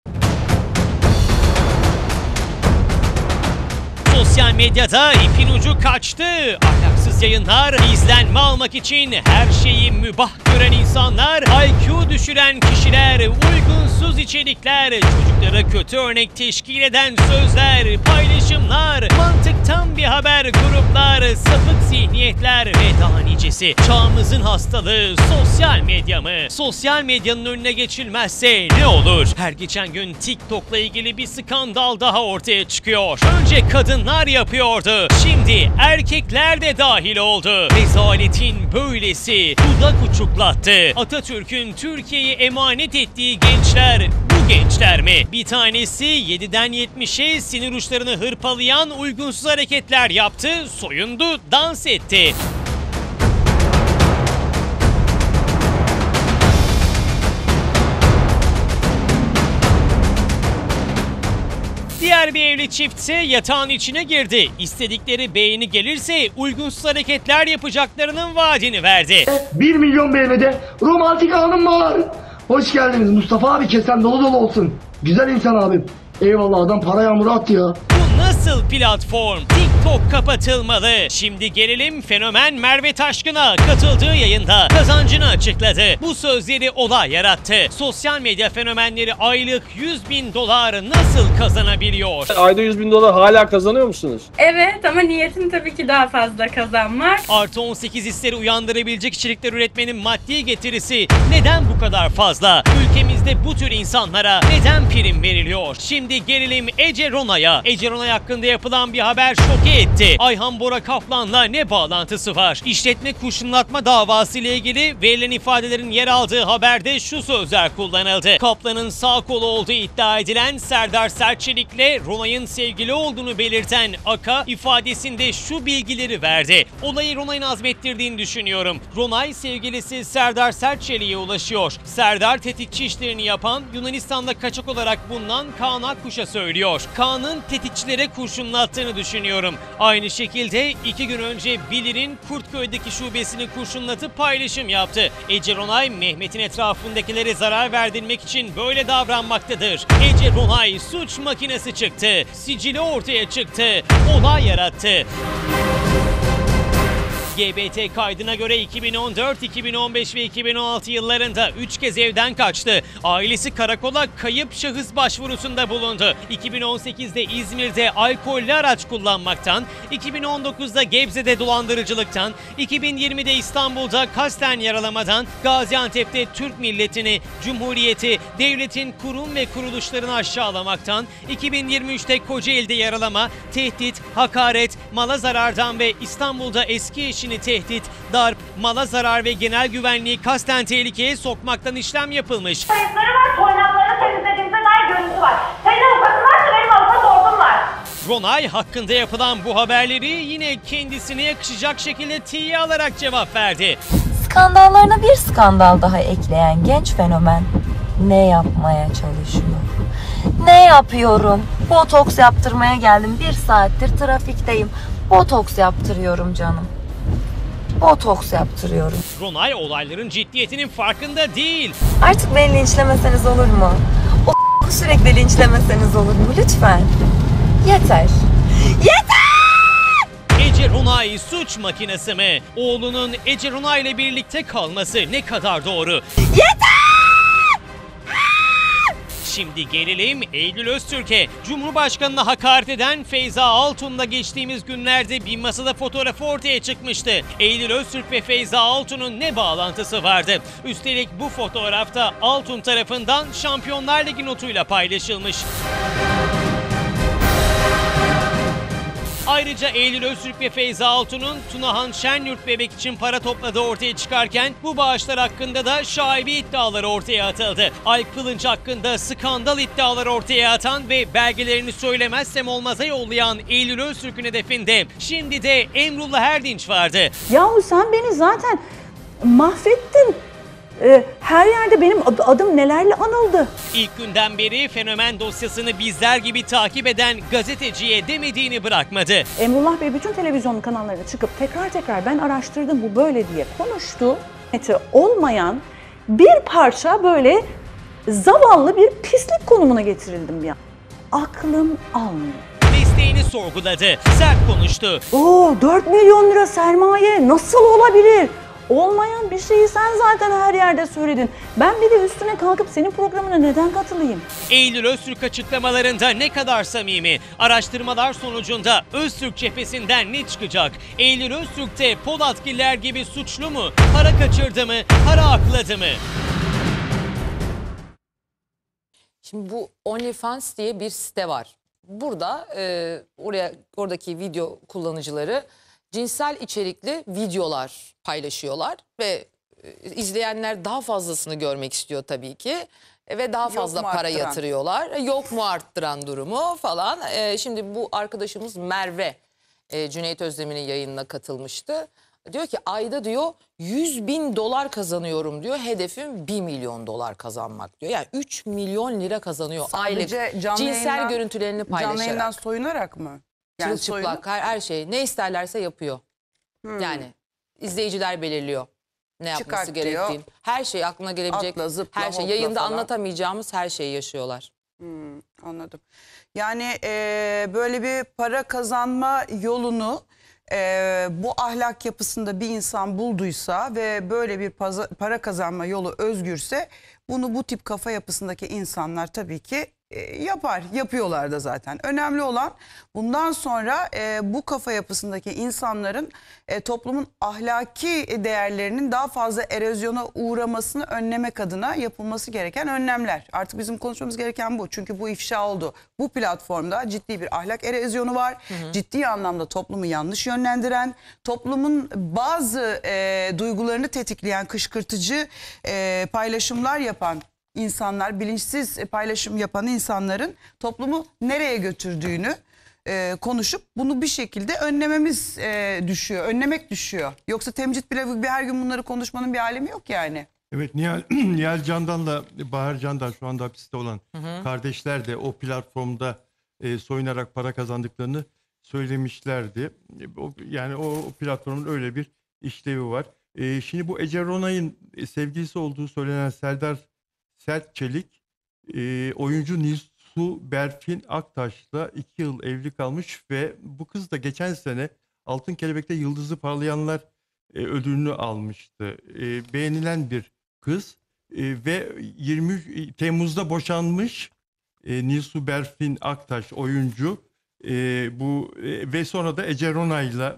Sosyal medyada ipin ucu kaçtı. Ahlaksız yayınlar, izlenme almak için her şeyi mübah gören insanlar, I Q düşüren kişiler, uygunsuz içerikler, çocuklara kötü örnek teşkil eden sözler, paylaşımlar, mantıktan bir haber gruplar, sapık zihniyetler ve daha nicesi. Çağımızın hastalığı sosyal medya mı? Sosyal medyanın önüne geçilmezse ne olur? Her geçen gün TikTok'la ilgili bir skandal daha ortaya çıkıyor. Önce kadınlar yapıyordu. Şimdi erkekler de dahil oldu. Rezaletin böylesi dudak uçuklattı. Atatürk'ün Türkiye'ye emanet ettiği gençler bu gençler mi? Bir tanesi yediden yetmişe sinir uçlarını hırpalayan uygunsuz hareketler yaptı, soyundu, dans etti. Diğer bir evli çiftse yatağın içine girdi. İstedikleri beğeni gelirse uygunsuz hareketler yapacaklarının vaadini verdi. bir milyon beğenide romantik anım var. Hoş geldiniz Mustafa abi, kesen dolu dolu olsun. Güzel insan abim. Eyvallah, adam para yağmuru attı ya. Bu nasıl platform? TikTok kapatılmalı. Şimdi gelelim fenomen Merve Taşkın'a. Katıldığı yayında kazancını açıkladı. Bu sözleri olay yarattı. Sosyal medya fenomenleri aylık yüz bin dolar nasıl kazanabiliyor? Ayda yüz bin dolar hala kazanıyor musunuz? Evet ama niyetim tabii ki daha fazla kazanmak. Artı on sekiz hisleri uyandırabilecek içerikler üretmenin maddi getirisi neden bu kadar fazla? Ülkemizde bu tür insanlara neden prim veriliyor? ulaşıyor. Şimdi gelelim Ece Ronay'a. Ece Ronay hakkında yapılan bir haber şoke etti. Ayhan Bora Kaplan'la ne bağlantısı var? İşletme kurşunlatma davası ile ilgili verilen ifadelerin yer aldığı haberde şu sözler kullanıldı. Kaplan'ın sağ kolu olduğu iddia edilen Serdar Sertçelik'le Ronay'ın sevgili olduğunu belirten Aka ifadesinde şu bilgileri verdi. Olayı Ronay'ın azmettirdiğini düşünüyorum. Ronay sevgilisi Serdar Sertçelik'e ulaşıyor. Serdar tetikçi işlerini yapan, Yunanistan'da kaçak olarak bulunan Kaan Akkuş'a söylüyor. Kaan'ın tetikçilere kurşunlattığını düşünüyorum. Aynı şekilde iki gün önce Bilir'in Kurtköy'deki şubesini kurşunlatıp paylaşım yaptı. Ece Ronay, Mehmet'in etrafındakilere zarar verdirmek için böyle davranmaktadır. Ece Ronay suç makinesi çıktı. Sicili ortaya çıktı. Olay yarattı. G B T kaydına göre iki bin on dört, iki bin on beş ve iki bin on altı yıllarında üç kez evden kaçtı. Ailesi karakola kayıp şahıs başvurusunda bulundu. iki bin on sekizde İzmir'de alkollü araç kullanmaktan, iki bin on dokuzda Gebze'de dolandırıcılıktan, iki bin yirmide İstanbul'da kasten yaralamadan, Gaziantep'te Türk milletini, Cumhuriyeti, devletin kurum ve kuruluşlarını aşağılamaktan, iki bin yirmi üçte Kocaeli'de yaralama, tehdit, hakaret, mala zarardan ve İstanbul'da eski eşi tehdit, darp, mala zarar ve genel güvenliği kasten tehlikeye sokmaktan işlem yapılmış. Kayıtları var, toynakları temizlediğimize dair görüntü var. Senin avukatın varsa benim avukat ordum var. Ronay hakkında yapılan bu haberleri yine kendisine yakışacak şekilde tiye alarak cevap verdi. Skandallarına bir skandal daha ekleyen genç fenomen ne yapmaya çalışıyor? Ne yapıyorum? Botoks yaptırmaya geldim. Bir saattir trafikteyim. Botoks yaptırıyorum canım. Botoks yaptırıyorum. Ronay olayların ciddiyetinin farkında değil. Artık beni linçlemeseniz olur mu? O sürekli linçlemeseniz olur mu? Lütfen. Yeter. Yeter! Ece Ronay suç makinesi mi? Oğlunun Ece Ronay ile birlikte kalması ne kadar doğru? Yeter! Şimdi gelelim Eylül Öztürk'e. Cumhurbaşkanına hakaret eden Feyza Altun'la geçtiğimiz günlerde bir masada fotoğrafı ortaya çıkmıştı. Eylül Öztürk ve Feyza Altun'un ne bağlantısı vardı? Üstelik bu fotoğrafta Altun tarafından Şampiyonlar Ligi notuyla paylaşılmış. Ayrıca Eylül Öztürk ve Feyza Altun'un Tunahan Şenyurt bebek için para topladığı ortaya çıkarken bu bağışlar hakkında da şaibe iddiaları ortaya atıldı. Alp Kılınç hakkında skandal iddiaları ortaya atan ve belgelerini söylemezsem olmaza yollayan Eylül Öztürk'ün hedefinde şimdi de Emrullah Erdinç vardı. Yahu sen beni zaten mahvettin. Ee, her yerde benim ad- adım nelerle anıldı. İlk günden beri fenomen dosyasını bizler gibi takip eden gazeteciye demediğini bırakmadı. Emrullah Bey bütün televizyon kanallarına çıkıp tekrar tekrar ben araştırdım bu böyle diye konuştu. Olmayan bir parça böyle zavallı bir pislik konumuna getirildim ya. Aklım almıyor. Mesleğini sorguladı, sert konuştu. Oo, dört milyon lira sermaye nasıl olabilir? Olmayan bir şeyi sen zaten her yerde söyledin. Ben bir de üstüne kalkıp senin programına neden katılayım? Eylül Öztürk açıklamalarında ne kadar samimi. Araştırmalar sonucunda Öztürk cephesinden ne çıkacak? Eylül Öztürk de Polatgiller gibi suçlu mu? Para kaçırdı mı? Para akladı mı? Şimdi bu OnlyFans diye bir site var. Burada e, oraya oradaki video kullanıcıları cinsel içerikli videolar paylaşıyorlar ve izleyenler daha fazlasını görmek istiyor tabii ki ve daha fazla para yatırıyorlar. Yok mu arttıran durumu falan. Şimdi bu arkadaşımız Merve Cüneyt Özdemir'in yayınına katılmıştı. Diyor ki ayda diyor yüz bin dolar kazanıyorum diyor. Hedefim bir milyon dolar kazanmak diyor. Yani üç milyon lira kazanıyor Sadece aylık. Canlı Cinsel yayından, görüntülerini paylaşarak. Canlı yayından soyunarak mı? Yani Çırılçıplak her, her şey ne isterlerse yapıyor. Hmm. Yani izleyiciler belirliyor ne yapması Çıkart gerektiğini. diyor. Her şey aklına gelebilecek Atla, zıpla, her şey. hopla Yayında falan. anlatamayacağımız her şeyi yaşıyorlar. Hmm, anladım. Yani e, böyle bir para kazanma yolunu e, bu ahlak yapısında bir insan bulduysa ve böyle bir paza, para kazanma yolu özgürse bunu bu tip kafa yapısındaki insanlar tabii ki e, yapar. Yapıyorlar da zaten. Önemli olan bundan sonra e, bu kafa yapısındaki insanların e, toplumun ahlaki değerlerinin daha fazla erozyona uğramasını önlemek adına yapılması gereken önlemler. Artık bizim konuşmamız gereken bu. Çünkü bu ifşa oldu. Bu platformda ciddi bir ahlak erozyonu var. Hı hı. Ciddi anlamda toplumu yanlış yönlendiren, toplumun bazı e, duygularını tetikleyen, kışkırtıcı e, paylaşımlar yapan insanlar, bilinçsiz paylaşım yapan insanların toplumu nereye götürdüğünü e, konuşup bunu bir şekilde önlememiz e, düşüyor. Önlemek düşüyor. Yoksa temcit bile bir her gün bunları konuşmanın bir alemi yok yani. Evet, Nihal, Nihal Candan'la Bahar Candan şu anda hapiste olan hı hı. kardeşler de o platformda e, soyunarak para kazandıklarını söylemişlerdi. O, yani o, o platformun öyle bir işlevi var. E, şimdi bu Ece Ronay'ın sevgilisi olduğu söylenen Serdar Sertçelik, e, oyuncu Nisu Berfin Aktaş'la iki yıl evli kalmış ve bu kız da geçen sene Altın Kelebek'te Yıldızı Parlayanlar e, ödülünü almıştı. E, beğenilen bir kız e, ve yirmi üç Temmuz'da boşanmış e, Nisu Berfin Aktaş oyuncu e, bu e, ve sonra da Ece Ronay'la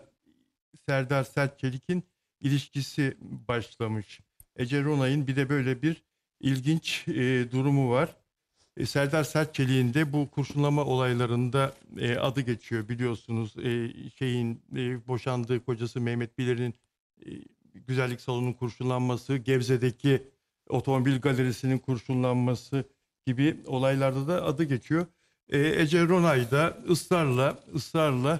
Serdar Sertçelik'in ilişkisi başlamış. Ece Ronay'ın bir de böyle bir ilginç e, durumu var. E, Serdar Sertçelik'in de bu kurşunlama olaylarında e, adı geçiyor biliyorsunuz. E, şeyin e, boşandığı kocası Mehmet Bilir'in e, güzellik salonunun kurşunlanması, Gebze'deki otomobil galerisinin kurşunlanması gibi olaylarda da adı geçiyor. E, Ece Ronay da ısrarla ısrarla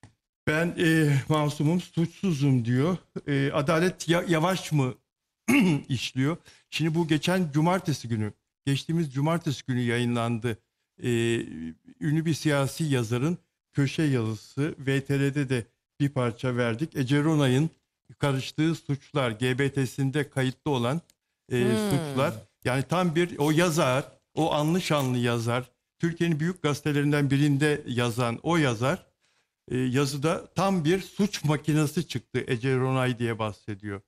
ben e, masumum, suçsuzum diyor. E, adalet ya, yavaş mı işliyor? Şimdi bu geçen cumartesi günü, geçtiğimiz cumartesi günü yayınlandı. Ee, ünlü bir siyasi yazarın köşe yazısı, V T R'de de bir parça verdik. Ece Ronay'ın karıştığı suçlar, G B T'sinde kayıtlı olan e, hmm. suçlar. Yani tam bir o yazar, o anlı şanlı yazar, Türkiye'nin büyük gazetelerinden birinde yazan o yazar, e, yazıda tam bir suç makinesi çıktı Ece Ronay diye bahsediyor.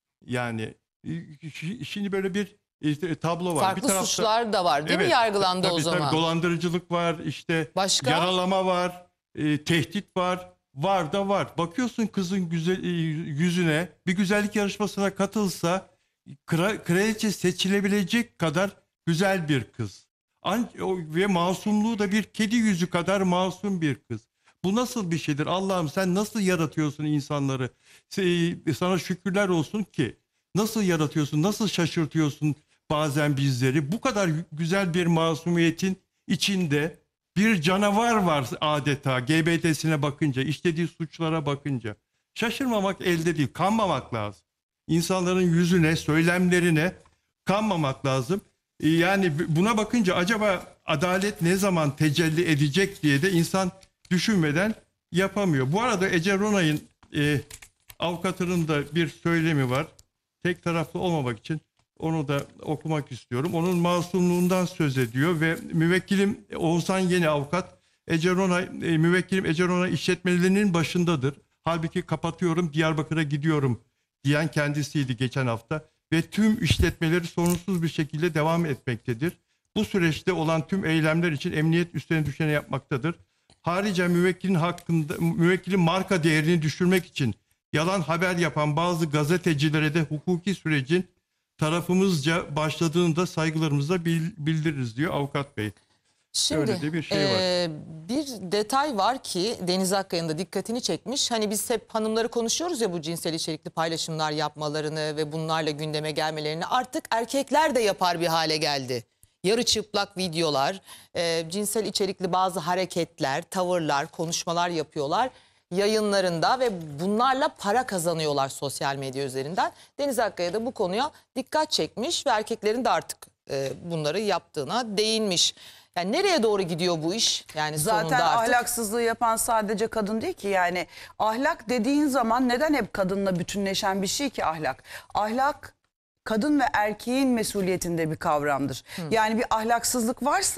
Yani şimdi böyle bir işte tablo var. Farklı bir tarafta, suçlar da var değil evet, mi yargılandı tabii, o zaman? Tabii, dolandırıcılık var, işte Başka? yaralama var, e, tehdit var, var da var. Bakıyorsun kızın güzel, e, yüzüne bir güzellik yarışmasına katılsa kra, kraliçe seçilebilecek kadar güzel bir kız. An, o, ve masumluğu da bir kedi yüzü kadar masum bir kız. Bu nasıl bir şeydir? Allah'ım sen nasıl yaratıyorsun insanları? Sana şükürler olsun ki nasıl yaratıyorsun, nasıl şaşırtıyorsun bazen bizleri. Bu kadar güzel bir masumiyetin içinde bir canavar var adeta G B T'sine bakınca, işlediği suçlara bakınca. Şaşırmamak elde değil, kanmamak lazım. İnsanların yüzüne, söylemlerine kanmamak lazım. Yani buna bakınca acaba adalet ne zaman tecelli edecek diye de insan düşünmeden yapamıyor. Bu arada Ece Ronay'ın e, avukatının da bir söylemi var. Tek taraflı olmamak için onu da okumak istiyorum. Onun masumluğundan söz ediyor ve müvekkilim Oğuzhan Yeni avukat, Ece Ronay, e, müvekkilim Ece Ronay işletmelerinin başındadır. Halbuki kapatıyorum, Diyarbakır'a gidiyorum diyen kendisiydi geçen hafta ve tüm işletmeleri sorunsuz bir şekilde devam etmektedir. Bu süreçte olan tüm eylemler için emniyet üstlerine düşeni yapmaktadır. Harici müvekkilin hakkında, müvekkilin marka değerini düşürmek için yalan haber yapan bazı gazetecilere de hukuki sürecin tarafımızca başladığını da saygılarımızla bildiririz diyor avukat bey. Şimdi öyle de bir şey e, var. Bir detay var ki Deniz Akkaya'nın da dikkatini çekmiş. Hani biz hep hanımları konuşuyoruz ya bu cinsel içerikli paylaşımlar yapmalarını ve bunlarla gündeme gelmelerini. Artık erkekler de yapar bir hale geldi. Yarı çıplak videolar, e, cinsel içerikli bazı hareketler, tavırlar, konuşmalar yapıyorlar yayınlarında ve bunlarla para kazanıyorlar sosyal medya üzerinden. Deniz Akkaya da bu konuya dikkat çekmiş ve erkeklerin de artık e, bunları yaptığına değinmiş. Yani nereye doğru gidiyor bu iş? Yani zaten sonunda artık... ahlaksızlığı yapan sadece kadın değil ki. Yani ahlak dediğin zaman neden hep kadınla bütünleşen bir şey ki ahlak? Ahlak kadın ve erkeğin mesuliyetinde bir kavramdır. Hı. Yani bir ahlaksızlık varsa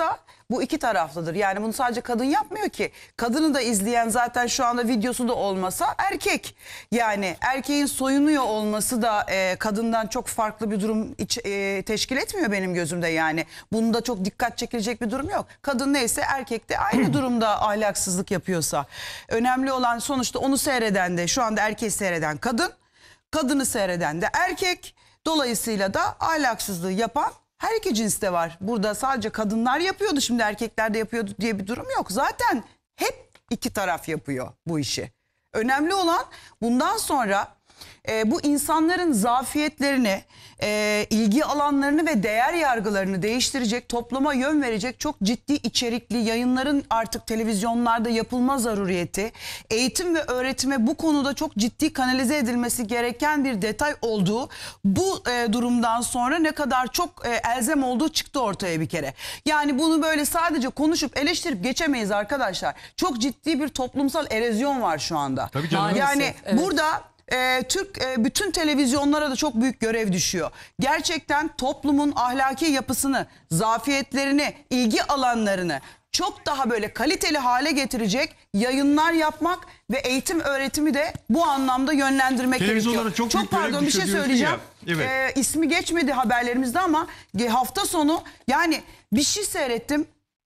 Bu iki taraflıdır. Yani bunu sadece kadın yapmıyor ki. Kadını da izleyen zaten şu anda videosu da olmasa erkek. Yani erkeğin soyunuyor olması da e, kadından çok farklı bir durum iç, e, teşkil etmiyor benim gözümde yani. Bunda çok dikkat çekilecek bir durum yok. Kadın neyse erkek de aynı durumda ahlaksızlık yapıyorsa. Önemli olan sonuçta onu seyreden de şu anda erkeği seyreden kadın, kadını seyreden de erkek. Dolayısıyla da ahlaksızlığı yapan her iki cinste var. Burada sadece kadınlar yapıyordu, şimdi erkekler de yapıyordu diye bir durum yok. Zaten hep iki taraf yapıyor bu işi. Önemli olan bundan sonra e, bu insanların zafiyetlerini, e, ilgi alanlarını ve değer yargılarını değiştirecek, topluma yön verecek çok ciddi içerikli yayınların artık televizyonlarda yapılma zaruriyeti, eğitim ve öğretime bu konuda çok ciddi kanalize edilmesi gereken bir detay olduğu, bu e, durumdan sonra ne kadar çok e, elzem olduğu çıktı ortaya bir kere. Yani bunu böyle sadece konuşup eleştirip geçemeyiz arkadaşlar. Çok ciddi bir toplumsal erozyon var şu anda. Tabii canım. Yani Maalesef, evet. burada e, Türk e, bütün televizyonlara da çok büyük görev düşüyor. Gerçekten toplumun ahlaki yapısını, zafiyetlerini, ilgi alanlarını çok daha böyle kaliteli hale getirecek yayınlar yapmak ve eğitim öğretimi de bu anlamda yönlendirmek Televizyonlara gerekiyor. çok büyük pardon görev bir şey düşüyor söyleyeceğim. diyorsun ya. Evet. E, ismi geçmedi haberlerimizde ama hafta sonu yani bir şey seyrettim.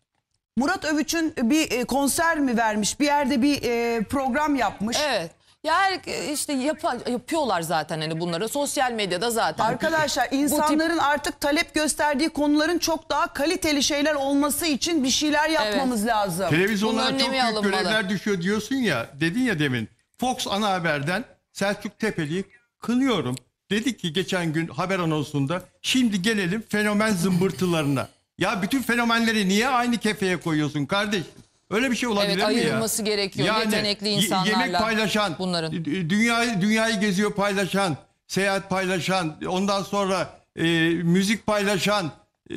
Murat Övüç'ün bir e, konser mi vermiş, bir yerde bir e, program yapmış. Evet. Ya her- işte yapa- yapıyorlar zaten hani bunları sosyal medyada zaten. Arkadaşlar insanların artık talep gösterdiği konuların çok daha kaliteli şeyler olması için bir şeyler yapmamız lazım. Televizyonlara Bunun çok önlemi büyük alınmalı. görevler düşüyor diyorsun ya. Dedin ya demin. Fox ana haberden Selçuk Tepeli'yi kınıyorum. Dedi ki geçen gün haber anonsunda şimdi gelelim fenomen zımbırtılarına. Ya bütün fenomenleri niye aynı kefeye koyuyorsun kardeş? Öyle bir şey olabilir Evet, mi ya? ayrılması gerekiyor yetenekli ye- insanlarla Yemek paylaşan, bunların. dünyayı, dünyayı geziyor paylaşan, seyahat paylaşan, ondan sonra e, müzik paylaşan, e,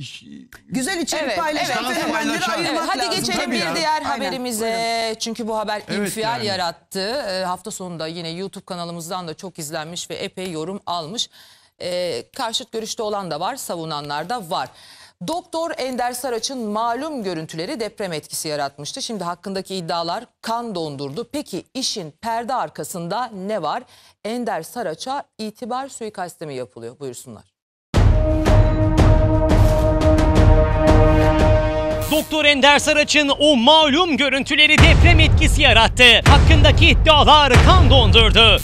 güzel içerik Evet, paylaşan evet, fenomenleri paylaşan. ayırmak Evet, hadi lazım. geçelim Tabii bir ya. diğer Aynen, haberimize. Çünkü bu haber Evet infial yani. yarattı. Ee, hafta sonunda yine YouTube kanalımızdan da çok izlenmiş ve epey yorum almış. Ee, karşıt görüşte olan da var, savunanlar da var. Doktor Ender Saraç'ın malum görüntüleri deprem etkisi yaratmıştı. Şimdi hakkındaki iddialar kan dondurdu. Peki işin perde arkasında ne var? Ender Saraç'a itibar suikastı mı yapılıyor? Buyursunlar. Doktor Ender Saraç'ın o malum görüntüleri deprem etkisi yarattı. Hakkındaki iddialar kan dondurdu.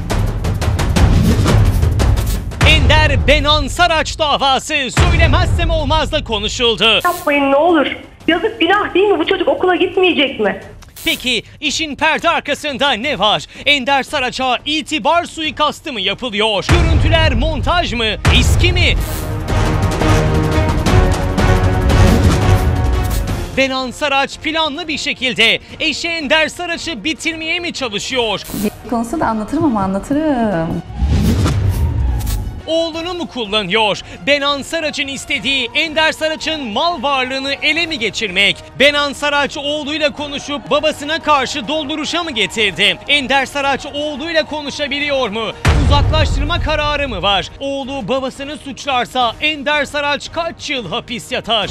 Ender Benan Saraç davası söylemezsem olmazla konuşuldu. Yapmayın ne olur. Yazık günah değil mi? Bu çocuk okula gitmeyecek mi? Peki işin perde arkasında ne var? Ender Saraç'a itibar suikastı mı yapılıyor? Görüntüler montaj mı? Eski mi? Benan Saraç planlı bir şekilde eşi Ender Saraç'ı bitirmeye mi çalışıyor? Konusu da anlatırım ama anlatırım. Oğlunu mu kullanıyor? Benan Saraç'ın istediği Ender Saraç'ın mal varlığını ele mi geçirmek? Benan Saraç oğluyla konuşup babasına karşı dolduruşa mı getirdi? Ender Saraç oğluyla konuşabiliyor mu? Uzaklaştırma kararı mı var? Oğlu babasını suçlarsa Ender Saraç kaç yıl hapis yatar?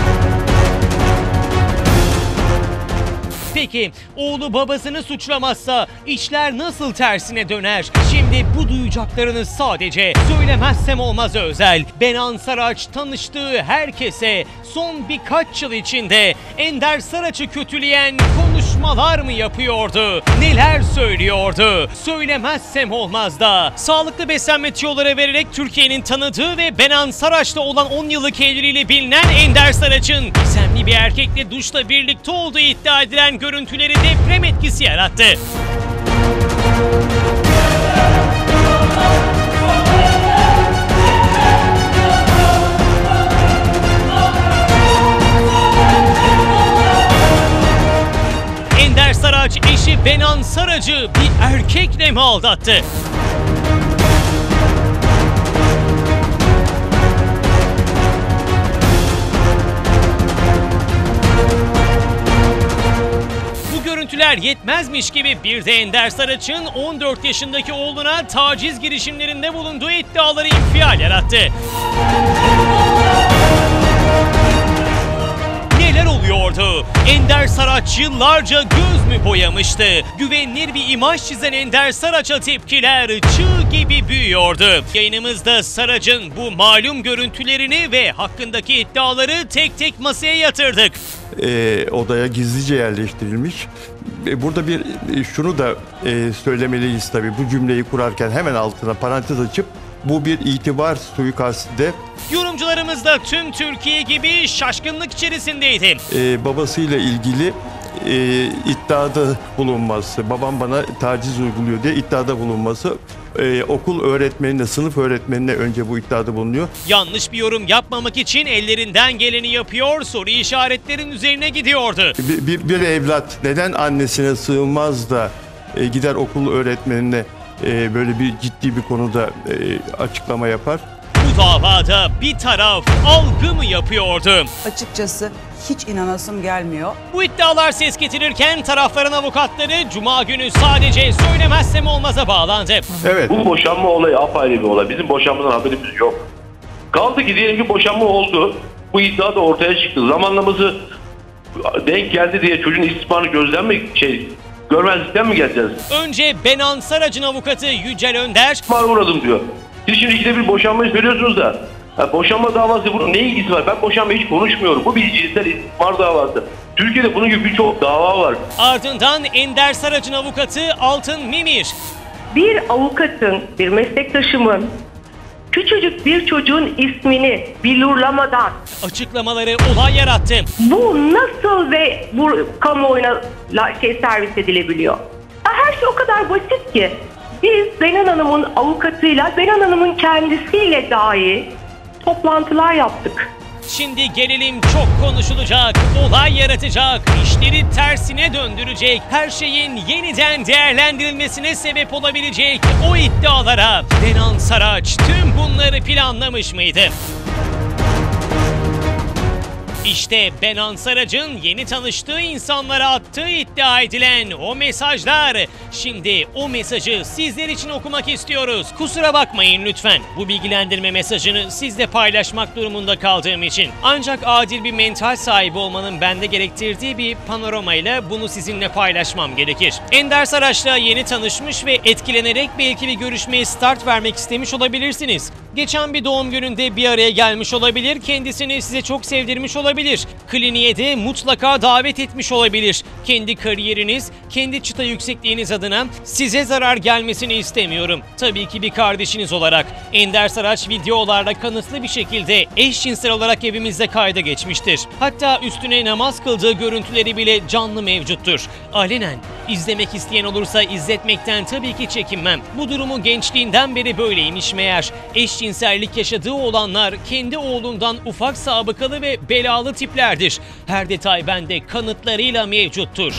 Peki oğlu babasını suçlamazsa işler nasıl tersine döner? Şimdi bu duyacaklarınız sadece söylemezsem olmaz özel. Benan Saraç tanıştığı herkese son birkaç yıl içinde Ender Saraç'ı kötüleyen konuşmalar mı yapıyordu? Neler söylüyordu? Söylemezsem olmaz da. Sağlıklı beslenme tüyoları vererek Türkiye'nin tanıdığı ve Benan Saraç'la olan on yıllık evliliğiyle bilinen Ender Saraç'ın gizemli bir erkekle duşta birlikte olduğu iddia edilen görüntüleri deprem etkisi yarattı. Ender Saraç eşi Benan Saraç'ı bir erkekle mi aldattı? Bu görüntüler yetmezmiş gibi bir de Ender Saraç'ın on dört yaşındaki oğluna taciz girişimlerinde bulunduğu iddiaları infial yarattı. büyüyordu. Ender Saraç yıllarca göz mü boyamıştı? Güvenilir bir imaj çizen Ender Saraç'a tepkiler çığ gibi büyüyordu. Yayınımızda Saraç'ın bu malum görüntülerini ve hakkındaki iddiaları tek tek masaya yatırdık. E, odaya gizlice yerleştirilmiş. E, burada bir e, şunu da e, söylemeliyiz tabii, bu cümleyi kurarken hemen altına parantez açıp bu bir itibar suikastinde. Yorumcularımız da tüm Türkiye gibi şaşkınlık içerisindeydi. E, babasıyla ilgili e, iddiada bulunması, babam bana taciz uyguluyor diye iddiada bulunması, e, okul öğretmenine, sınıf öğretmenine önce bu iddiada bulunuyor. Yanlış bir yorum yapmamak için ellerinden geleni yapıyor, soru işaretlerin üzerine gidiyordu. Bir, bir, bir evlat neden annesine sığınmaz da e, gider okul öğretmenine e, böyle bir ciddi bir konuda e, açıklama yapar? Bu davada bir taraf algı mı yapıyordu? Açıkçası hiç inanasım gelmiyor. Bu iddialar ses getirirken tarafların avukatları Cuma günü sadece söylemezsem olmaza bağlandı. Evet. Bu boşanma olayı apayrı bir olay. Bizim boşanmadan haberimiz yok. Kaldı ki diyelim ki boşanma oldu. Bu iddia da ortaya çıktı. Zamanlaması denk geldi diye çocuğun istismarını gözden mi şey görmezlikten mi geleceğiz? Önce Benan Saraç'ın avukatı Yücel Önder. İstismara uğradım diyor. Siz şimdi ikide bir boşanmayı söylüyorsunuz da ya boşanma davası bunun ne ilgisi var? Ben boşanma hiç konuşmuyorum. Bu bir cinsel istismar davası. Türkiye'de bunun gibi birçok dava var. Ardından Ender Saraç'ın avukatı Altın Mimir. Bir avukatın, bir meslektaşımın küçücük bir çocuğun ismini bilurlamadan açıklamaları olay yarattı. Bu nasıl ve bu kamuoyuna şey servis edilebiliyor? Her şey o kadar basit ki. Biz Benan Hanım'ın avukatıyla, Benan Hanım'ın kendisiyle dahi toplantılar yaptık. Şimdi gelelim çok konuşulacak, olay yaratacak, işleri tersine döndürecek, her şeyin yeniden değerlendirilmesine sebep olabilecek o iddialara. Benan Saraç tüm bunları planlamış mıydı? İşte Benan Saraç'ın yeni tanıştığı insanlara attığı iddia edilen o mesajlar. Şimdi o mesajı sizler için okumak istiyoruz. Kusura bakmayın lütfen. Bu bilgilendirme mesajını sizle paylaşmak durumunda kaldığım için. Ancak adil bir mental sahibi olmanın bende gerektirdiği bir panoramayla bunu sizinle paylaşmam gerekir. Ender Saraç'la yeni tanışmış ve etkilenerek belki bir görüşmeye start vermek istemiş olabilirsiniz. Geçen bir doğum gününde bir araya gelmiş olabilir, kendisini size çok sevdirmiş olabilir. Kliniğe de mutlaka davet etmiş olabilir. Kendi kariyeriniz, kendi çıta yüksekliğiniz adına size zarar gelmesini istemiyorum. Tabii ki bir kardeşiniz olarak. Ender Saraç videolarla kanıtlı bir şekilde eşcinsel olarak evimizde kayda geçmiştir. Hatta üstüne namaz kıldığı görüntüleri bile canlı mevcuttur. Alenen izlemek isteyen olursa izletmekten tabii ki çekinmem. Bu durumu gençliğinden beri böyleymiş meğer. Eşcinsellik yaşadığı olanlar kendi oğlundan ufak sabıkalı ve belalı tiplerdir. Her detay bende kanıtlarıyla mevcuttur.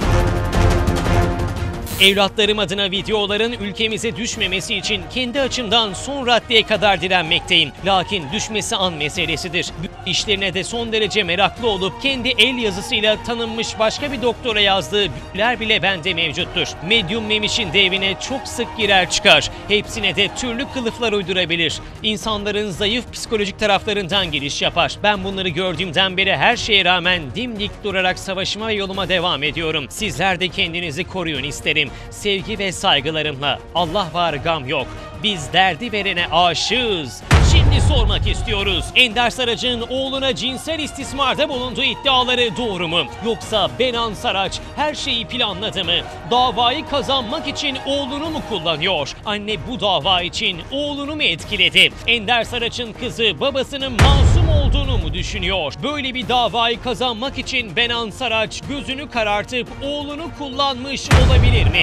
Evlatlarım adına videoların ülkemize düşmemesi için kendi açımdan son raddeye kadar direnmekteyim. Lakin düşmesi an meselesidir. İşlerine de son derece meraklı olup kendi el yazısıyla tanınmış başka bir doktora yazdığı büyüler bile bende mevcuttur. Medyum Memiş'in de evine çok sık girer çıkar. Hepsine de türlü kılıflar uydurabilir. İnsanların zayıf psikolojik taraflarından giriş yapar. Ben bunları gördüğümden beri her şeye rağmen dimdik durarak savaşıma ve yoluma devam ediyorum. Sizler de kendinizi koruyun isterim. Sevgi ve saygılarımla. Allah var, gam yok. Biz derdi verene aşığız. Şimdi sormak istiyoruz. Ender Saraç'ın oğluna cinsel istismarda bulunduğu iddiaları doğru mu? Yoksa Benan Saraç her şeyi planladı mı? Davayı kazanmak için oğlunu mu kullanıyor? Anne bu dava için oğlunu mu etkiledi? Ender Saraç'ın kızı babasının masum olduğunu mu düşünüyor? Böyle bir davayı kazanmak için Benan Saraç gözünü karartıp oğlunu kullanmış olabilir mi?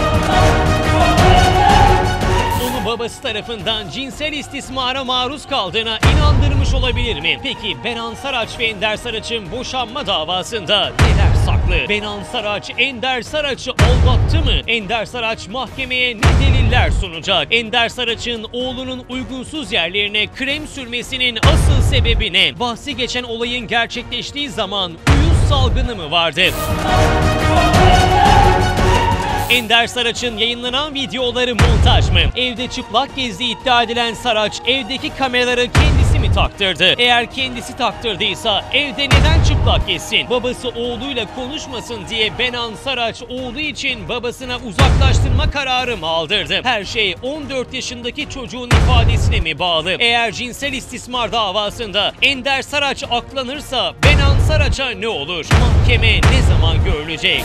Onu babası tarafından cinsel istismara maruz kaldığına inandırmış olabilir mi? Peki Benan Saraç ve Ender Saraç'ın boşanma davasında neler saklı? Benan Saraç Ender Saraç'ı aldattı mı? Ender Saraç mahkemeye ne deliller sunacak? Ender Saraç'ın oğlunun uygunsuz yerlerine krem sürmesinin asıl sebebi ne? Bahsi geçen olayın gerçekleştiği zaman uyuz salgını mı vardı? Ender Saraç'ın yayınlanan videoları montaj mı? Evde çıplak gezdiği iddia edilen Saraç evdeki kameraları kendisi mi taktırdı? Eğer kendisi taktırdıysa evde neden çıplak gezsin? Babası oğluyla konuşmasın diye Benan Saraç oğlu için babasına uzaklaştırma kararı mı aldırdı? Her şey on dört yaşındaki çocuğun ifadesine mi bağlı? Eğer cinsel istismar davasında Ender Saraç aklanırsa Benan Saraç'a ne olur? Mahkeme ne zaman görülecek?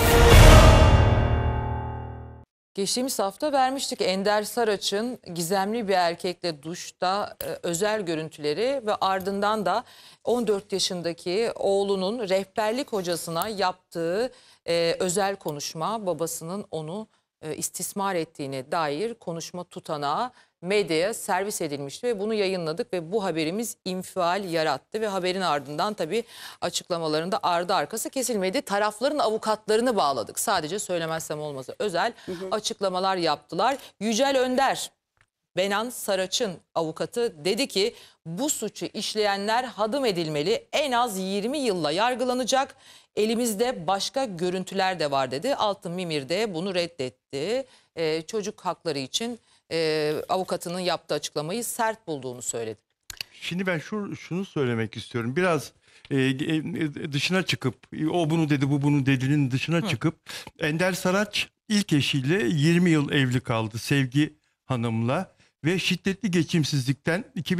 Geçtiğimiz hafta vermiştik Ender Saraç'ın gizemli bir erkekle duşta e, özel görüntüleri ve ardından da on dört yaşındaki oğlunun rehberlik hocasına yaptığı e, özel konuşma, babasının onu e, istismar ettiğine dair konuşma tutanağı medyaya servis edilmişti ve bunu yayınladık ve bu haberimiz infial yarattı ve haberin ardından tabii açıklamalarında ardı arkası kesilmedi. Tarafların avukatlarını bağladık. Sadece söylemezsem olmaz. Özel hı hı. açıklamalar yaptılar. Yücel Önder, Benan Saraç'ın avukatı dedi ki bu suçu işleyenler hadım edilmeli, en az yirmi yılla yargılanacak. Elimizde başka görüntüler de var dedi. Altın Mimir de bunu reddetti. Ee, çocuk hakları için e, avukatının yaptığı açıklamayı sert bulduğunu söyledi. Şimdi ben şu, şunu söylemek istiyorum. Biraz e, dışına çıkıp o bunu dedi bu bunu dedi'nin dışına Hı. çıkıp Ender Saraç ilk eşiyle yirmi yıl evli kaldı Sevgi Hanım'la. Ve şiddetli geçimsizlikten iki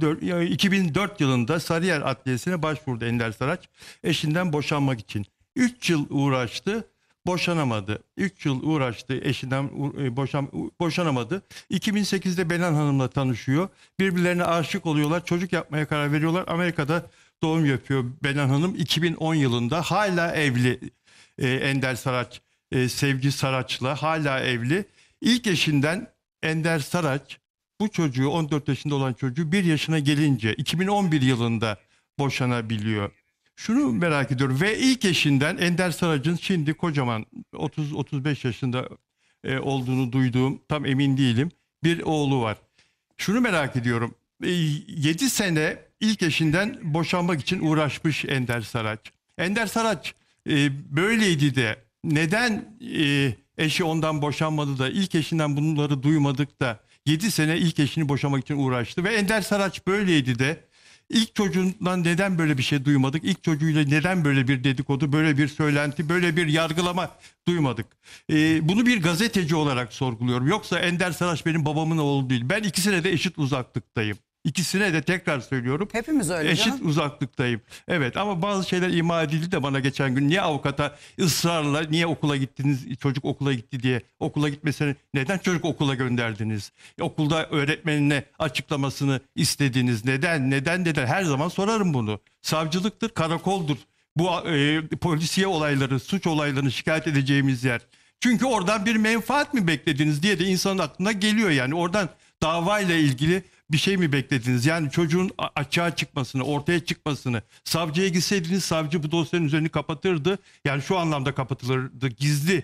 bin dört yılında Sarıyer Adliyesi'ne başvurdu Ender Saraç. Eşinden boşanmak için. üç yıl uğraştı, boşanamadı. üç yıl uğraştı, eşinden boşan, boşanamadı. iki bin sekizde Benan Hanım'la tanışıyor. Birbirlerine aşık oluyorlar, çocuk yapmaya karar veriyorlar. Amerika'da doğum yapıyor Benan Hanım. iki bin on yılında hala evli e, Ender Saraç, e, Sevgi Saraç'la hala evli. İlk eşinden Ender Saraç bu çocuğu on dört yaşında olan çocuğu bir yaşına gelince iki bin on bir yılında boşanabiliyor. Şunu merak ediyorum ve ilk eşinden Ender Saraç'ın şimdi kocaman otuz otuz beş yaşında e, olduğunu duyduğum tam emin değilim bir oğlu var. Şunu merak ediyorum e, yedi sene ilk eşinden boşanmak için uğraşmış Ender Saraç. Ender Saraç e, böyleydi de neden e, eşi ondan boşanmadı da ilk eşinden bunları duymadık da yedi sene ilk eşini boşamak için uğraştı ve Ender Saraç böyleydi de ilk çocuğundan neden böyle bir şey duymadık? İlk çocuğuyla neden böyle bir dedikodu, böyle bir söylenti, böyle bir yargılama duymadık? Ee, bunu bir gazeteci olarak sorguluyorum. Yoksa Ender Saraç benim babamın oğlu değil. Ben ikisine de eşit uzaklıktayım. İkisine de tekrar söylüyorum. Hepimiz öyle eşit canım. uzaklıktayım. Evet ama bazı şeyler ima edildi de bana geçen gün. Niye avukata ısrarla niye okula gittiniz, çocuk okula gitti diye okula gitmesini neden çocuk okula gönderdiniz? Okulda öğretmenine açıklamasını istediniz. Neden? Neden? Neden? Her zaman sorarım bunu. Savcılıktır, karakoldur. Bu e, polisiye olayları, suç olaylarını şikayet edeceğimiz yer. Çünkü oradan bir menfaat mi beklediniz diye de insanın aklına geliyor yani. Oradan davayla ilgili bir şey mi beklediniz? Yani çocuğun açığa çıkmasını, ortaya çıkmasını. Savcıya gitseydiniz savcı bu dosyanın üzerini kapatırdı. Yani şu anlamda kapatılırdı. Gizli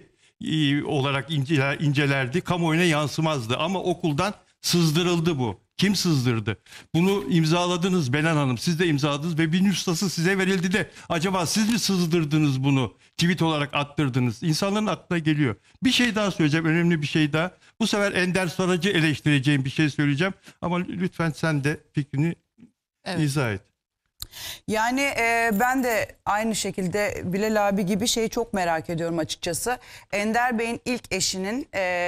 olarak inceler, incelerdi. Kamuoyuna yansımazdı. Ama okuldan sızdırıldı bu. Kim sızdırdı? Bunu imzaladınız Benan Hanım. Siz de imzaladınız ve bir nüshası size verildi de acaba siz mi sızdırdınız bunu? Tweet olarak attırdınız. İnsanların aklına geliyor. Bir şey daha söyleyeceğim. Önemli bir şey daha. Bu sefer Ender Saraç'ı eleştireceğim bir şey söyleyeceğim. Ama lütfen sen de fikrini evet. izah et. Yani e, ben de aynı şekilde Bilal abi gibi şeyi çok merak ediyorum açıkçası. Ender Bey'in ilk eşinin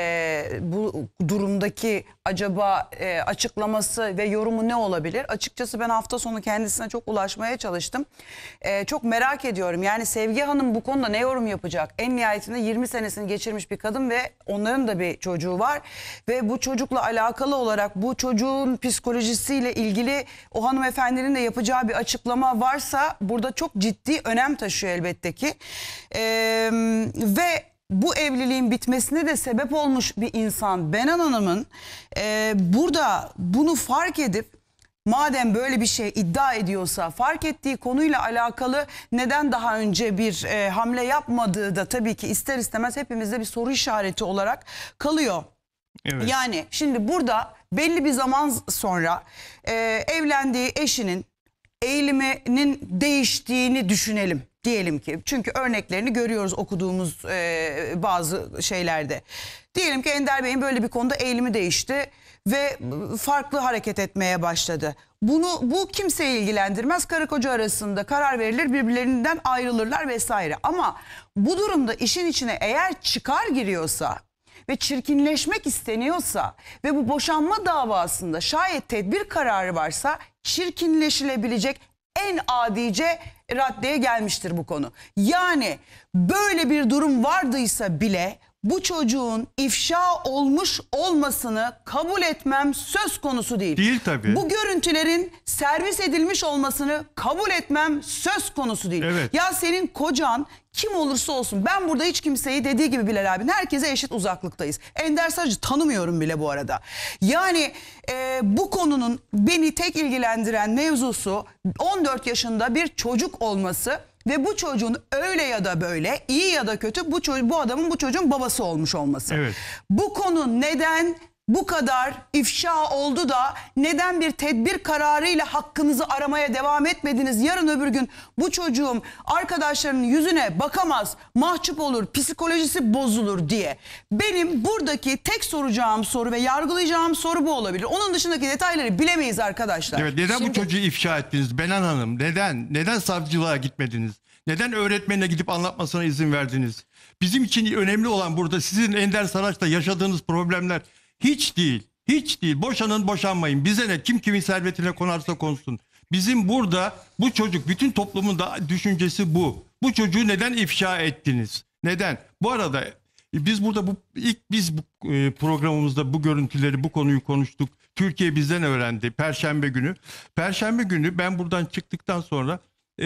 e, bu durumdaki acaba e, açıklaması ve yorumu ne olabilir? Açıkçası ben hafta sonu kendisine çok ulaşmaya çalıştım. E, çok merak ediyorum. Yani Sevgi Hanım bu konuda ne yorum yapacak? En nihayetinde yirmi senesini geçirmiş bir kadın ve onların da bir çocuğu var. Ve bu çocukla alakalı olarak bu çocuğun psikolojisiyle ilgili o hanımefendinin de yapacağı bir açıklama varsa burada çok ciddi önem taşıyor elbette ki. Ee, ve bu evliliğin bitmesine de sebep olmuş bir insan Benan Hanım'ın e, burada bunu fark edip madem böyle bir şey iddia ediyorsa fark ettiği konuyla alakalı neden daha önce bir e, hamle yapmadığı da tabii ki ister istemez hepimizde bir soru işareti olarak kalıyor. Evet. Yani şimdi burada belli bir zaman sonra e, evlendiği eşinin eğiliminin değiştiğini düşünelim diyelim ki. Çünkü örneklerini görüyoruz okuduğumuz e, bazı şeylerde. Diyelim ki Ender Bey'in böyle bir konuda eğilimi değişti ve farklı hareket etmeye başladı. Bunu bu kimseyi ilgilendirmez. Karı koca arasında karar verilir, birbirlerinden ayrılırlar vesaire. Ama bu durumda işin içine eğer çıkar giriyorsa ve çirkinleşmek isteniyorsa ve bu boşanma davasında şayet tedbir kararı varsa çirkinleşilebilecek en adice raddeye gelmiştir bu konu. Yani böyle bir durum vardıysa bile bu çocuğun ifşa olmuş olmasını kabul etmem söz konusu değil. Değil tabii. Bu görüntülerin servis edilmiş olmasını kabul etmem söz konusu değil. Evet. Ya senin kocan kim olursa olsun, ben burada hiç kimseyi dediği gibi Bilal abinin herkese eşit uzaklıktayız. Ender Sarıcı tanımıyorum bile bu arada. Yani e, bu konunun beni tek ilgilendiren mevzusu on dört yaşında bir çocuk olması ve bu çocuğun öyle ya da böyle, iyi ya da kötü bu, bu adamın bu çocuğun babası olmuş olması. Evet. Bu konu neden bu kadar ifşa oldu da neden bir tedbir kararıyla hakkınızı aramaya devam etmediniz? Yarın öbür gün bu çocuğum arkadaşlarının yüzüne bakamaz, mahcup olur, psikolojisi bozulur diye. Benim buradaki tek soracağım soru ve yargılayacağım soru bu olabilir. Onun dışındaki detayları bilemeyiz arkadaşlar. Evet, neden Şimdi... bu çocuğu ifşa ettiniz Benan Hanım? Neden? Neden savcılığa gitmediniz? Neden öğretmenine gidip anlatmasına izin verdiniz? Bizim için önemli olan burada sizin Ender Saraç'ta yaşadığınız problemler hiç değil. Hiç değil. Boşanın, boşanmayın. Bize ne? Kim kimin servetine konarsa konsun. Bizim burada bu çocuk, bütün toplumun da düşüncesi bu. Bu çocuğu neden ifşa ettiniz? Neden? Bu arada biz burada bu ilk biz bu programımızda bu görüntüleri, bu konuyu konuştuk. Türkiye bizden öğrendi. Perşembe günü. Perşembe günü ben buradan çıktıktan sonra e,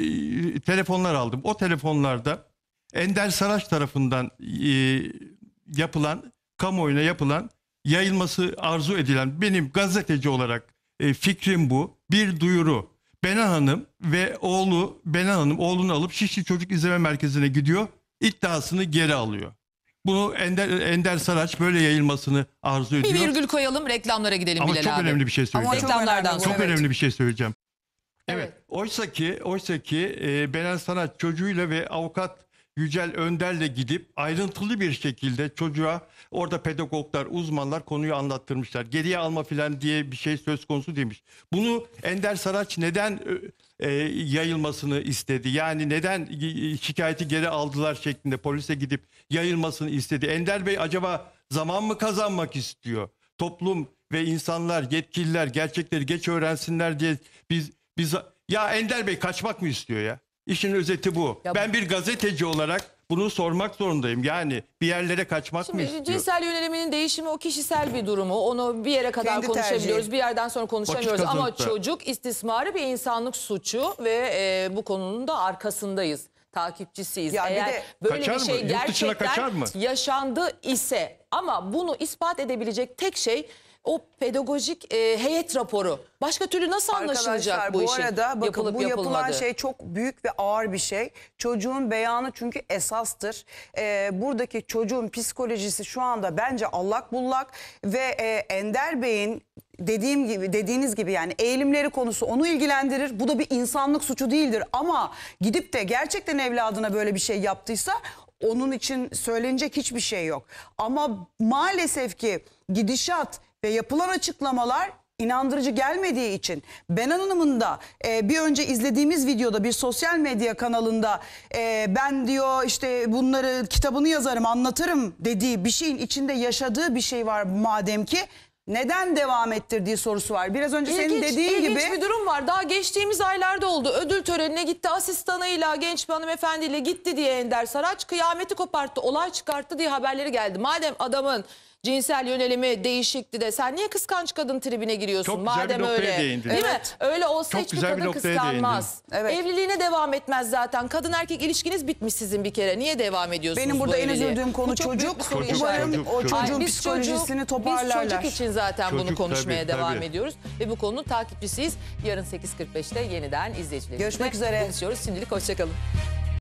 telefonlar aldım. O telefonlarda Ender Saraç tarafından e, yapılan, kamuoyuna yapılan, yayılması arzu edilen, benim gazeteci olarak e, fikrim bu. Bir duyuru. Benan Hanım ve oğlu, Benan Hanım oğlunu alıp Şişli Çocuk İzleme Merkezi'ne gidiyor. İddiasını geri alıyor. Bunu Ender, Ender Saraç böyle yayılmasını arzu ediyor. Bir virgül koyalım, reklamlara gidelim Ama Bilal çok abi. önemli bir şey söyleyeceğim. Ama reklamlardan çok sonra. Çok önemli bir şey söyleyeceğim. Evet. Evet. Oysa ki, oysa ki e, Benan Saraç çocuğuyla ve avukat Yücel Önder'le gidip ayrıntılı bir şekilde çocuğa, orada pedagoglar, uzmanlar konuyu anlattırmışlar. Geriye alma falan diye bir şey söz konusu demiş. Bunu Ender Saraç neden e, yayılmasını istedi? Yani neden şikayeti geri aldılar şeklinde polise gidip yayılmasını istedi? Ender Bey acaba zaman mı kazanmak istiyor? Toplum ve insanlar, yetkililer gerçekleri geç öğrensinler diye biz biz ya Ender Bey kaçmak mı istiyor ya? İşin özeti bu. Ya ben bu... bir gazeteci olarak bunu sormak zorundayım. Yani bir yerlere kaçmak Şimdi mı istiyor? cinsel yöneliminin değişimi o kişisel bir durumu. Onu bir yere kadar Kendi konuşabiliyoruz. tercihi. Bir yerden sonra konuşamıyoruz. Vakit Ama kazanıp da. çocuk istismarı bir insanlık suçu ve e, bu konunun da arkasındayız. Takipçisiyiz. Ya bir Eğer de- böyle Kaçar bir şey mı? Yurt dışına kaçar mı? gerçekten yaşandı ise, ama bunu ispat edebilecek tek şey o pedagojik e, heyet raporu. Başka türlü nasıl anlaşılacak Arkadaşlar, bu, bu işin arada bakın yapılıp bu yapılan yapılmadığı? şey çok büyük ve ağır bir şey. Çocuğun beyanı çünkü esastır. Ee, buradaki çocuğun psikolojisi şu anda bence allak bullak ve e, Ender Bey'in dediğim gibi dediğiniz gibi yani eğilimleri konusu onu ilgilendirir. Bu da bir insanlık suçu değildir ama gidip de gerçekten evladına böyle bir şey yaptıysa onun için söylenecek hiçbir şey yok. Ama maalesef ki gidişat ve yapılan açıklamalar inandırıcı gelmediği için Benan Hanım'ın da e, bir önce izlediğimiz videoda bir sosyal medya kanalında e, ben diyor işte bunları kitabını yazarım anlatırım dediği bir şeyin içinde yaşadığı bir şey var madem ki neden devam ettirdiği sorusu var. Biraz önce İlginç, senin dediğin gibi. ilginç bir durum var. Daha geçtiğimiz aylarda oldu. Ödül törenine gitti. Asistanıyla, genç bir hanımefendiyle gitti diye Ender Saraç kıyameti koparttı. Olay çıkarttı diye haberleri geldi. Madem adamın cinsel yönelimi değişikti de sen niye kıskanç kadın tribine giriyorsun? Çok güzel Madem bir noktaya öyle. değindin. Değil Evet. mi? Öyle olsa Çok hiçbir güzel bir kadın noktaya kıskanmaz. Evet. Evliliğine devam etmez zaten. Kadın erkek ilişkiniz bitmiş sizin bir kere. Niye devam ediyorsunuz Benim burada bu en evliliğe? üzüldüğüm konu Bu çok büyük çocuk. bir soru Çocuk, işareti. çocuk, Umarım o çocuk. çocuğun Ay, biz psikolojisini çocuk- toparlarlar. Biz çocuk için zaten bunu Çocuk, konuşmaya tabii, devam tabii. ediyoruz. Ve bu konunun takipçisiyiz. Yarın sekiz kırk beşte yeniden izleyicilerimizle Görüşmek üzere. buluşuyoruz. Şimdilik hoşçakalın.